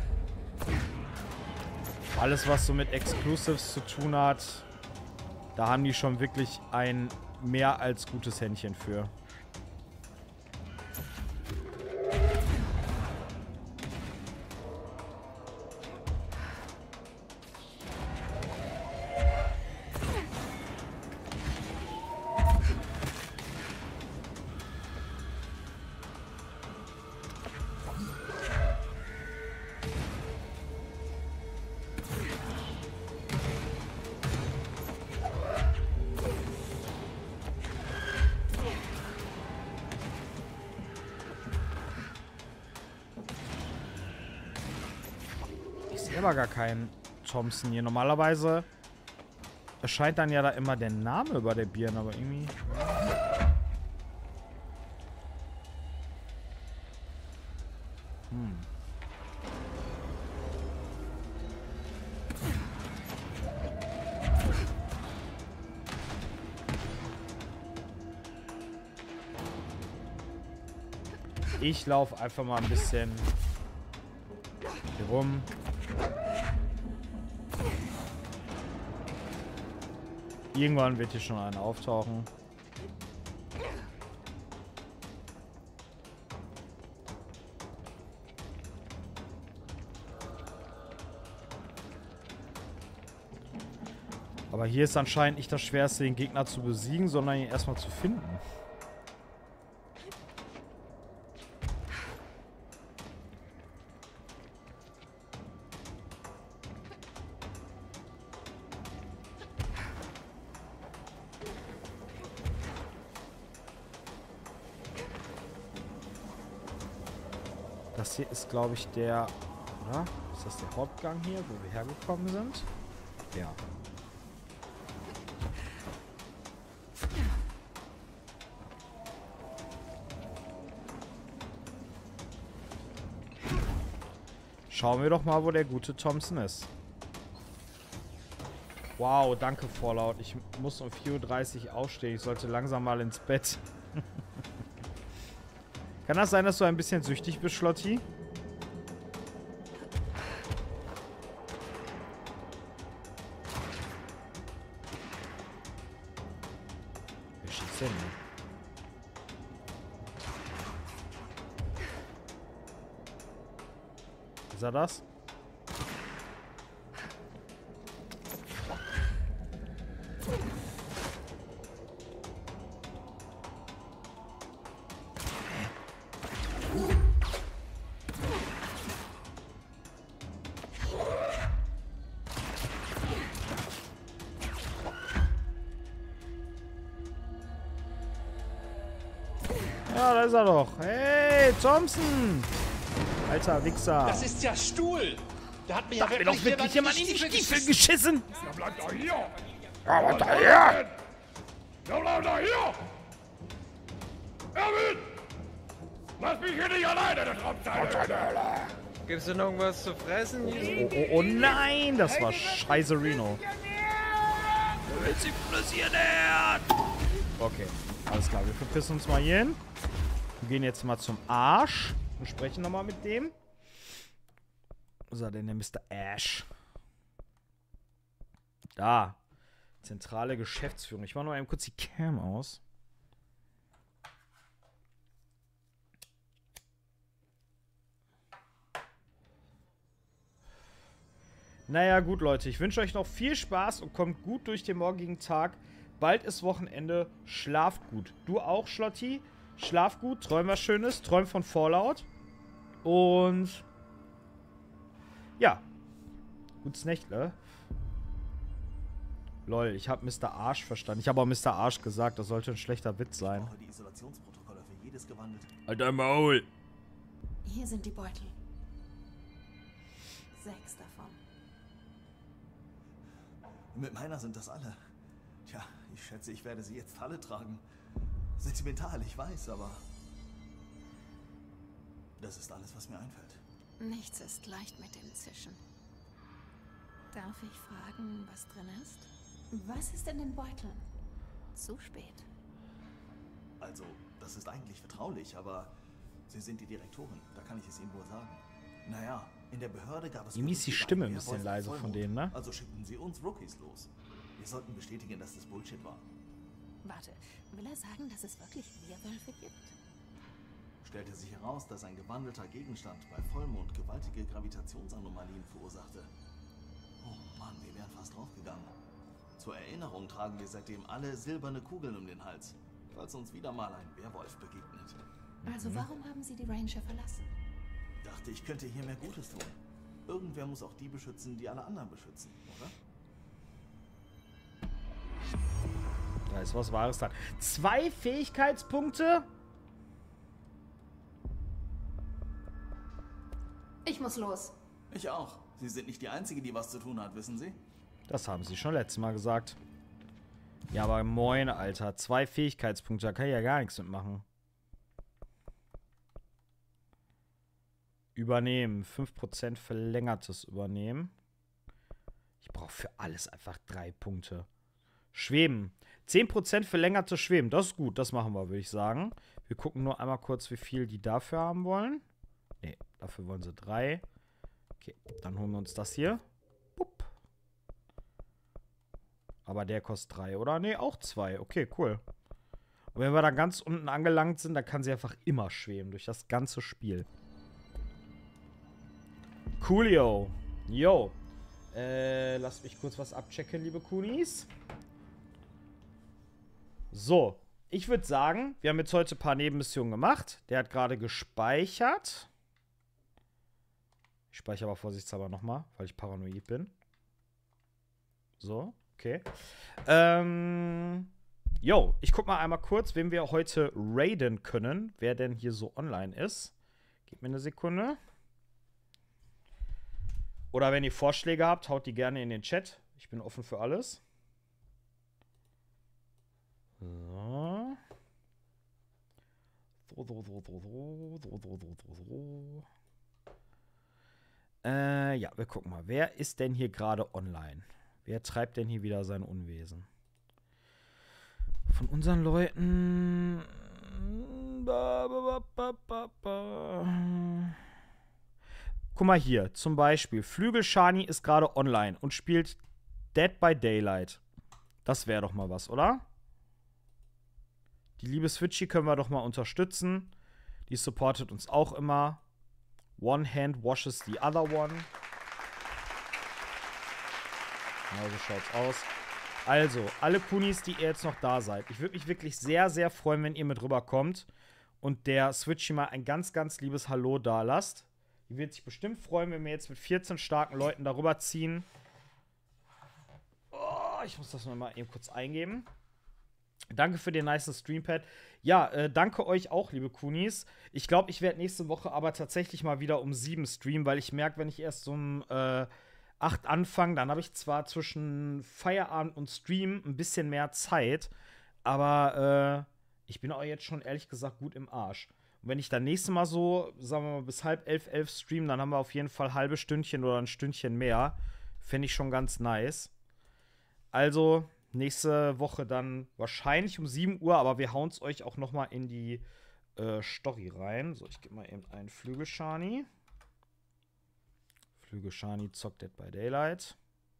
Alles, was so mit Exclusives zu tun hat, da haben die schon wirklich ein mehr als gutes Händchen für. Aber gar kein Thompson hier. Normalerweise erscheint dann ja da immer der Name über der Birne, aber irgendwie... Hm. Ich laufe einfach mal ein bisschen hier rum. Irgendwann wird hier schon einer auftauchen. Aber hier ist anscheinend nicht das Schwerste, den Gegner zu besiegen, sondern ihn erstmal zu finden. Das hier ist, glaube ich, der... Oder? Ist das der Hauptgang hier, wo wir hergekommen sind? Ja. Schauen wir doch mal, wo der gute Thompson ist. Wow, danke Fallout. Ich muss um vier Uhr dreißig aufstehen. Ich sollte langsam mal ins Bett. Kann das sein, dass du ein bisschen süchtig bist, Schlotti? Wer schießt denn? Ist er das? Ja, da ist er doch. Hey, Thompson! Alter Wichser. Das ist ja Stuhl. Der hat mir da ja wirklich, doch wirklich jemand in die Stiefel geschissen. geschissen. Ja, bleib doch hier. Ja, bleib doch hier. Ja, bleib doch hier. Erwin! Lass mich hier nicht alleine, der Traumzeile. Gibt's denn irgendwas zu fressen? Oh, oh, oh nein, das war scheiße Reno. Du willst explodieren. Okay, alles klar, wir verpissen uns mal hier hin. Wir gehen jetzt mal zum Arsch und sprechen nochmal mit dem. Wo ist er denn, der Mister Ash? Da. Zentrale Geschäftsführung. Ich mache noch eben kurz die Cam aus. Naja, gut, Leute. Ich wünsche euch noch viel Spaß und kommt gut durch den morgigen Tag. Bald ist Wochenende. Schlaft gut. Du auch, Schlotti? Schlaf gut. Träum was Schönes. Träum von Fallout. Und... ja. Gutes Nächtle. Lol, ich habe Mister Arsch verstanden. Ich habe auch Mister Arsch gesagt. Das sollte ein schlechter Witz sein. Ich brauche die Isolationsprotokolle für jedes gewandelte... Alter Maul. Hier sind die Beutel. Sechs davon. Mit meiner sind das alle. Tja, ich schätze, ich werde sie jetzt alle tragen. Sentimental, ich weiß, aber... das ist alles, was mir einfällt. Nichts ist leicht mit dem Zischen. Darf ich fragen, was drin ist? Was ist in den Beuteln? Zu spät. Also, das ist eigentlich vertraulich, aber Sie sind die Direktorin, da kann ich es Ihnen wohl sagen. Naja, in der Behörde gab es... Irgendwie ist die Stimme ein bisschen leise von denen, ne? Also schickten sie uns Rookies los. Wir sollten bestätigen, dass das Bullshit war. Warte, will er sagen, dass es wirklich Werwölfe gibt? Stellte sich heraus, dass ein gewandelter Gegenstand bei Vollmond gewaltige Gravitationsanomalien verursachte. Oh Mann, wir wären fast draufgegangen. Zur Erinnerung tragen wir seitdem alle silberne Kugeln um den Hals, falls uns wieder mal ein Werwolf begegnet. Also warum haben Sie die Ranger verlassen? Dachte, ich könnte hier mehr Gutes tun. Irgendwer muss auch die beschützen, die alle anderen beschützen, oder? Da ist was Wahres dran. Zwei Fähigkeitspunkte? Ich muss los. Ich auch. Sie sind nicht die Einzige, die was zu tun hat, wissen Sie? Das haben Sie schon letztes Mal gesagt. Ja, aber moin, Alter. Zwei Fähigkeitspunkte, da kann ich ja gar nichts mitmachen. Übernehmen. fünf Prozent verlängertes Übernehmen. Ich brauche für alles einfach drei Punkte. Schweben. zehn Prozent verlängertes Schweben. Das ist gut. Das machen wir, würde ich sagen. Wir gucken nur einmal kurz, wie viel die dafür haben wollen. Ne, dafür wollen sie drei. Okay, dann holen wir uns das hier. Pup. Aber der kostet drei, oder? Ne, auch zwei. Okay, cool. Und wenn wir dann ganz unten angelangt sind, dann kann sie einfach immer schweben. Durch das ganze Spiel. Coolio. Yo. Äh, lasst mich kurz was abchecken, liebe Kunis. So. Ich würde sagen, wir haben jetzt heute ein paar Nebenmissionen gemacht. Der hat gerade gespeichert. Ich speichere aber vorsichtshalber nochmal, weil ich paranoid bin. So, okay. Ähm, yo, ich guck mal einmal kurz, wen wir heute raiden können. Wer denn hier so online ist. Gib mir eine Sekunde. Oder wenn ihr Vorschläge habt, haut die gerne in den Chat. Ich bin offen für alles. So. So, so, so, so, so, so, so, so, so, so. Äh, ja, wir gucken mal. Wer ist denn hier gerade online? Wer treibt denn hier wieder sein Unwesen? Von unseren Leuten. Ba, ba, ba, ba, ba. Guck mal hier, zum Beispiel. Flügelschani ist gerade online und spielt Dead by Daylight. Das wäre doch mal was, oder? Die liebe Switchy können wir doch mal unterstützen. Die supportet uns auch immer. One hand washes the other one. Genau so schaut's aus. Also, alle Kunis, die ihr jetzt noch da seid. Ich würde mich wirklich sehr, sehr freuen, wenn ihr mit rüberkommt und der Switchy mal ein ganz, ganz liebes Hallo da lasst. Die wird sich bestimmt freuen, wenn wir jetzt mit vierzehn starken Leuten darüber ziehen. Oh, ich muss das mal eben kurz eingeben. Danke für den nice Streampad. Ja, äh, danke euch auch, liebe Kunis. Ich glaube, ich werde nächste Woche aber tatsächlich mal wieder um sieben streamen, weil ich merke, wenn ich erst um äh, acht anfange, dann habe ich zwar zwischen Feierabend und Stream ein bisschen mehr Zeit, aber äh, ich bin auch jetzt schon ehrlich gesagt gut im Arsch. Und wenn ich dann nächstes Mal so, sagen wir mal, bis halb elf, elf stream, dann haben wir auf jeden Fall ein halbes Stündchen oder ein Stündchen mehr. Fände ich schon ganz nice. Also nächste Woche dann wahrscheinlich um sieben Uhr, aber wir hauen es euch auch noch mal in die äh, Story rein. So, ich gebe mal eben einen Flügelschani. Flügelschani zockt Dead by Daylight.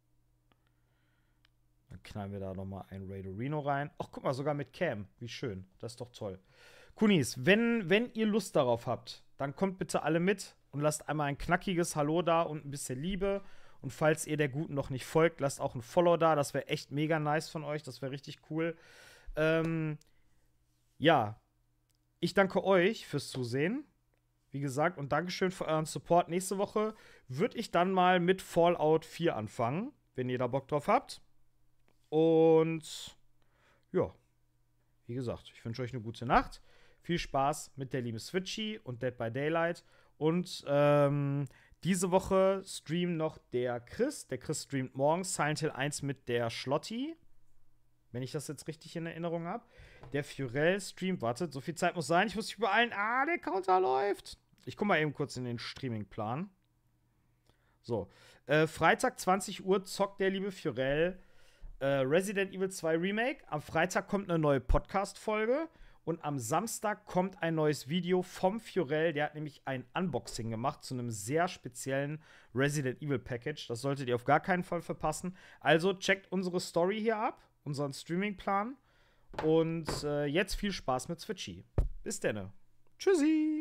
Dann knallen wir da noch mal ein Raidorino rein. Ach, guck mal, sogar mit Cam. Wie schön. Das ist doch toll. Kunis, wenn, wenn ihr Lust darauf habt, dann kommt bitte alle mit und lasst einmal ein knackiges Hallo da und ein bisschen Liebe. Und falls ihr der Guten noch nicht folgt, lasst auch ein Follow da. Das wäre echt mega nice von euch. Das wäre richtig cool. Ähm, ja, ich danke euch fürs Zusehen. Wie gesagt, und Dankeschön für euren Support. Nächste Woche würde ich dann mal mit Fallout vier anfangen, wenn ihr da Bock drauf habt. Und ja, wie gesagt, ich wünsche euch eine gute Nacht. Viel Spaß mit der lieben Switchy und Dead by Daylight. Und ähm, diese Woche streamt noch der Chris. Der Chris streamt morgens Silent Hill eins mit der Schlotti. Wenn ich das jetzt richtig in Erinnerung habe. Der Furell streamt, wartet, so viel Zeit muss sein. Ich muss mich beeilen. Ah, der Counter läuft. Ich gucke mal eben kurz in den Streamingplan. So, äh, Freitag zwanzig Uhr zockt der liebe Furell äh, Resident Evil zwei Remake. Am Freitag kommt eine neue Podcast-Folge. Und am Samstag kommt ein neues Video vom Furell. Der hat nämlich ein Unboxing gemacht zu einem sehr speziellen Resident Evil Package. Das solltet ihr auf gar keinen Fall verpassen. Also checkt unsere Story hier ab, unseren Streamingplan. Und äh, jetzt viel Spaß mit Switchy. Bis denne. Tschüssi.